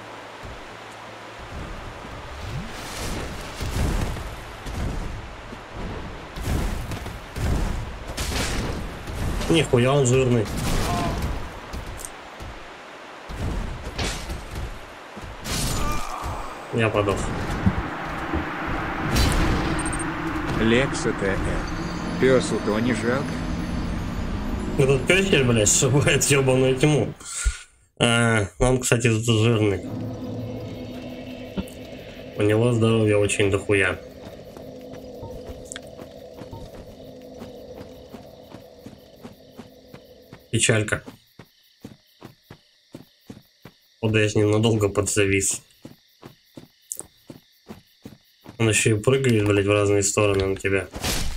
Нихуя он жирный. Я подох. Лекса ТР. Песу то не жалко. Этот пёсель, блядь, сшибает ёбаную тьму. Он, кстати, жирный. У него здоровье очень дохуя. Печалька. Куда я с ним надолго подзавис. Он еще и прыгает, блядь, в разные стороны на тебя.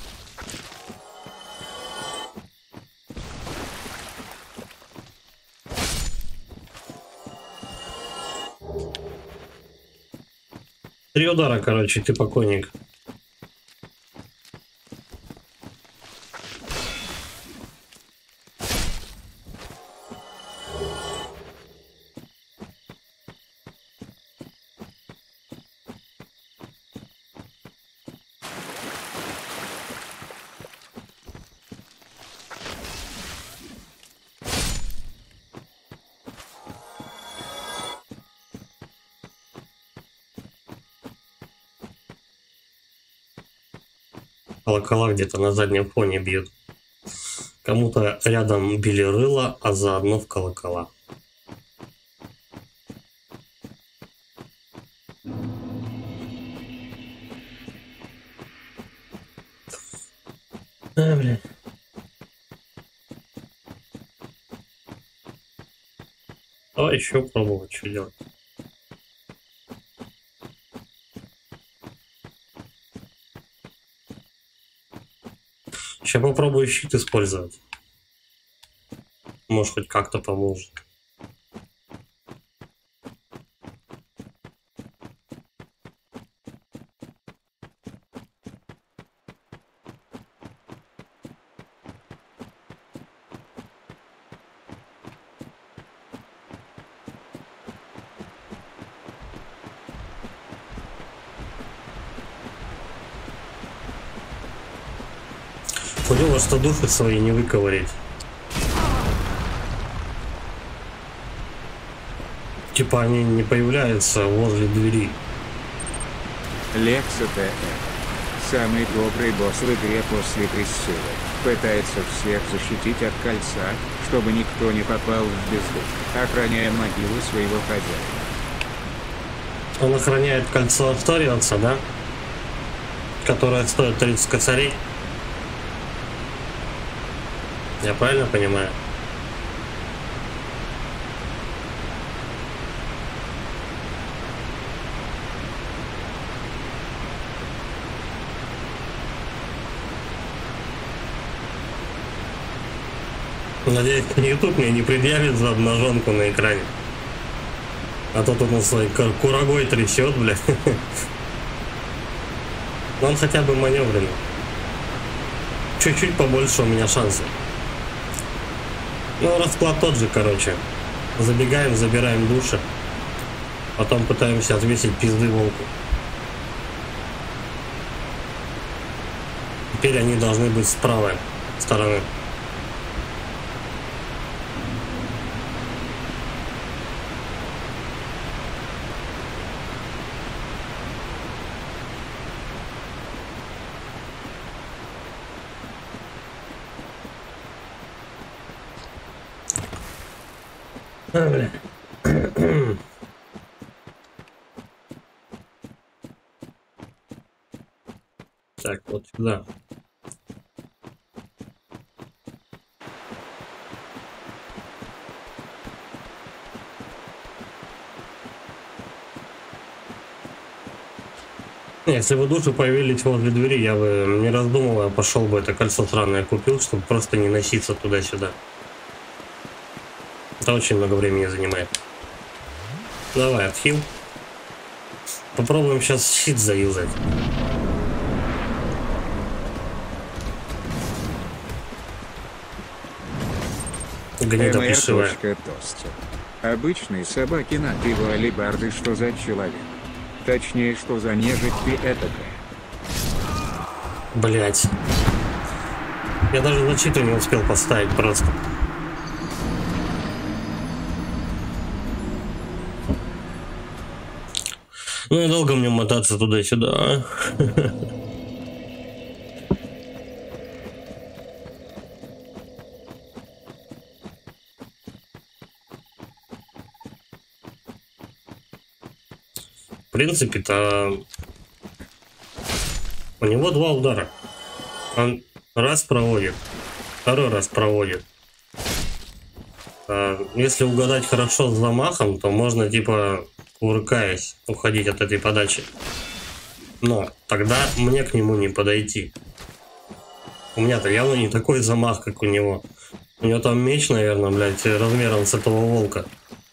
Три удара, короче, ты покойник. Колокола где-то на заднем фоне бьют. Кому-то рядом били рыло, а заодно в колокола. Бля. Давай еще пробовать, что делать. Сейчас попробую щит использовать. Может, хоть как-то поможет. Хуёво, что души свои не выковырять. Типа они не появляются возле двери. Лекса ТР. Самый добрый босс в игре после присылок. Пытается всех защитить от кольца, чтобы никто не попал в безду, охраняя могилу своего хозяина. Он охраняет кольцо от Торианса, да? Которое стоит 30 косарей. Я правильно понимаю? Надеюсь, YouTube мне не предъявит за обнаженку на экране. А то тут он своей курагой трясет, бля. Но он хотя бы маневренный. Чуть-чуть побольше у меня шансов. Ну, расклад тот же, короче. Забегаем, забираем души. Потом пытаемся отвесить пизды волку. Теперь они должны быть с правой стороны. Бля. Так, вот сюда. Если бы души появились возле двери, я бы, не раздумывая, пошел бы это кольцо сраное купил, чтобы просто не носиться туда-сюда. Это очень много времени занимает. Давай, отхил. Попробуем сейчас щит заюзать. Гнида плешивая. Обычные собаки на пиво алибарды, что за человек? Точнее, что за нежить ты этакая? Блять. Я даже защиту не успел поставить просто. Ну и долго мне мотаться туда-сюда, а? В принципе-то у него 2 удара. Он раз проводит, второй раз проводит. Если угадать хорошо с замахом, то можно типа кувыркаясь уходить от этой подачи. Но тогда мне к нему не подойти. У меня-то явно не такой замах, как у него. У него там меч, наверное, блядь, размером с этого волка.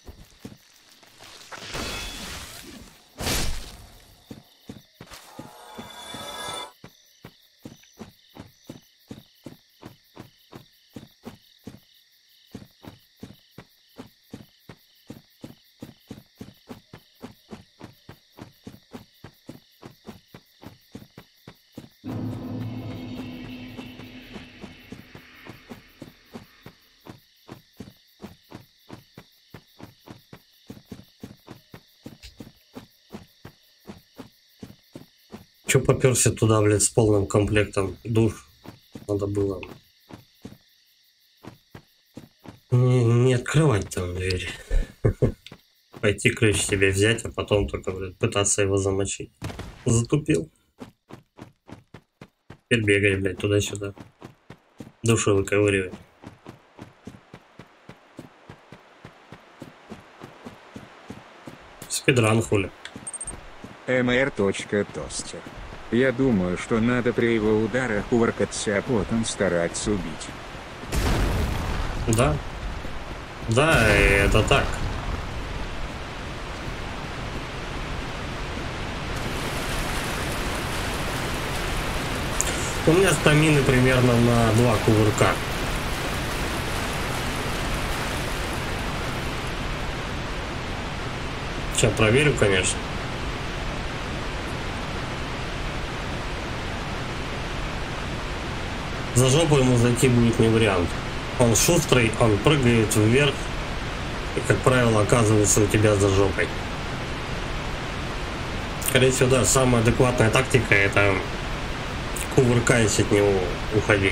Че поперся туда, блядь, с полным комплектом душ? Надо было не открывать там дверь. Пойти ключ себе взять, а потом только, блядь, пытаться его замочить. Затупил. Теперь бегай, блядь, туда-сюда. Душу выковыривай. Спидран, хули. mr.тостер. Я думаю, что надо при его ударах кувыркаться, а потом стараться убить. Да. Да, это так. У меня стамины примерно на 2 кувырка. Сейчас проверю, конечно. За жопу ему зайти будет не вариант. Он шустрый, он прыгает вверх и, как правило, оказывается у тебя за жопой. Скорее всего, да, самая адекватная тактика — это кувыркаясь от него уходить.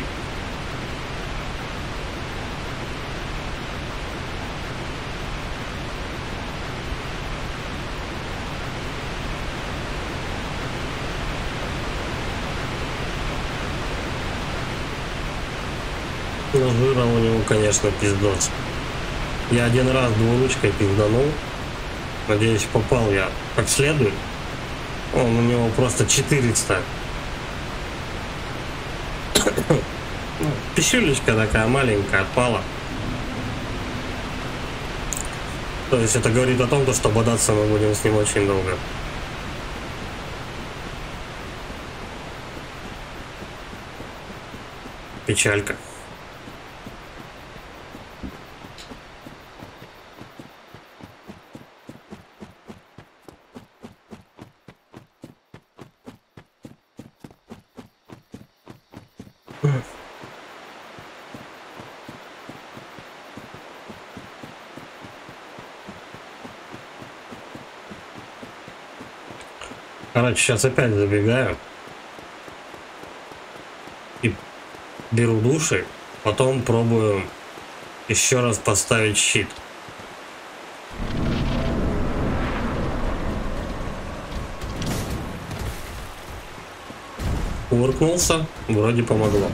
Но жира у него, конечно, пиздос. Я один раз двуручкой пизданул. Надеюсь, попал я как следует. Он у него просто 400. Пищулечка такая маленькая отпала. То есть это говорит о том, что бодаться мы будем с ним очень долго. Печалька. Короче, сейчас опять забегаю и беру души, потом пробую еще раз поставить щит. Кувыркнулся, вроде помогло.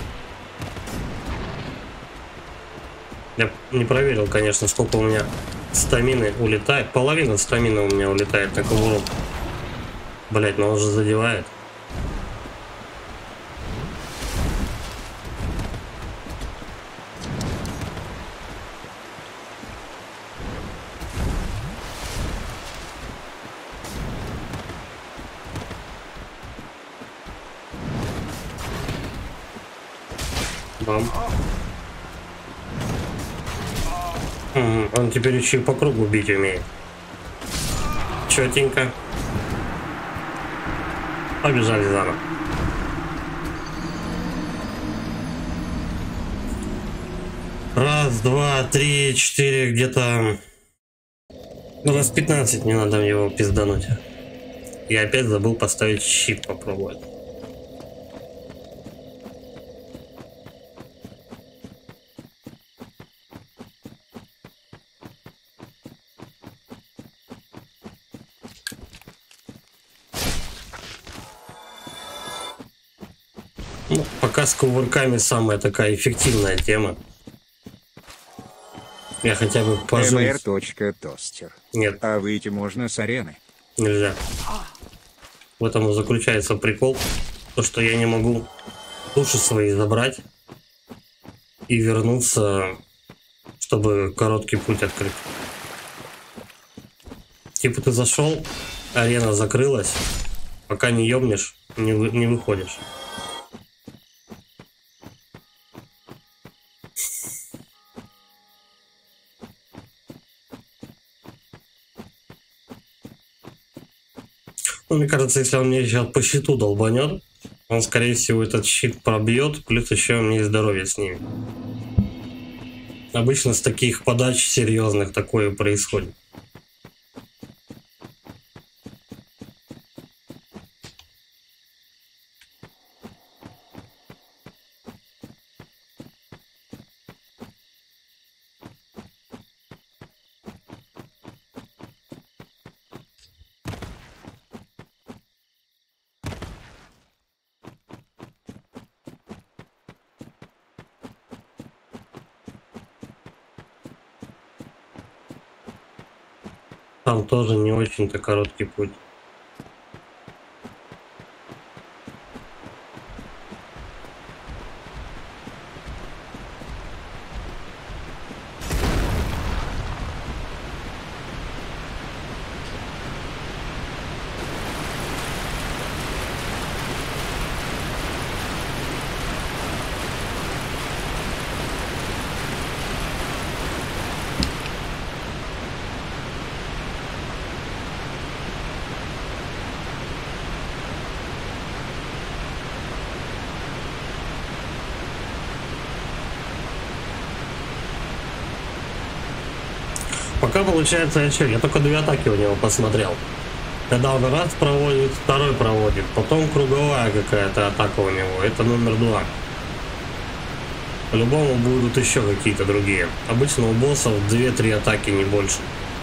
Я не проверил, конечно, сколько у меня Стамины улетает. Половина стамины у меня улетает. Так урон. Блять, но он же задевает. Бам. Он теперь еще и по кругу бить умеет. Четенько. Побежали заново. Раз, два, три, четыре, где-то раз 15 мне надо его пиздануть. Я опять забыл поставить щит попробовать. Ну, пока с кувырками самая такая эффективная тема. Я хотя бы пожил. mr.toaster. Нет. А выйти можно с арены? Нельзя. В этом и заключается прикол. То, что я не могу души свои забрать и вернуться, чтобы короткий путь открыть. Типа ты зашел, арена закрылась, пока не ёбнешь, не выходишь. Ну, мне кажется, если он мне сейчас по щиту долбанет, он, скорее всего, этот щит пробьет, плюс еще мне и здоровье снимет. Обычно с таких подач серьезных такое происходит. Там тоже не очень-то короткий путь. Пока получается еще, я только 2 атаки у него посмотрел. Когда он раз проводит, второй проводит, потом круговая какая-то атака у него, это номер 2. По-любому будут еще какие-то другие. Обычно у боссов 2-3 атаки, не больше.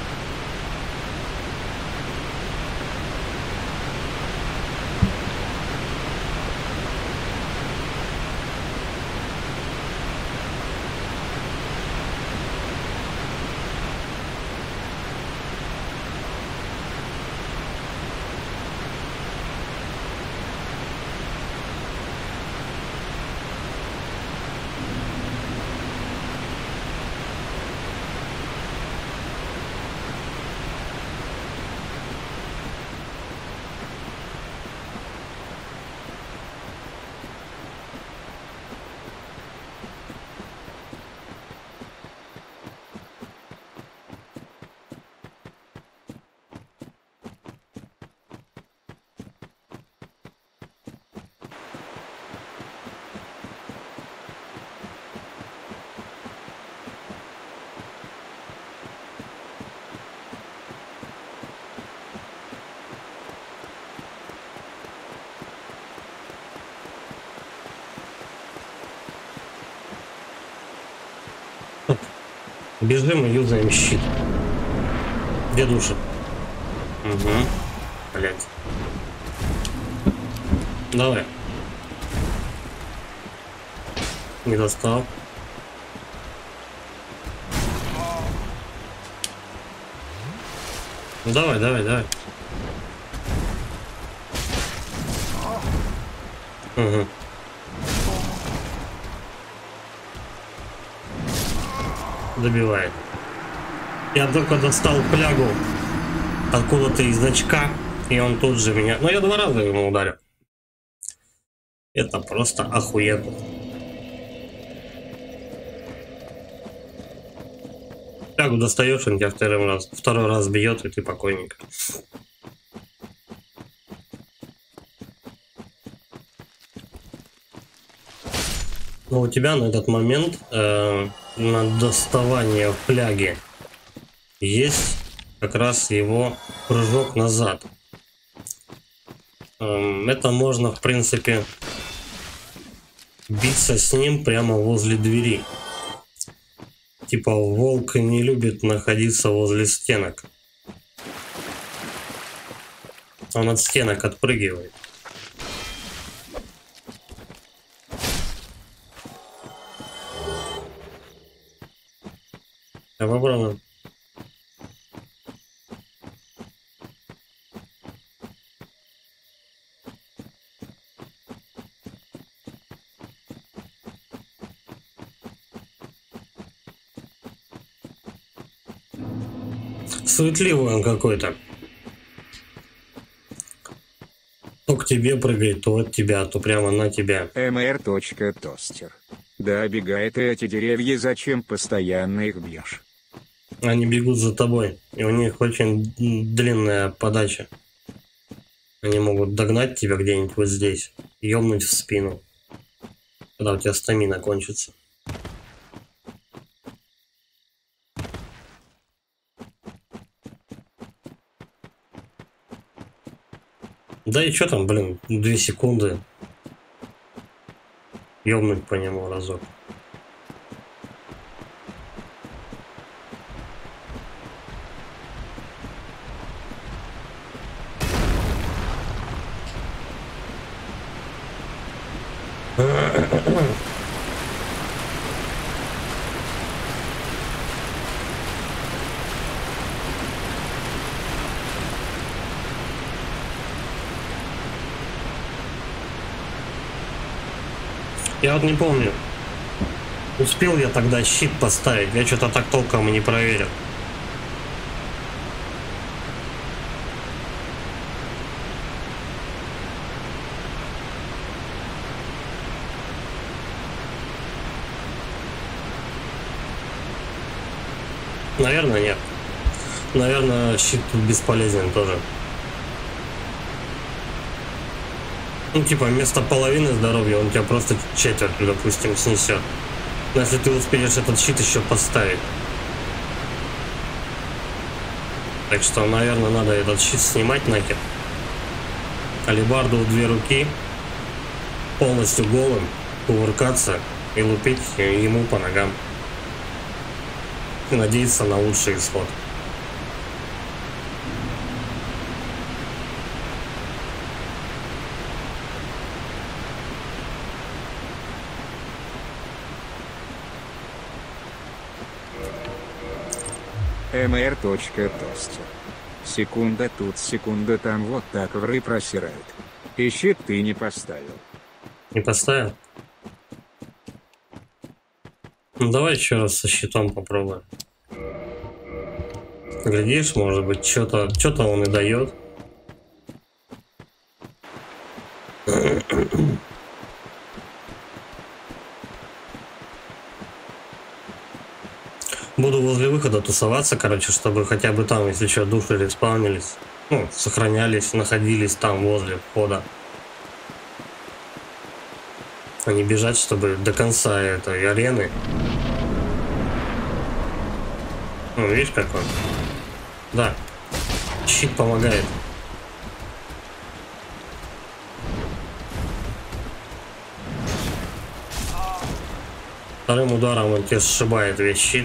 Бежим и юзаем щит. Где души? Угу. Блять. Давай. Не достал. Ну, давай, давай, давай. Угу. Добивает. Я только достал флягу откуда-то из очка, и он тут же меня... Ну, я 2 раза ему ударил. Это просто охуенно. Флягу достаешь, он тебя второй раз бьет, и ты покойник. Но у тебя на этот момент на доставание фляги есть как раз его прыжок назад. Это можно, в принципе, биться с ним прямо возле двери. Типа волк не любит находиться возле стенок. Он от стенок отпрыгивает. Я попробую. Суетливый он какой-то. То к тебе прыгает, то от тебя, то прямо на тебя. mr.тостер. Да, обегает эти деревья, зачем постоянно их бьешь? Они бегут за тобой, и у них очень длинная подача. Они могут догнать тебя где-нибудь вот здесь, ёбнуть в спину, когда у тебя стамина кончится. Да и что там, блин, 2 секунды. Ёбнуть по нему разок. Я вот не помню, успел я тогда щит поставить, я что-то так толком и не проверил. Наверное, нет. Наверное, щит тут бесполезен тоже. Ну, типа, вместо половины здоровья он тебя просто четверть, допустим, снесет. Но если ты успеешь этот щит еще поставить. Так что, наверное, надо этот щит снимать нахер. Алебарду в 2 руки. Полностью голым. Кувыркаться и лупить ему по ногам. И надеяться на лучший исход. mr.тостер. Секунда тут, секунда там, вот так вры просирают. И щит ты не поставил. Не поставил? Ну, давай еще раз со щитом попробуем. Глядишь, может быть, что-то он и дает. Буду возле выхода тусоваться, короче, чтобы хотя бы там, если что, души респаунились, ну, сохранялись, находились там возле входа. А не бежать, чтобы до конца этой арены. Ну, видишь, как он? Да. Щит помогает. Вторым ударом он тебе сшибает весь щит.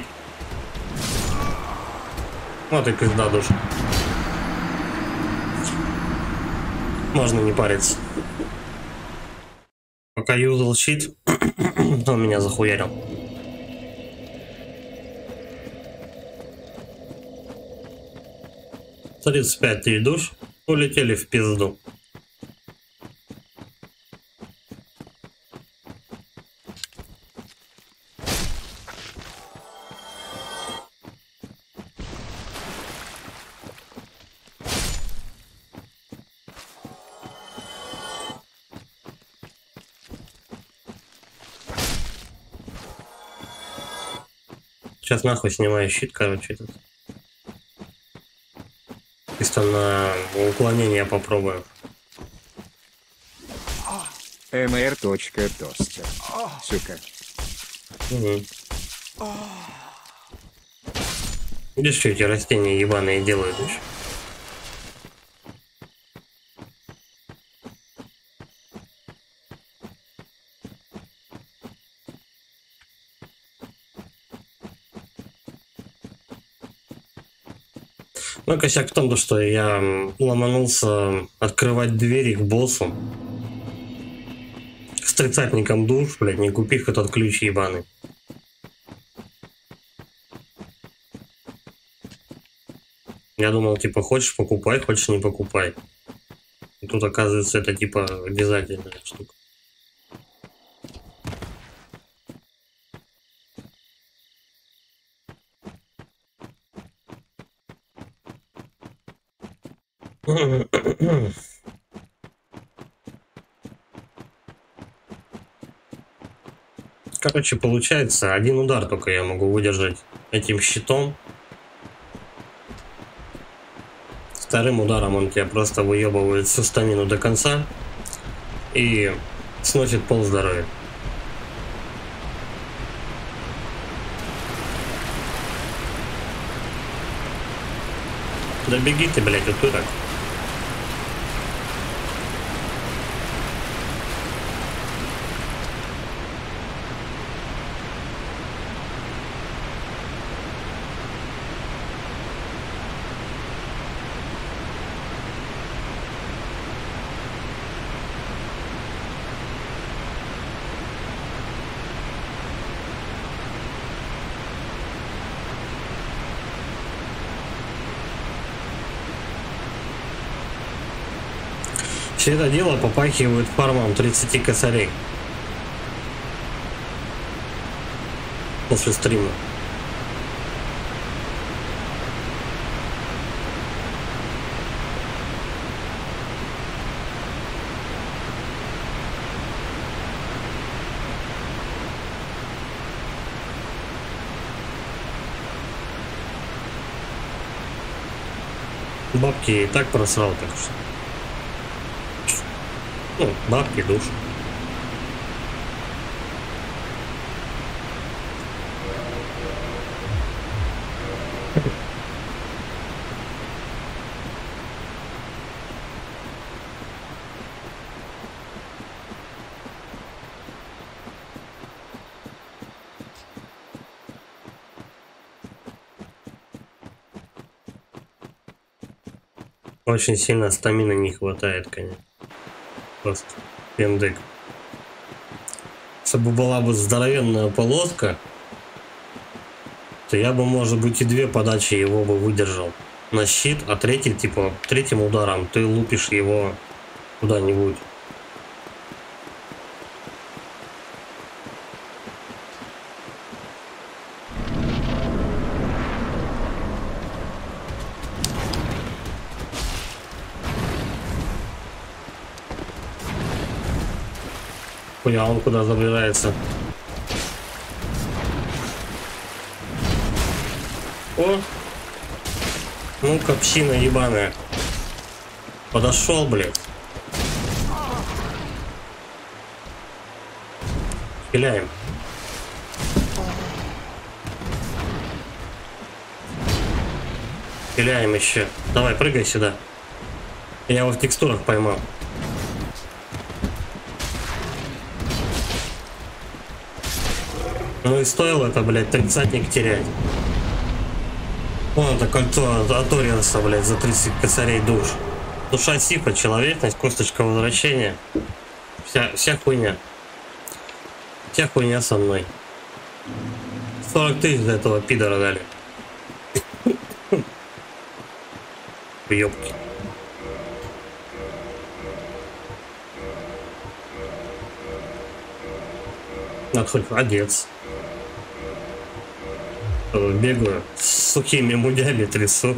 Вот и пизда душ. Можно не париться. Пока юзал щит, он меня захуярил. 35 тысяч душ улетели в пизду. Сейчас нахуй снимаю щит, короче, этот. Чисто на уклонение попробую. mr.тостер. Сука. Угу. Видишь, что эти растения ебаные делают еще? Ну, косяк в том, что я ломанулся открывать двери к боссу с тридцатником душ, блядь, не купив этот ключ ебаный. Я думал, типа, хочешь покупай, хочешь не покупай. И тут, оказывается, это, типа, обязательная штука. Короче, получается, один удар только я могу выдержать этим щитом. Вторым ударом он тебя просто выебывает всю стамину до конца и сносит пол здоровья. Да беги ты, блядь, утырок. Все это дело попахивает фармом 30 косарей после стрима. Бабки и так просрал, так что. Ну, бабки, душ. Очень сильно стамины не хватает, конечно. Просто пиндык. Если бы была бы здоровенная полоска, то я бы, может быть, и две подачи его бы выдержал на щит, а третий, типа, третьим ударом ты лупишь его куда-нибудь. А он куда забирается? О! Ну-ка, псина ебаная. Подошел, блядь. Стреляем. Стреляем еще. Давай, прыгай сюда. Я его в текстурах поймал. Ну и стоило это, блядь, тридцатник терять. Вон это кольцо от Ориенса, блядь, за 30 косарей душ. Душа Сифа, человечность, косточка возвращения. Вся хуйня. Вся хуйня со мной. 40 тысяч за этого пидора дали. Ёпки. Надо хоть одеться. Бегаю с сухими мудями, трясу.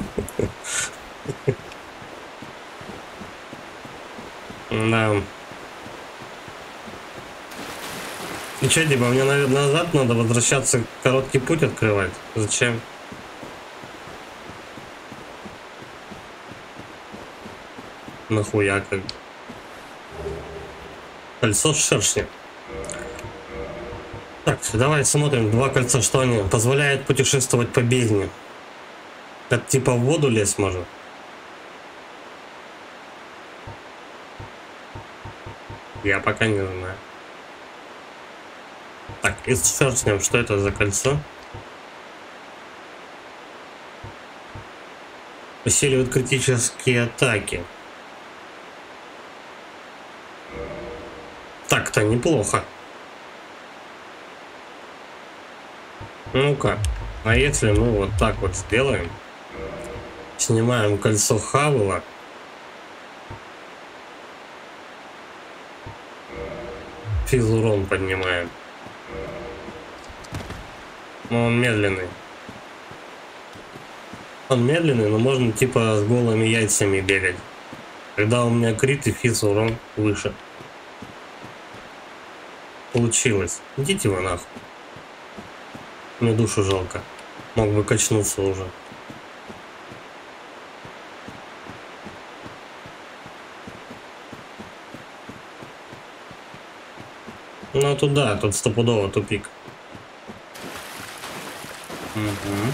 Да. И что, типа, мне, наверное, назад надо возвращаться, короткий путь открывать? Зачем? Нахуя как? Кольцо шершня. Так, давай смотрим. Два кольца, что они? Позволяют путешествовать по бездне. Это типа в воду лезть можно? Я пока не знаю. Так, и с шершнем, что это за кольцо? Усиливают критические атаки. Так-то неплохо. Ну-ка, а если мы вот так вот сделаем? Снимаем кольцо Хавела. Физ-урон поднимаем. Но он медленный. Он медленный, но можно типа с голыми яйцами бегать. Когда у меня крит и физ-урон выше. Получилось. Идите вы нахуй. Мне душу жалко. Мог бы качнуться уже. Ну туда, тут стопудово тупик. Угу.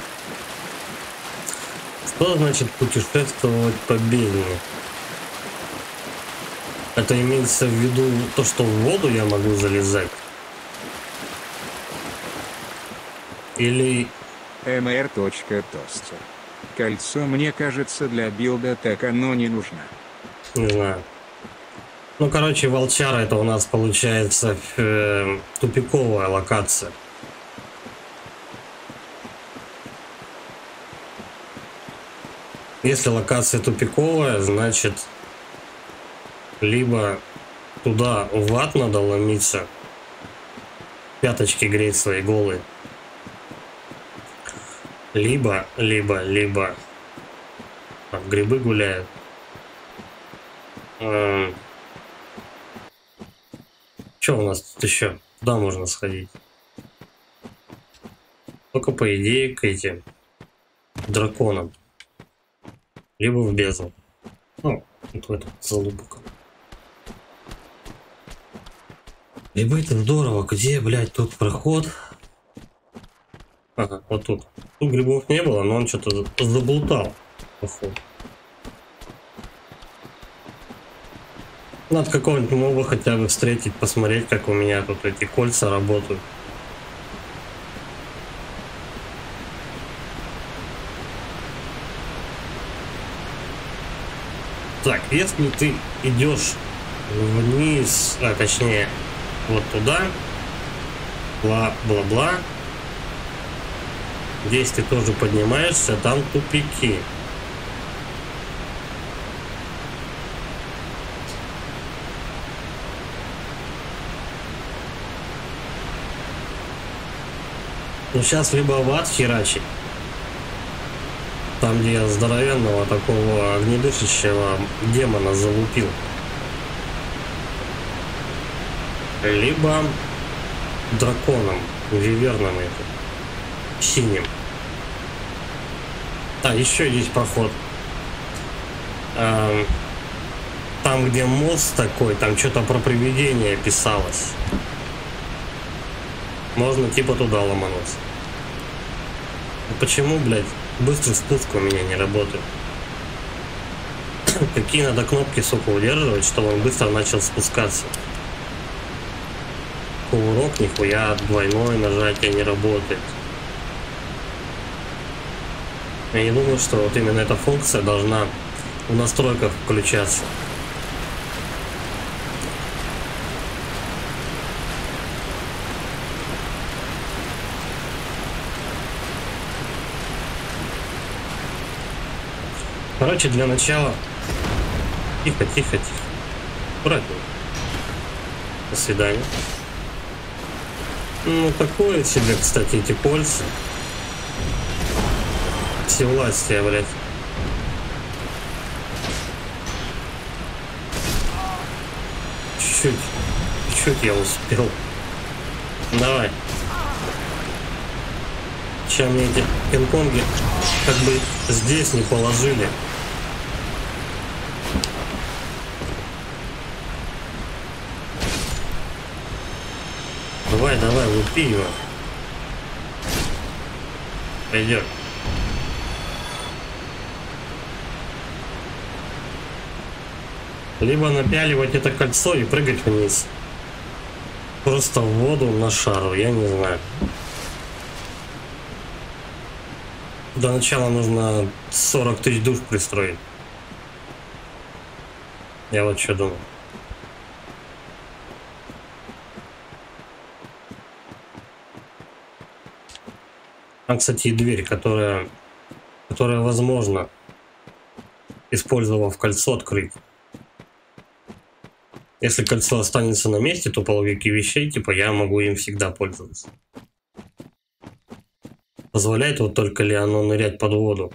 Что значит путешествовать по бездне? Это имеется в виду то, что в воду я могу залезать? Или... mr.тостер. Кольцо, мне кажется, для билда так оно не нужно. Не знаю. Ну, короче, волчара это у нас получается тупиковая локация. Если локация тупиковая, значит, либо туда в ад надо ломиться, пяточки греть свои голые, либо там грибы гуляют. Что у нас тут еще? Куда можно сходить? Только по идее к этим драконам. Либо в бездну. Ну, вот в эту залупку. Либо это здорово. Где, блядь, тут проход? Ага, вот тут. Тут грибов не было, но он что-то заблутал. Походу. Надо какого-нибудь моба хотя бы встретить, посмотреть, как у меня тут эти кольца работают. Так, если ты идешь вниз, а точнее вот туда, бла-бла-бла, здесь ты тоже поднимаешься, там тупики. Ну сейчас либо в ад херачить, там где я здоровенного такого огнедышащего демона залупил, либо драконом, виверном этим, синим. А, еще есть проход. Там, где мост такой, там что-то про привидение писалось. Можно типа туда ломануться. Почему, блядь, быстрый спуск у меня не работает? Какие надо кнопки, сука, удерживать, чтобы он быстро начал спускаться? Кувырок, нихуя, двойное нажатие не работает. Я не думаю, что вот именно эта функция должна в настройках включаться. Короче, для начала... Тихо, тихо, тихо. Аккуратнее. До свидания. Ну, такое себе, кстати, эти кольца. Всевластие, блядь. Чуть я успел. Давай. Сейчас мне эти пинг-понги как бы здесь не положили. Давай, давай, лупи его. Пойдет. Либо напяливать это кольцо и прыгать вниз. Просто в воду на шару, я не знаю. До начала нужно 40 тысяч душ пристроить. Я вот что думаю. А, кстати, и дверь, которая возможно, использовав кольцо, открыть. Если кольцо останется на месте, то по логике вещей, типа, я могу им всегда пользоваться. Позволяет вот только ли оно нырять под воду?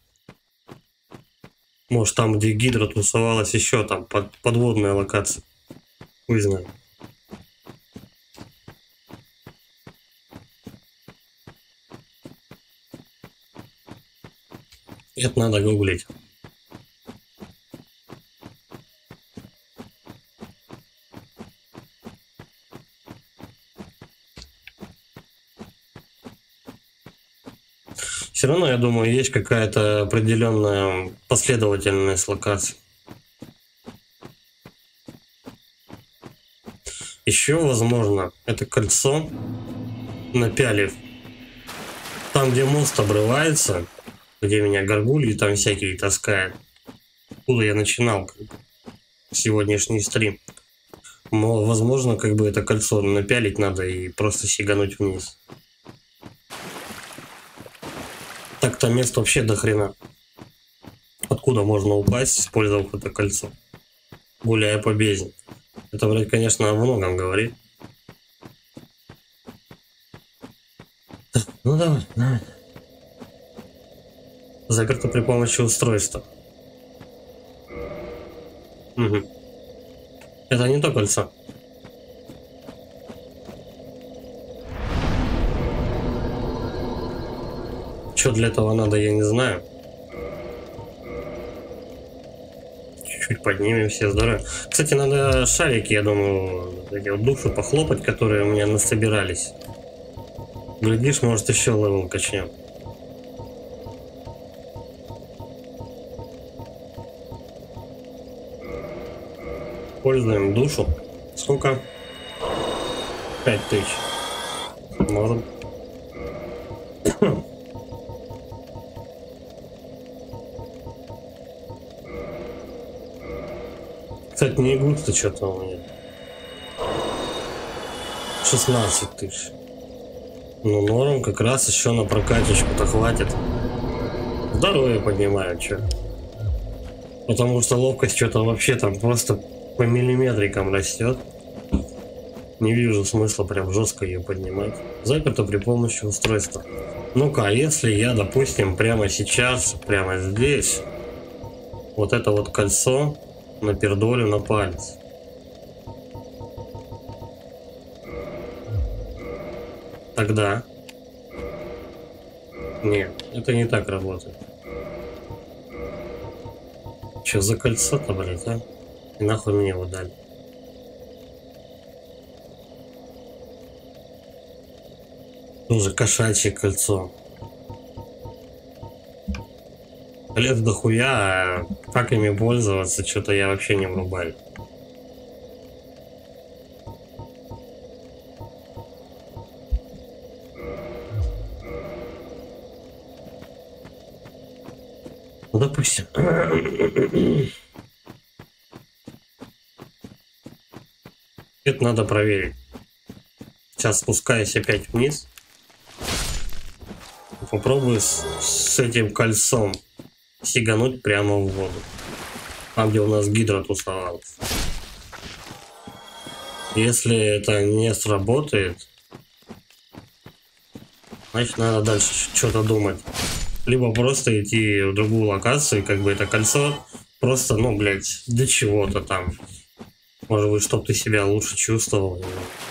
Может, там, где гидра тусовалась, еще там подводная локация. Хуй знает. Это надо гуглить. Все равно, я думаю, есть какая-то определенная последовательность локаций. Еще, возможно, это кольцо, напялив там, где мост обрывается, где меня горгульи там всякие таскают, откуда я начинал сегодняшний стрим. Но, возможно, как бы это кольцо напялить надо и просто сигануть вниз. Так-то мест вообще до хрена. Откуда можно упасть, использовав это кольцо, гуляя по бездне. Это, блядь, конечно, о многом говорит. Ну давай, давай. Заперто при помощи устройства. Угу. Это не то кольцо. Что для этого надо, я не знаю. Чуть-чуть поднимем, все здорово. Кстати, надо шарики, я думаю, эти вот душу похлопать, которые у меня насобирались. Глядишь, может, еще левел качнем. Пользуем душу. Сколько? 5000. Можем. Кстати, не густо что-то у меня. 16 тысяч. Ну, норм, как раз еще на прокатечку-то хватит. Здоровье поднимаю, что. Потому что ловкость что-то вообще там просто по миллиметрикам растет. Не вижу смысла прям жестко ее поднимать. Заперто при помощи устройства. Ну-ка, а если я, допустим, прямо сейчас, прямо здесь, вот это вот кольцо напердолю на палец. Тогда... Нет, это не так работает. Че за кольцо-то, блядь, а? И нахуй мне его дали? Тоже кошачье кольцо. Колец дохуя, а как ими пользоваться, что-то я вообще не врубаю. Ну, допустим. Это надо проверить. Сейчас спускаюсь опять вниз. Попробую с этим кольцом сигануть прямо в воду. Там, где у нас гидра тусовалась. Если это не сработает, значит надо дальше что-то думать. Либо просто идти в другую локацию, как бы это кольцо просто, ну, блядь, для чего-то там. Может быть, чтобы ты себя лучше чувствовал.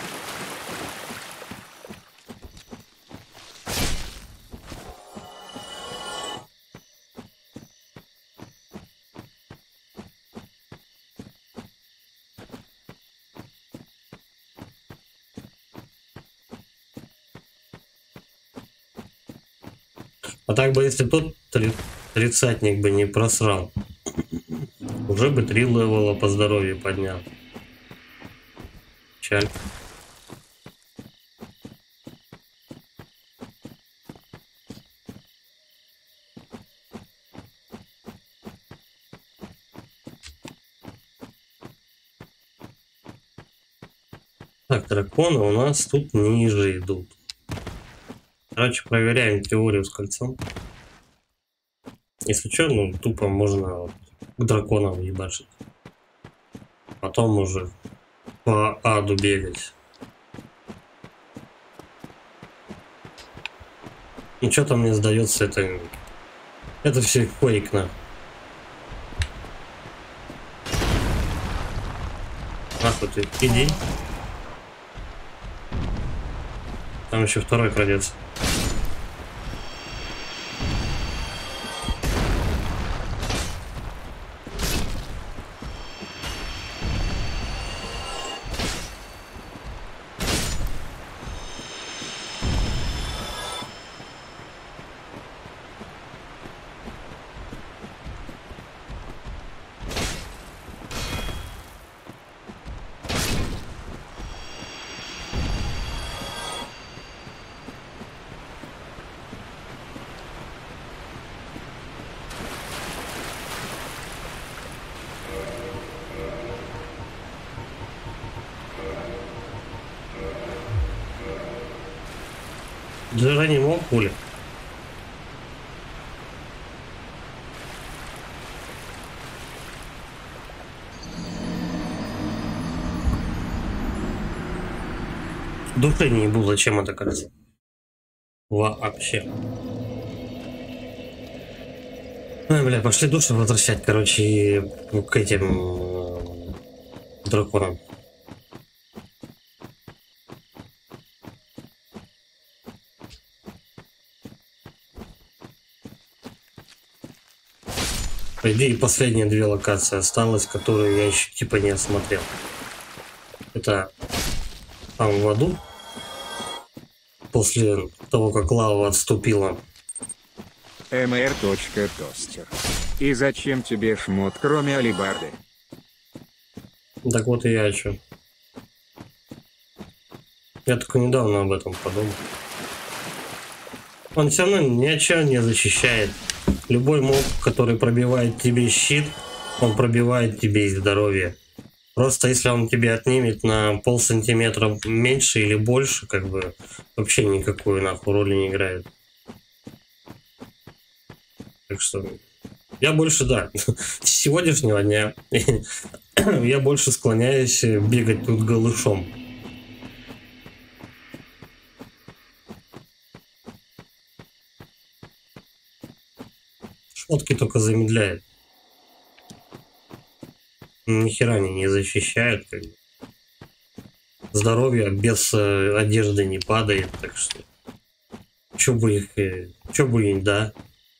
А так бы, если тот тридцатник бы не просрал, уже бы 3 левела по здоровью поднял. Чаль. Так, драконы у нас тут ниже идут. Короче, проверяем теорию с кольцом. Если что, ну тупо можно к драконам ебашить. Потом уже по аду бегать. Ну что-то мне сдается, это все фейкно. Нахуй ты, иди. Там еще второй крадется. Даже не мог пули. Души не был, зачем это кажется? Вообще. Ой, бля, пошли души возвращать, короче, и к этим драконам. По идее, последние 2 локации осталось, которые я еще типа не осмотрел. Это там в аду. После того, как лава отступила. mr.тостер. И зачем тебе шмот, кроме алебарды? Так вот и я о чем. Я только недавно об этом подумал. Он все равно ни о чем не защищает. Любой моб, который пробивает тебе щит, он пробивает тебе и здоровье. Просто если он тебе отнимет на полсантиметра меньше или больше, как бы вообще никакую нахуй роли не играет. Так что я больше, да, с сегодняшнего дня я больше склоняюсь бегать тут голышом. Шмотки только замедляют. Ни хера они не защищают. Как бы. Здоровье без одежды не падает, так что чё бы их, да.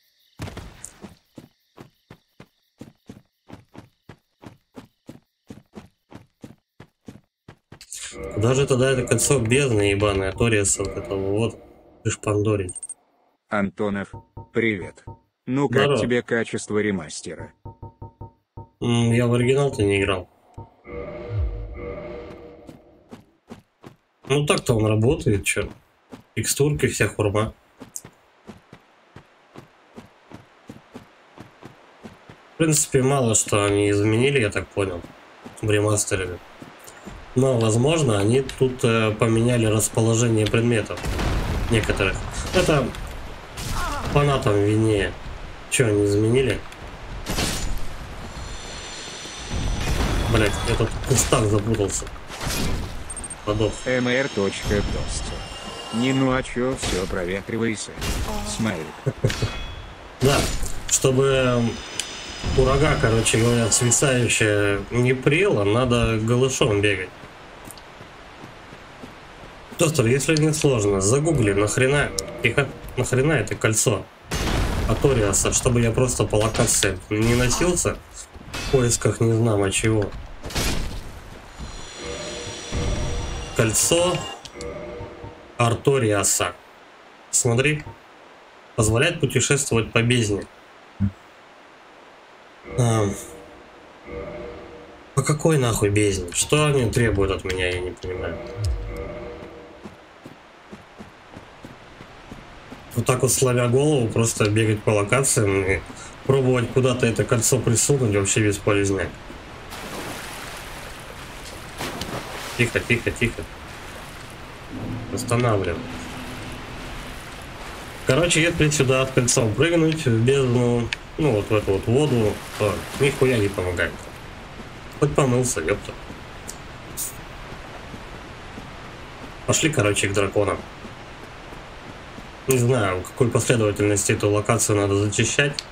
Куда же тогда это кольцо бездны ебаное, Ториаса вот этого вот шпандорить? Антонов, привет. Ну как Здорово. тебе качество ремастера? Я в оригинал-то не играл. Ну так-то он работает, чё. Текстурки, вся хурма. В принципе, мало что они изменили, я так понял, в ремастере. Но, возможно, они тут поменяли расположение предметов некоторых. Это фанатам виднее. Че, они изменили? Блять, я тут в кустах запутался. Подох. mr.тостер. Не ну а чё, все проветривайся. Смайлик. Да, чтобы урага, короче говоря, свисающая не прела, надо голышом бегать. Тостер, если не сложно, загугли, нахрена это кольцо Аториаса, чтобы я просто по локации не носился в поисках не знамо чего. Кольцо Арториаса. Смотри. Позволяет путешествовать по бездне. По какой нахуй бездне? Что они требуют от меня, я не понимаю. Вот так вот сломя голову, просто бегать по локациям и пробовать куда-то это кольцо присунуть вообще бесполезно. Тихо, тихо, тихо. Останавливаем. Короче, если сюда от кольца прыгнуть в бездну, ну вот в эту вот воду, то нихуя не помогает. Хоть помылся, ёпта. Пошли, короче, к драконам. Не знаю, в какой последовательности эту локацию надо зачищать.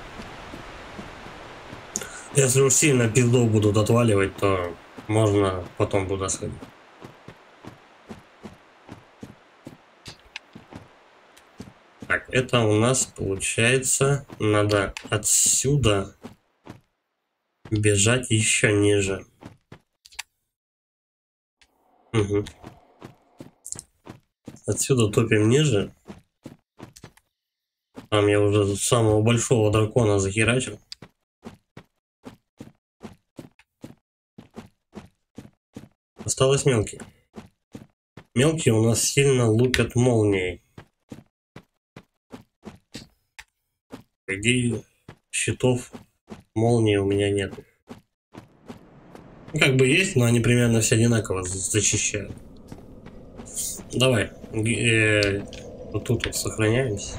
Если уж сильно пиздов будут отваливать, то можно потом туда сходить. Так, это у нас получается, надо отсюда бежать еще ниже. Угу. Отсюда топим ниже. Там я уже самого большого дракона захерачил. Осталось мелкие. Мелкие у нас сильно лупят молнией. По идее, щитов молнии у меня нет. Как бы есть, но они примерно все одинаково защищают. Давай. Вот тут вот сохраняемся.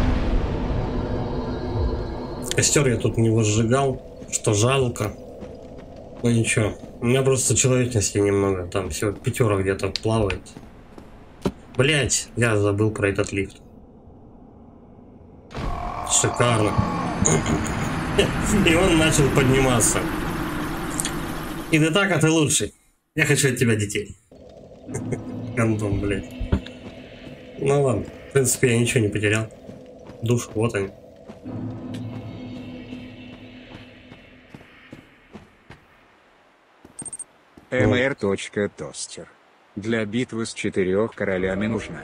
Костер я тут не возжигал, что жалко. Ну ничего. У меня просто человечности немного. Там всего 5 где-то плавает. Блять, я забыл про этот лифт. Шикарно. И он начал подниматься. И ты так, а ты лучший. Я хочу от тебя детей. Гандон, блядь. Ну ладно. В принципе, я ничего не потерял. Душ, вот они. mr.тостер. Для битвы с 4 королями нужна.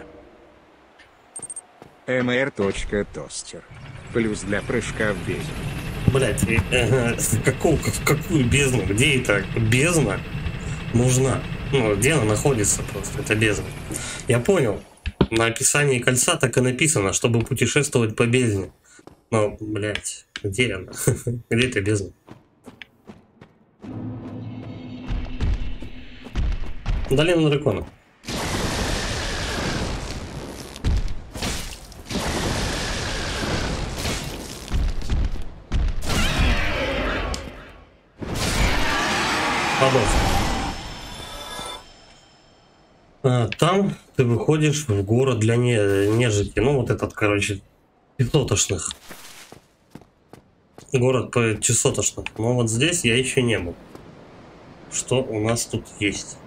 mr.тостер. Плюс для прыжка в бездну. Блять, в какую бездну? Где это бездна нужна? Ну, где она находится просто, это бездна. Я понял. На описании кольца так и написано, чтобы путешествовать по бездне. Но, блять, где она? Где эта бездна? Долина дракона. Там ты выходишь в город для нежити. Ну, вот этот, короче, чесотошных. Город по чесотошным. Но вот здесь я еще не был. Что у нас тут есть?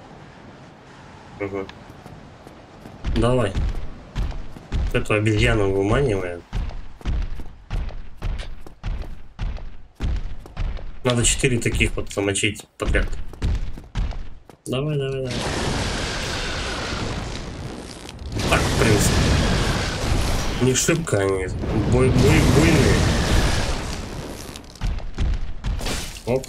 Угу. Давай. Эту обезьяну выманиваем. Надо 4 таких вот замочить подряд. Давай, давай, давай. Так, в принципе. Не шибко они. Буйные. Оп.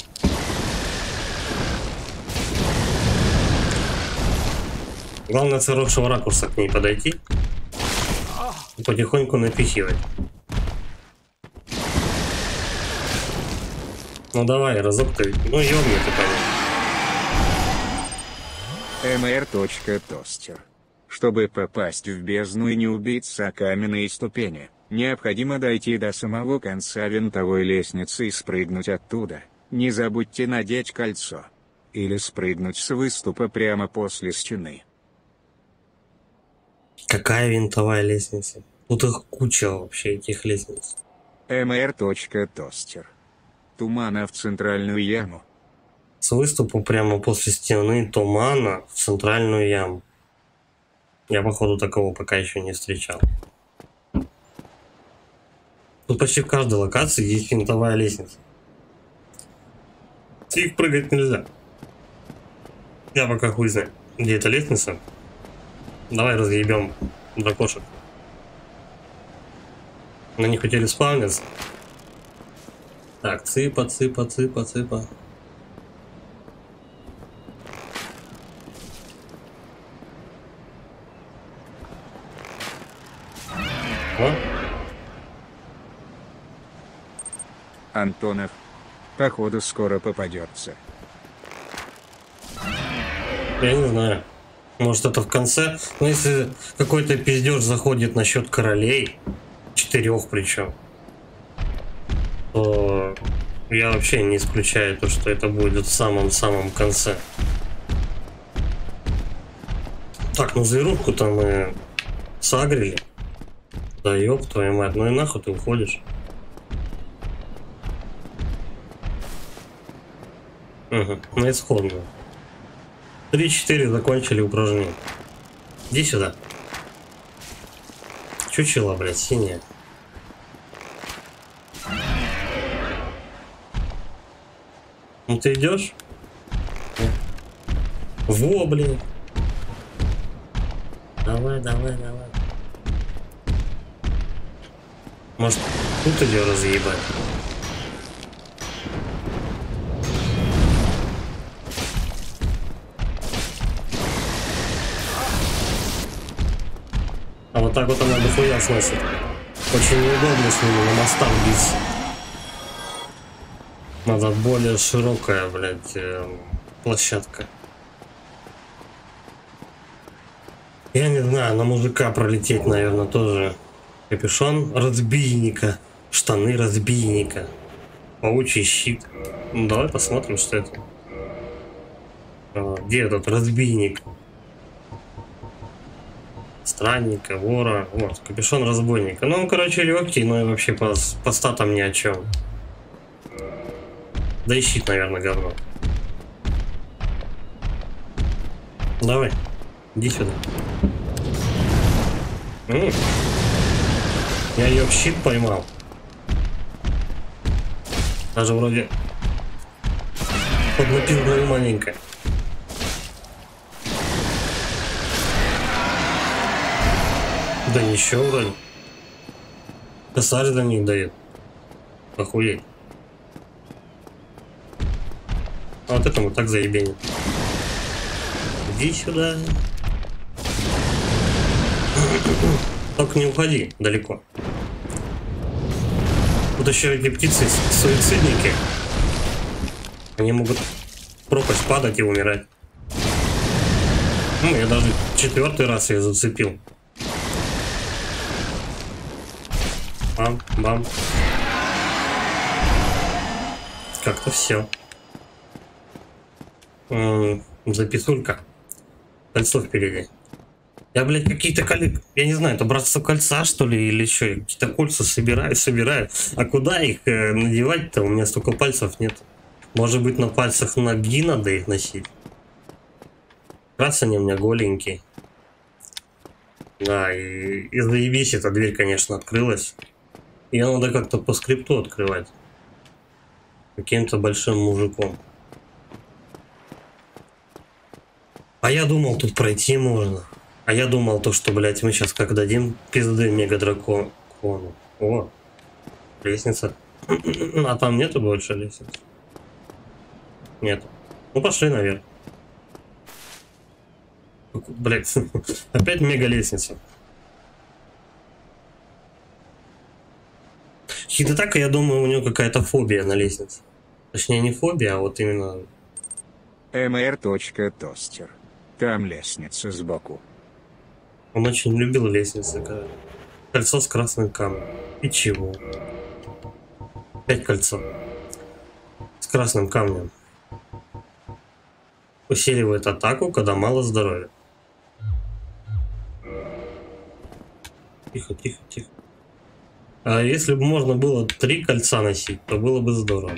Главное с хорошего ракурса к ней подойти и потихоньку напихивать. Ну давай, разок-то. Ну ёбни ты по ней. mr.тостер. Чтобы попасть в бездну и не убиться о каменные ступени, Необходимо дойти до самого конца винтовой лестницы и спрыгнуть оттуда. Не забудьте надеть кольцо. Или спрыгнуть с выступа прямо после стены. Какая винтовая лестница? Тут их куча вообще, этих лестниц. mr.toaster. Тумана в центральную яму. С выступа прямо после стены тумана в центральную яму. Я, походу, такого пока еще не встречал. Тут почти в каждой локации есть винтовая лестница. С них прыгать нельзя. Я пока хуй знаю, где эта лестница. Давай разъебем дракошек. Они хотели спавниться. Так, цыпа. О. Антонов. Походу скоро попадется. Я не знаю. Может, это в конце? Но если какой-то пиздеж заходит насчет королей, 4 причем, то я вообще не исключаю то, что это будет в самом-самом конце. Так, ну зверушку-то мы сагрили. Да ёб твою мать, ну и нахуй ты уходишь. Угу, на исходную. 3-4 закончили упражнение. Иди сюда. Чучело, блядь, синее. Ну ты идешь? Во, блин. Давай. Может, тут ее разъебать? А вот так вот она дохуя сносит. Очень неудобно с ними на мостах биться. Надо более широкая, блядь, площадка. Я не знаю, на мужика пролететь, наверное, тоже. Капюшон разбийника, штаны разбийника, паучий щит. Ну, давай посмотрим, что это. Где этот разбийник? Странника, вора. Вот, капюшон разбойника. Ну, он, короче, легкий, но и вообще по статам ни о чем. Да и щит, наверное, говно. Давай, иди сюда. Я ее в щит поймал. Даже вроде поднапилась маленькая. Да ничего вроде. Косарь до них дает. Охуеть. А вот это мы так заебеним. Иди сюда. Только не уходи далеко. Тут еще эти птицы-суицидники. Они могут в пропасть падать и умирать. Ну, я даже 4-й раз ее зацепил. Бам. Как-то все. Записулька. Кольцо впереди. Я, блядь, какие-то я не знаю, это братство кольца, что ли, или что? Какие-то кольца собираю. А куда их надевать-то? У меня столько пальцев нет. Может быть, на пальцах ноги надо их носить? Раз они у меня голенькие. Да, и заебись, эта дверь, конечно, открылась. Ее надо как-то по скрипту открывать. Каким-то большим мужиком. А я думал, тут пройти можно. А я думал, то, что, блядь, мы сейчас как дадим пизды мега-дракону. О, лестница. А там нету больше лестниц? Нет. Ну, пошли наверх. Блядь, опять мега-лестница. Хидетака, я думаю, у него какая-то фобия на лестнице. Точнее, не фобия, а вот именно... mr.toaster. Там лестница сбоку. Он очень любил лестницы, когда... Кольцо с красным камнем. И чего? 5 кольцо. С красным камнем. Усиливает атаку, когда мало здоровья. Тихо, тихо, тихо. А если бы можно было 3 кольца носить, то было бы здорово.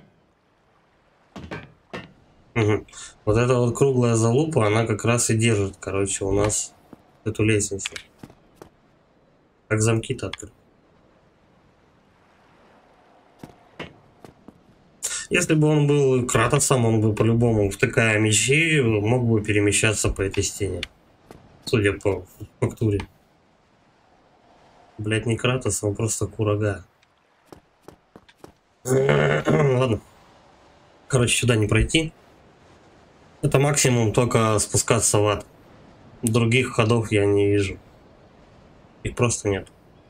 Угу. Вот эта вот круглая залупа, она как раз и держит, короче, у нас эту лестницу. Как замки-то открыты. Если бы он был Кратосом, он бы по-любому, втыкая мечи, мог бы перемещаться по этой стене. Судя по фактуре. Блять, не Кратос, он просто Курага. Ладно. Короче, сюда не пройти. Это максимум только спускаться в ад. Других ходов я не вижу. Их просто нет.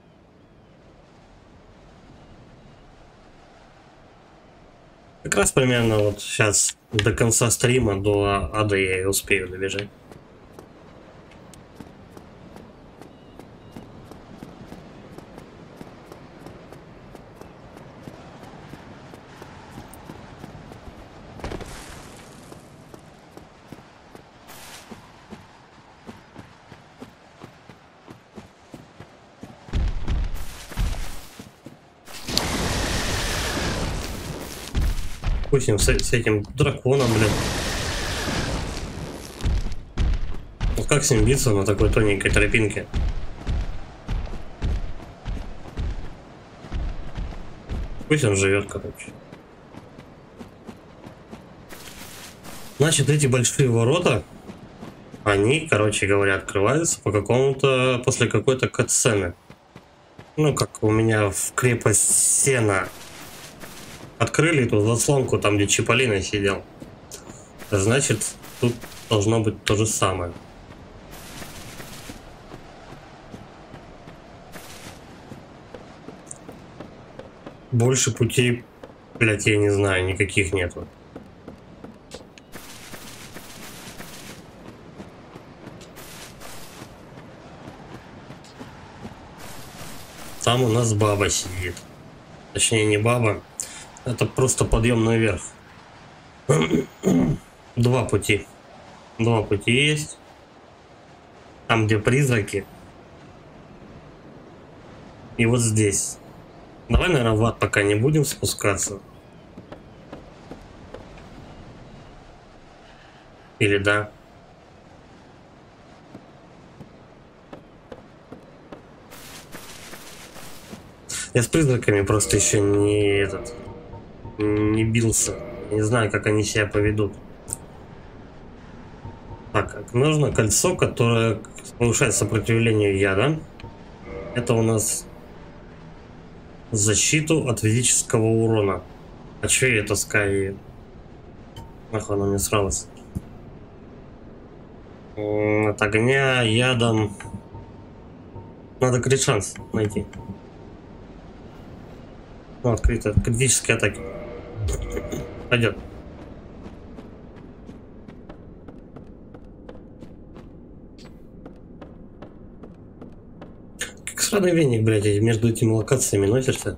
Как раз примерно вот сейчас до конца стрима, до ада я и успею добежать. Допустим, с этим драконом, блин. Вот как с ним биться на такой тоненькой тропинке? Пусть он живет, короче. Значит, эти большие ворота, они, короче говоря, открываются по какому-то, после какой-то катсцены. Ну, как у меня в крепость Сена. Открыли эту заслонку там, где Чиполлино сидел. Значит, тут должно быть то же самое. Больше путей, блять, я не знаю, никаких нету. Там у нас баба сидит. Точнее, не баба. Это просто подъем наверх. 2 пути. 2 пути есть. Там, где призраки. И вот здесь. Давай, наверное, в ад пока не будем спускаться. Или да? Я с призраками просто еще не бился. Не знаю, как они себя поведут. Так, нужно кольцо, которое повышает сопротивление яда. Это у нас защиту от физического урона. А че я таскаю? Нахуй она мне сралась. От огня, ядом. Надо крит шанс найти. Ну, открыто. Критические атаки. Пойдет. Как сраный веник, блядь, между этими локациями носишься.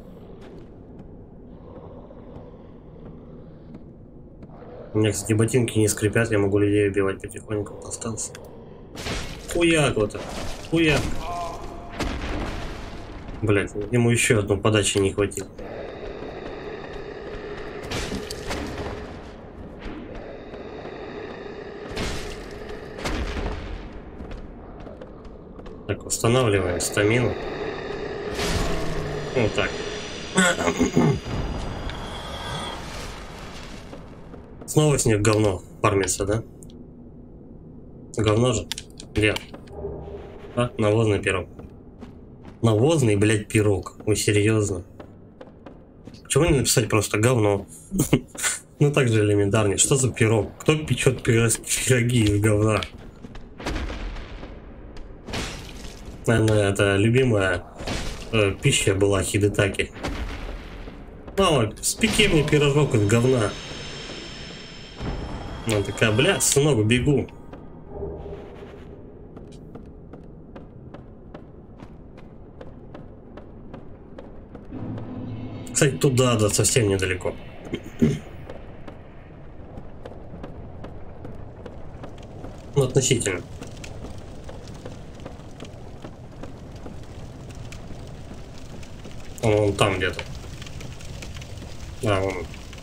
У меня, кстати, ботинки не скрипят, я могу людей убивать потихоньку. Остался. Хуяк вот так. Хуяк. Блядь, ему еще одну подачи не хватило. Так, восстанавливаем стамину. Вот так. Снова снег говно фармится, да? Говно же? Где? А, навозный пирог. Навозный, блядь, пирог. Вы серьезно? Почему не написать просто говно? Ну так же элементарнее. Что за пирог? Кто печет пироги из говна? Наверное, это любимая пища была Хидетаки. Мама, спеки мне пирожок из говна. Она такая, блядь, сынок, бегу. кстати, туда, да, совсем недалеко. Ну, относительно. Он там где-то. Да, вон.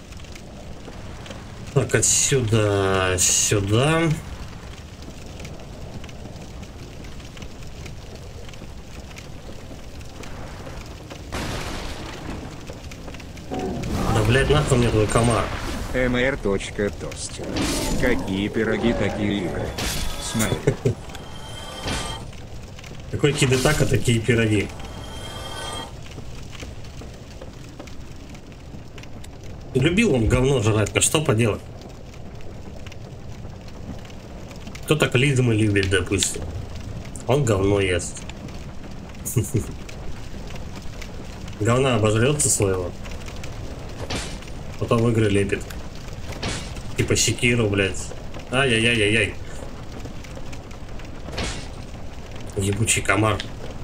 Так, отсюда сюда. Да, блядь, нахуй мне твой комар. mr.тостер. Какие пироги, такие игры. Смотри. Какой кидетака, такие пироги. Любил он говно жрать, но что поделать? Кто так лизмы любит, допустим? Он говно ест. Говна обожрется своего. Потом в игры лепит. Типа Секиру, блядь. Ай-яй-яй-яй-яй. Ебучий комар.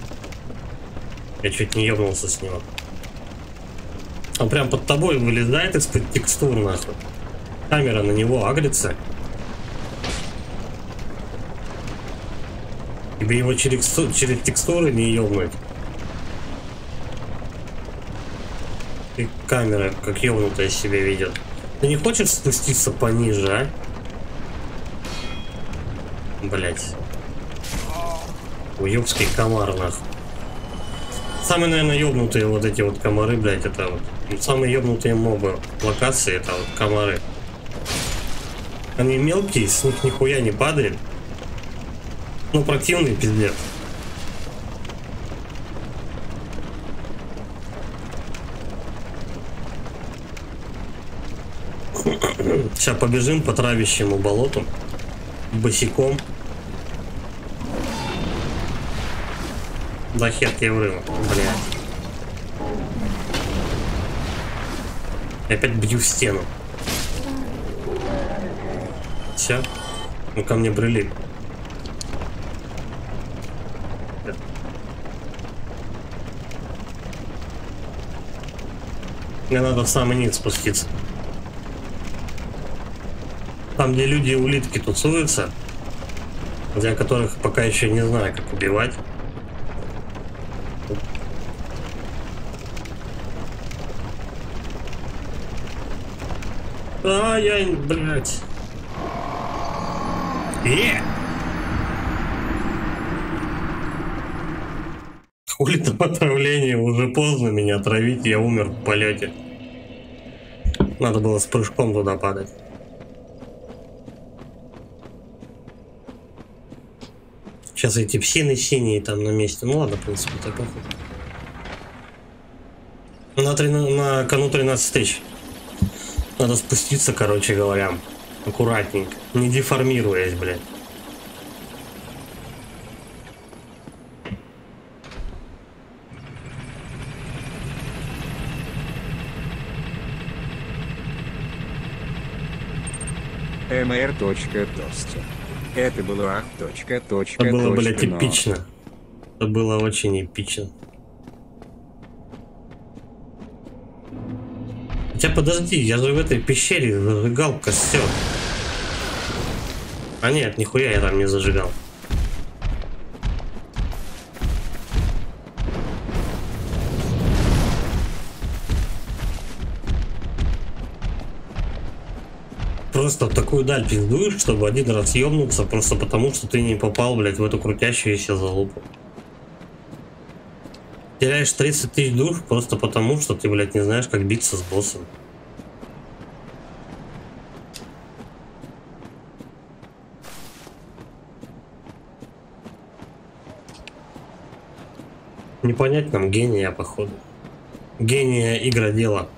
Я чуть не ебнулся с него. Он прям под тобой вылезает из-под текстур, нахуй. Камера на него агрится. Тебе его через текстуры не ебнуть. И камера как ебнутая себя ведет. Ты не хочешь спуститься пониже, а? Блять. Уебский комар, нахуй. Самые, наверное, ебнутые вот эти вот комары, блять, это вот. Самые ебнутые мобы локации, это вот комары. Они мелкие, с них нихуя не падает. Ну, противный пиздец. Сейчас побежим по травящему болоту. Босиком. Да хер тебе врыл, блядь. Я опять бью в стену. Все. Ну ко мне прилип. Мне надо в самый низ спуститься. Там, где люди и улитки тусуются, для которых пока еще не знаю, как убивать. Ай-яй, блядь. Хули там отравление, уже поздно меня отравить, я умер в полете. Надо было с прыжком туда падать. Сейчас эти псины синие там на месте. Ну ладно, в принципе, так похуй. На кону 13 тысяч. Надо спуститься, короче говоря, аккуратненько, не деформируясь, блядь. mr.тостер. Это было Это было, блядь, эпично. Это было очень эпично. Хотя подожди, я же в этой пещере зажигал костер. А нет, нихуя я там не зажигал. Просто в такую даль пиздуешь, чтобы один раз ёбнуться, просто потому, что ты не попал, блядь, в эту крутящуюся залупу. Теряешь 30 тысяч душ просто потому, что ты, блядь, не знаешь, как биться с боссом. Не понять нам гения, походу. Гения игродела.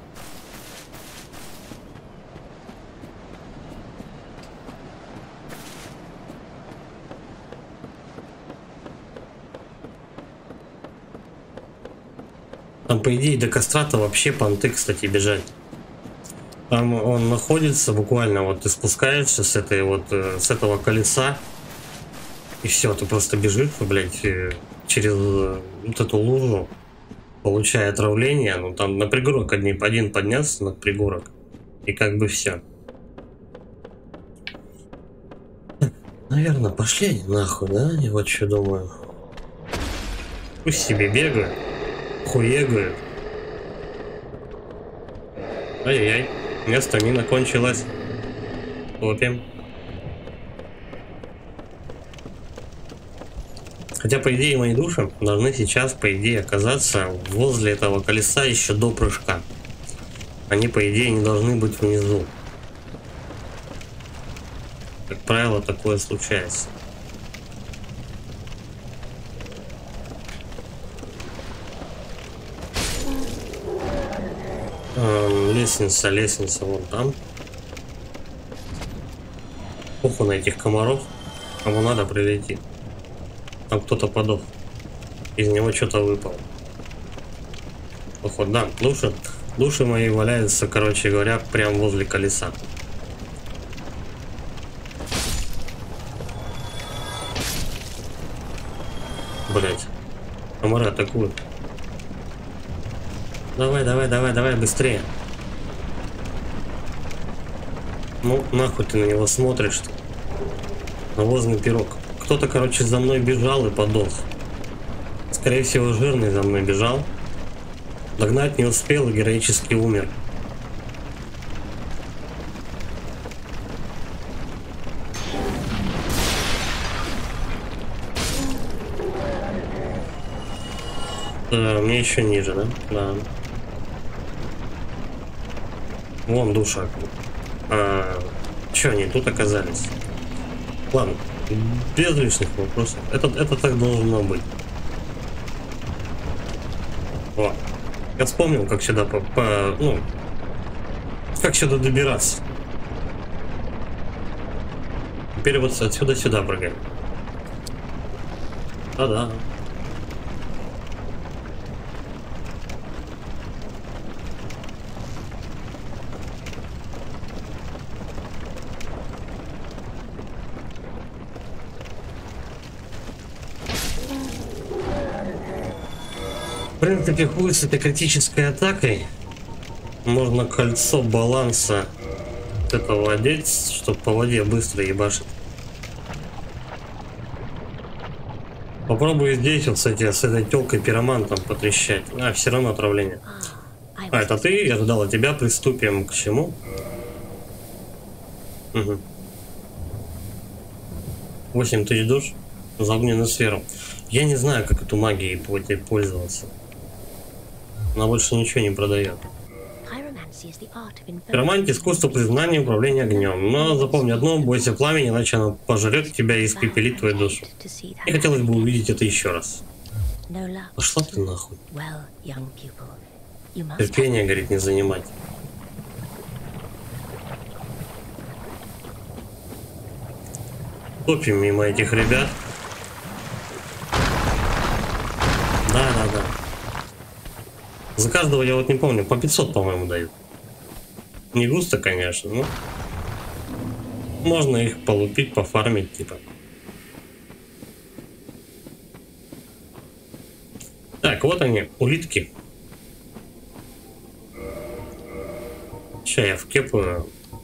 Там, по идее, до костра-то вообще понты, кстати, бежать. Там он находится буквально, вот ты спускаешься с этой вот, с этого колеса, и все, ты просто бежишь, блядь, через вот эту лужу, получая отравление, ну там на пригорок один поднялся на пригорок, и как бы все. Наверное, пошли они нахуй, да? Я вот что думаю. Пусть себе бегают, хуегают. Ай-яй-яй, у меня стамина кончилась. Топим. Хотя, по идее, мои души должны сейчас, по идее, оказаться возле этого колеса еще до прыжка. Они, по идее, не должны быть внизу. Как правило, такое случается. Лестница вон там. Похуй на этих комаров. Кому надо, прилетит. Там кто-то подох. Из него что-то выпало. Походу, да, души мои валяются, короче говоря, прямо возле колеса. Блять. Комары атакуют. Давай, быстрее. Ну, нахуй ты на него смотришь-то. Навозный пирог. Кто-то, короче, за мной бежал и подох. Скорее всего, жирный за мной бежал. Догнать не успел и героически умер. Да, мне еще ниже, да? Да. Вон душа. Че они тут оказались? Ладно, без лишних вопросов. Это так должно быть. О, я вспомнил, как сюда как сюда добираться. Теперь вот отсюда сюда прыгаем. Да-да. В принципе, хуй с этой критической атакой. Можно кольцо баланса от этого одеть, чтобы по воде быстро ебашить. Попробую здесь вот с этой телкой пиромантом потрещать. Все равно отравление. Это ты? Я ждал от тебя. Приступим к чему? Угу. 8 тысяч душ за огненную сферу. Я не знаю, как эту магией пользоваться. Она больше ничего не продает. Пиромантия — искусство признания управления огнем. Но запомни одно: бойся пламени, иначе оно пожрет тебя и испепелит твою душу. И хотелось бы увидеть это еще раз. Пошла ты нахуй. Терпение, говорит, не занимать. Топим мимо этих ребят. Да. За каждого, я вот не помню, по 500, по-моему, дают. Не густо, конечно, но можно их полупить, пофармить, типа. Так, вот они, улитки. Сейчас я вкепаю.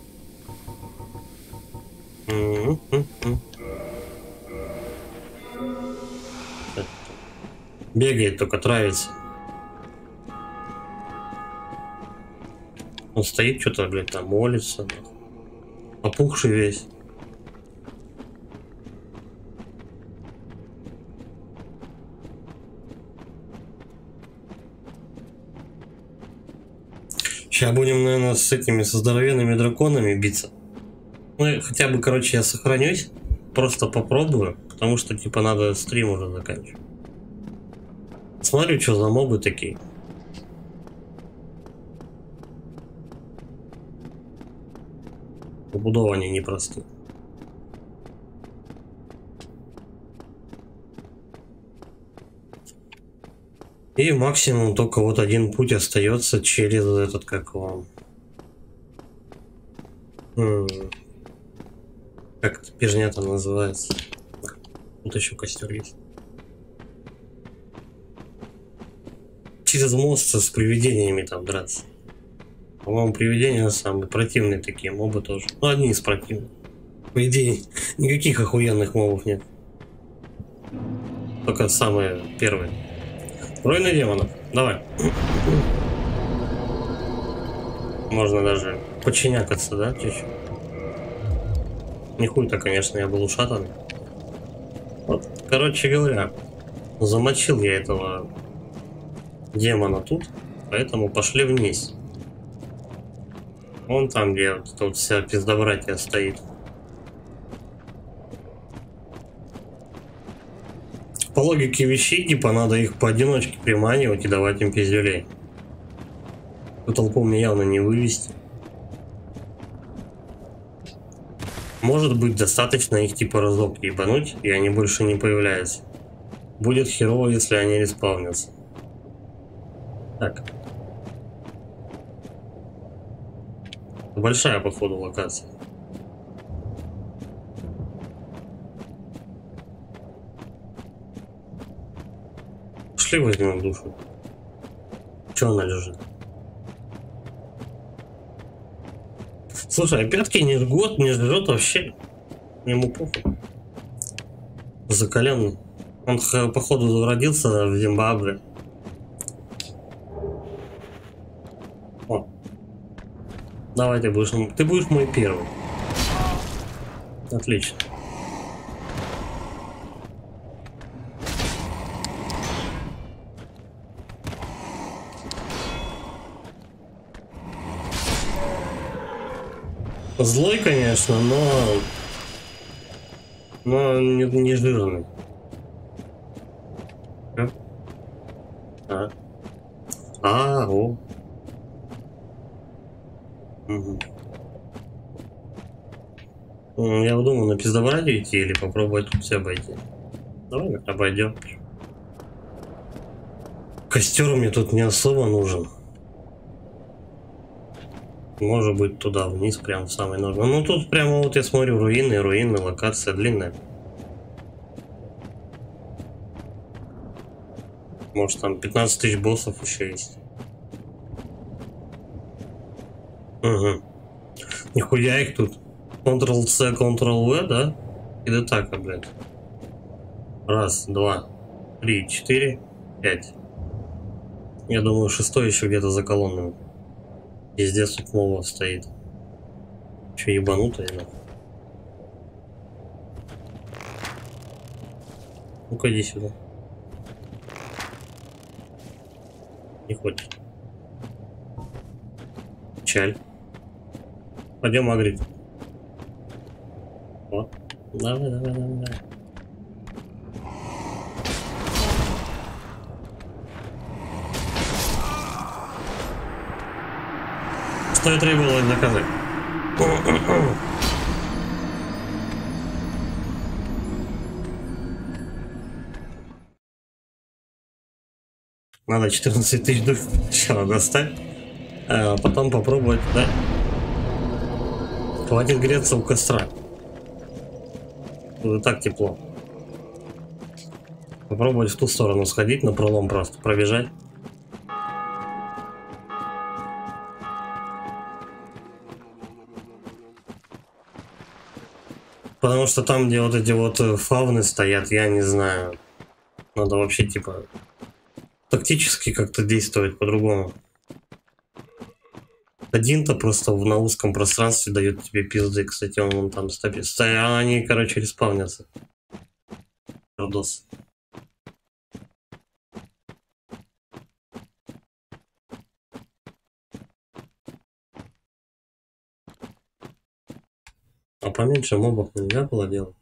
Бегает, только травится. Он стоит, что-то, блядь, там молится. Опухший весь. Сейчас будем, наверное, с этими, со здоровенными драконами биться. Ну, хотя бы, короче, я сохранюсь. Просто попробую. Потому что, типа, надо стрим уже заканчивать. Смотрю, что за мобы такие. Побудование непростые. И максимум только вот один путь остается через этот, как его... Как эта пижня-то называется? Тут еще костер есть. через мост с привидениями там драться. По-моему, привидения самые противные такие, мобы тоже. Ну, одни из противных. По идее, никаких охуенных мобов нет. Только самые первые. Руины демонов. Давай. Можно даже подчинякаться, да, чуть-чуть? Не хуй-то, конечно, я был ушатан. Вот, короче говоря, замочил я этого демона тут, поэтому пошли вниз. Вон там, где вот тут вся пиздобратья стоит. По логике вещей, типа, надо их поодиночке приманивать и давать им пиздюлей. Эту толпу мне явно не вывести. Может быть, достаточно их типа разок ебануть, и они больше не появляются. Будет херово, если они респаунятся. Так. Большая, походу, локация. Пошли возьмем душу. Че она лежит? Слушай, опятки не жгут, не жрет вообще. Ему похуй. Закаленный. Он, походу, родился в Зимбабве. О. Давай ты будешь мой первый. Отлично. Злой, конечно, но не жирный. О. Угу. Я думал на пиздобраде идти или попробовать тут все обойти. Давай обойдем. Костер мне тут не особо нужен. Может быть туда вниз, прям в самый нужный. Ну тут прямо вот я смотрю руины, локация длинная. Может там 15 тысяч боссов еще есть. Угу. Нихуя их тут. Ctrl-C, Ctrl-V, да? Или так, блядь. Раз, два, три, 4, 5. Я думаю, шестой еще где-то за колоннами. Пиздец, тут мова стоит. Че, ебанутая, да? Ну-ка, иди сюда. Не хочет. Чаль. Пойдем агрить. Вот. Давай. Что и требовалось наказать. Надо 14 тысяч душ сначала достать, а потом попробовать, да? Хватит греться у костра. Тут и так тепло. Попробовать в ту сторону сходить, на пролом просто пробежать. Потому что там, где вот эти вот фауны стоят, я не знаю. Надо вообще типа тактически как-то действовать по-другому. Один-то просто на узком пространстве дает тебе пизды. Кстати, он вон там стоит. Они, короче, респаунятся. Родос. А поменьше мобов нельзя было делать.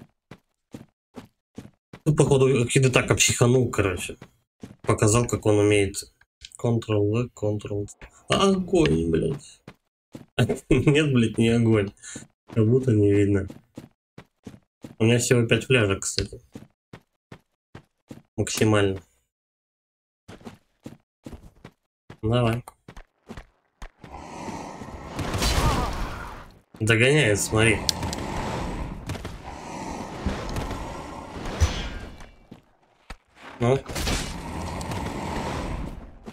Ну, походу, Хидетака психанул, короче. Показал, как он умеет. Ctrl-V, Ctrl. Огонь, блядь. Нет, блядь, не огонь. Как будто не видно. У меня всего 5 фляжек, кстати. Максимально. Давай. Догоняет, смотри. Ну.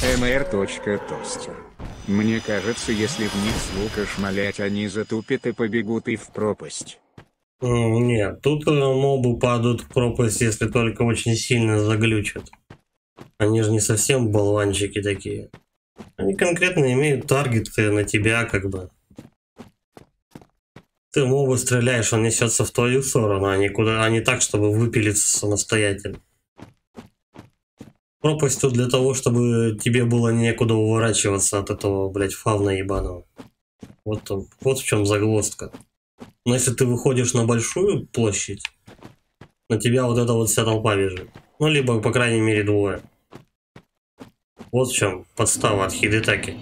mr.toaster. Мне кажется, если в них с лука шмалять, они затупят и побегут и в пропасть. Нет, тут мобы падают в пропасть, если только очень сильно заглючат. Они же не совсем болванчики такие. Они конкретно имеют таргеты на тебя, как бы. Ты в моба стреляешь, он несется в твою сторону, а не так, чтобы выпилиться самостоятельно. Пропасть тут для того, чтобы тебе было некуда уворачиваться от этого, блядь, фавна ебаного. Вот в чем загвоздка. Но если ты выходишь на большую площадь, на тебя вот эта вот вся толпа бежит. Ну, либо, по крайней мере, двое. Вот в чем подстава от Хидетаки.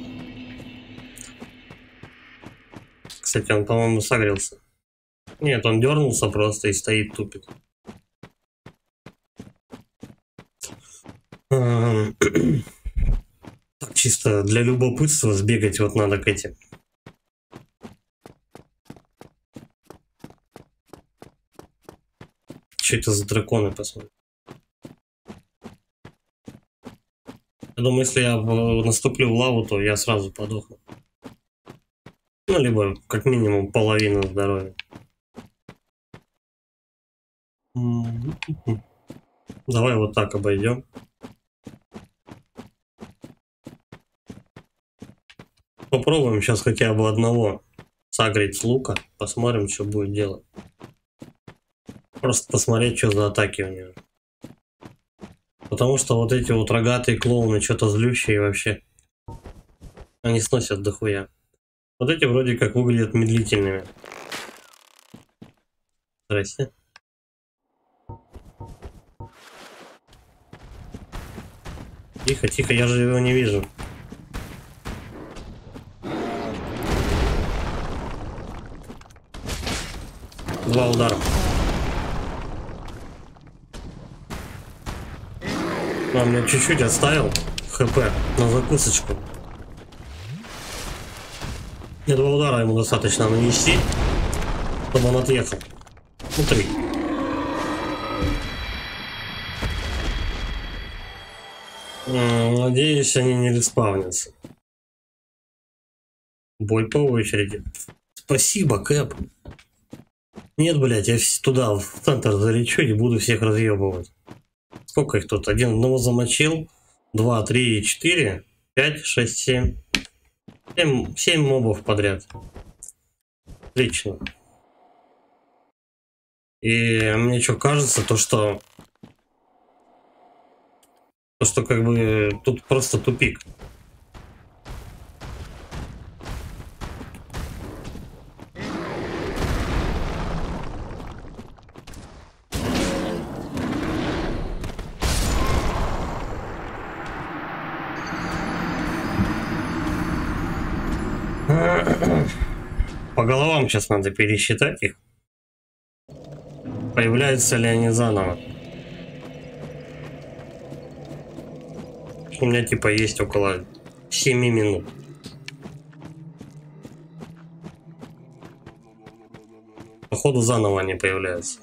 Кстати, он, по-моему, согрелся. Нет, он дернулся просто и стоит, тупит. Так, чисто для любопытства сбегать вот надо к этим. Что это за драконы, посмотри. Я думаю, если я наступлю в лаву, то я сразу подохну. Ну, либо как минимум половину здоровья. Давай вот так обойдем. Попробуем сейчас хотя бы одного сагрить с лука. Посмотрим, что будет делать. Просто посмотреть, что за атаки у него. Потому что вот эти вот рогатые клоуны что-то злющие вообще. Они сносят дохуя. Вот эти вроде как выглядят медлительными. Здрасте. Тихо, тихо, я же его не вижу. Два удара. Он мне чуть-чуть оставил хп на закусочку. И два удара ему достаточно нанести, чтобы он отъехал. Ну, 3. Надеюсь, они не респавнятся. Бой по очереди. Спасибо, Кэп. Нет, блядь, я туда, в центр залечу и буду всех разъебывать. Сколько их тут? Одного замочил. 2, 3, 4, 5, 6, 7. 7 мобов подряд. Отлично. И мне что кажется, то что как бы тут просто тупик. По головам сейчас надо пересчитать их. Появляются ли они заново? У меня типа есть около 7 минут. Походу заново они появляются.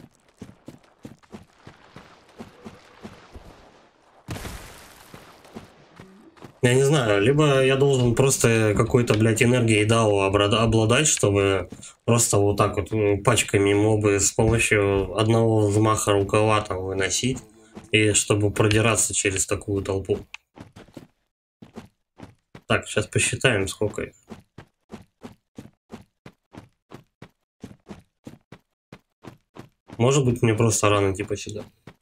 Я не знаю, либо я должен просто какой-то, блядь, энергией дао обладать, чтобы просто вот так вот пачками мобы с помощью одного взмаха рукава там выносить, и чтобы продираться через такую толпу. Так, сейчас посчитаем, сколько их. Может быть, мне просто рано типа сюда.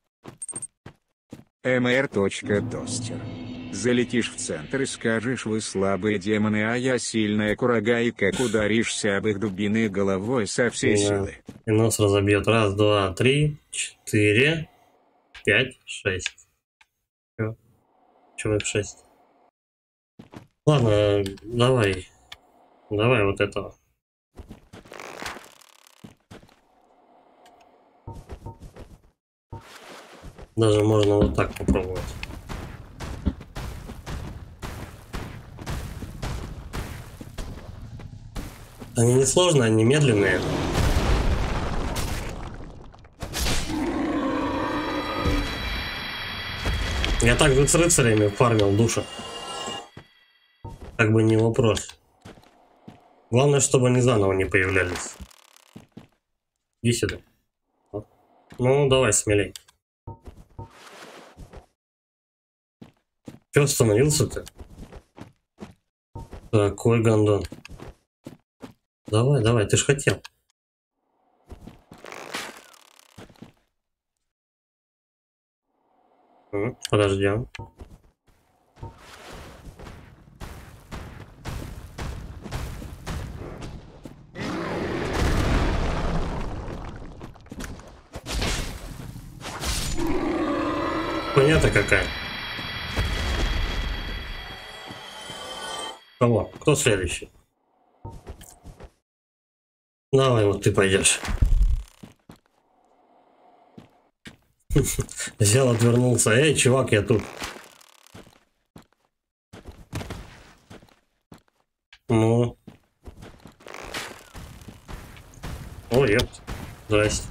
mr.toaster. Залетишь в центр и скажешь: вы слабые демоны, а я сильная курага, и как ударишься об их дубиной головой со всей силы. И нос разобьет. 1, 2, 3, 4, 5, 6. Чего их 6? Ладно, давай. Давай вот этого. Даже можно вот так попробовать. Они не сложные, они медленные. Я также с рыцарями фармил душа. как бы не вопрос. Главное, чтобы они заново не появлялись. Иди сюда. Ну, давай, смелей. Че остановился-то? Такой гондон. Давай, давай, ты ж хотел. Подождем. Понятно какая. Кого? Кто следующий? Давай, вот ты пойдешь. Взял, отвернулся. Эй, чувак, я тут. Ну. О, ёпт. Здрасте.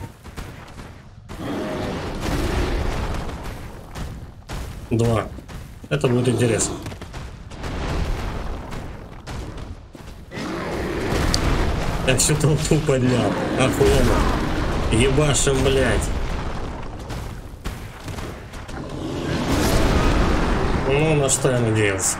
Два. Это будет интересно. Я всю толпу поднял. Охуенно. Ебашим, блядь. Ну, на что я надеялся.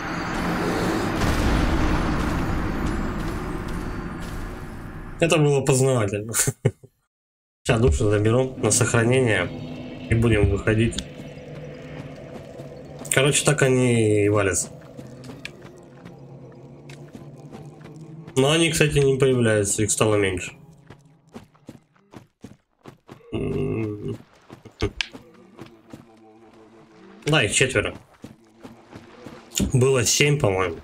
Это было познавательно. Сейчас душу заберу на сохранение и будем выходить. Короче, так они и валятся. Но они, кстати, не появляются, их стало меньше. Да, их 4. Было 7, по-моему.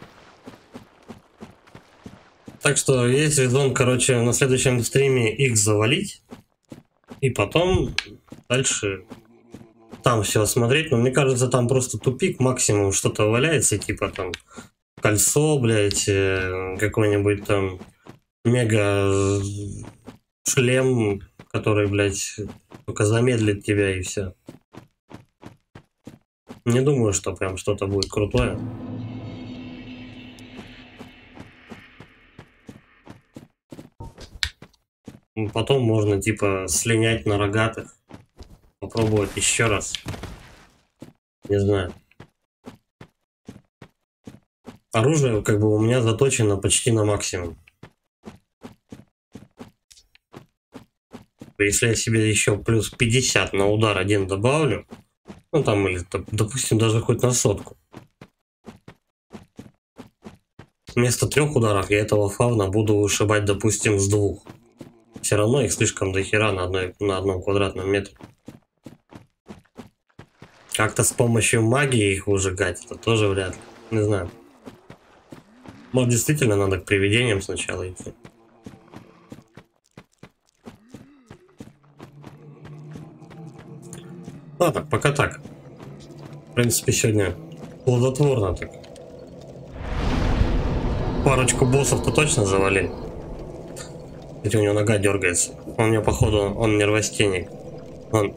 Так что есть резон, короче, на следующем стриме их завалить. И потом дальше там все осмотреть. Но мне кажется, там просто тупик, максимум что-то валяется, типа там кольцо, блядь, какой-нибудь там мега шлем, который, блядь, только замедлит тебя и все. Не думаю, что прям что-то будет крутое. Потом можно типа слинять на рогатых, попробовать еще раз. Не знаю. Оружие как бы у меня заточено почти на максимум. Если я себе еще плюс 50 на удар один добавлю, ну там или допустим даже хоть на 100. Вместо 3 ударов я этого фауна буду вышибать, допустим, с 2. Все равно их слишком дохера на одном квадратном метре. Как-то с помощью магии их выжигать, это тоже вряд ли. Не знаю. Может, действительно надо к привидениям сначала идти. Ладно, пока так. В принципе, сегодня плодотворно так. Парочку боссов-то точно завалили. Ведь у него нога дергается. У него, походу, он нервостенник. Он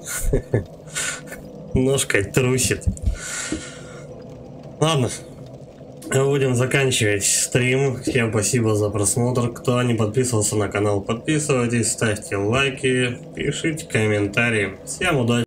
ножкой трусит. Ладно. Будем заканчивать стрим. Всем спасибо за просмотр. Кто не подписывался на канал, подписывайтесь, ставьте лайки, пишите комментарии. Всем удачи.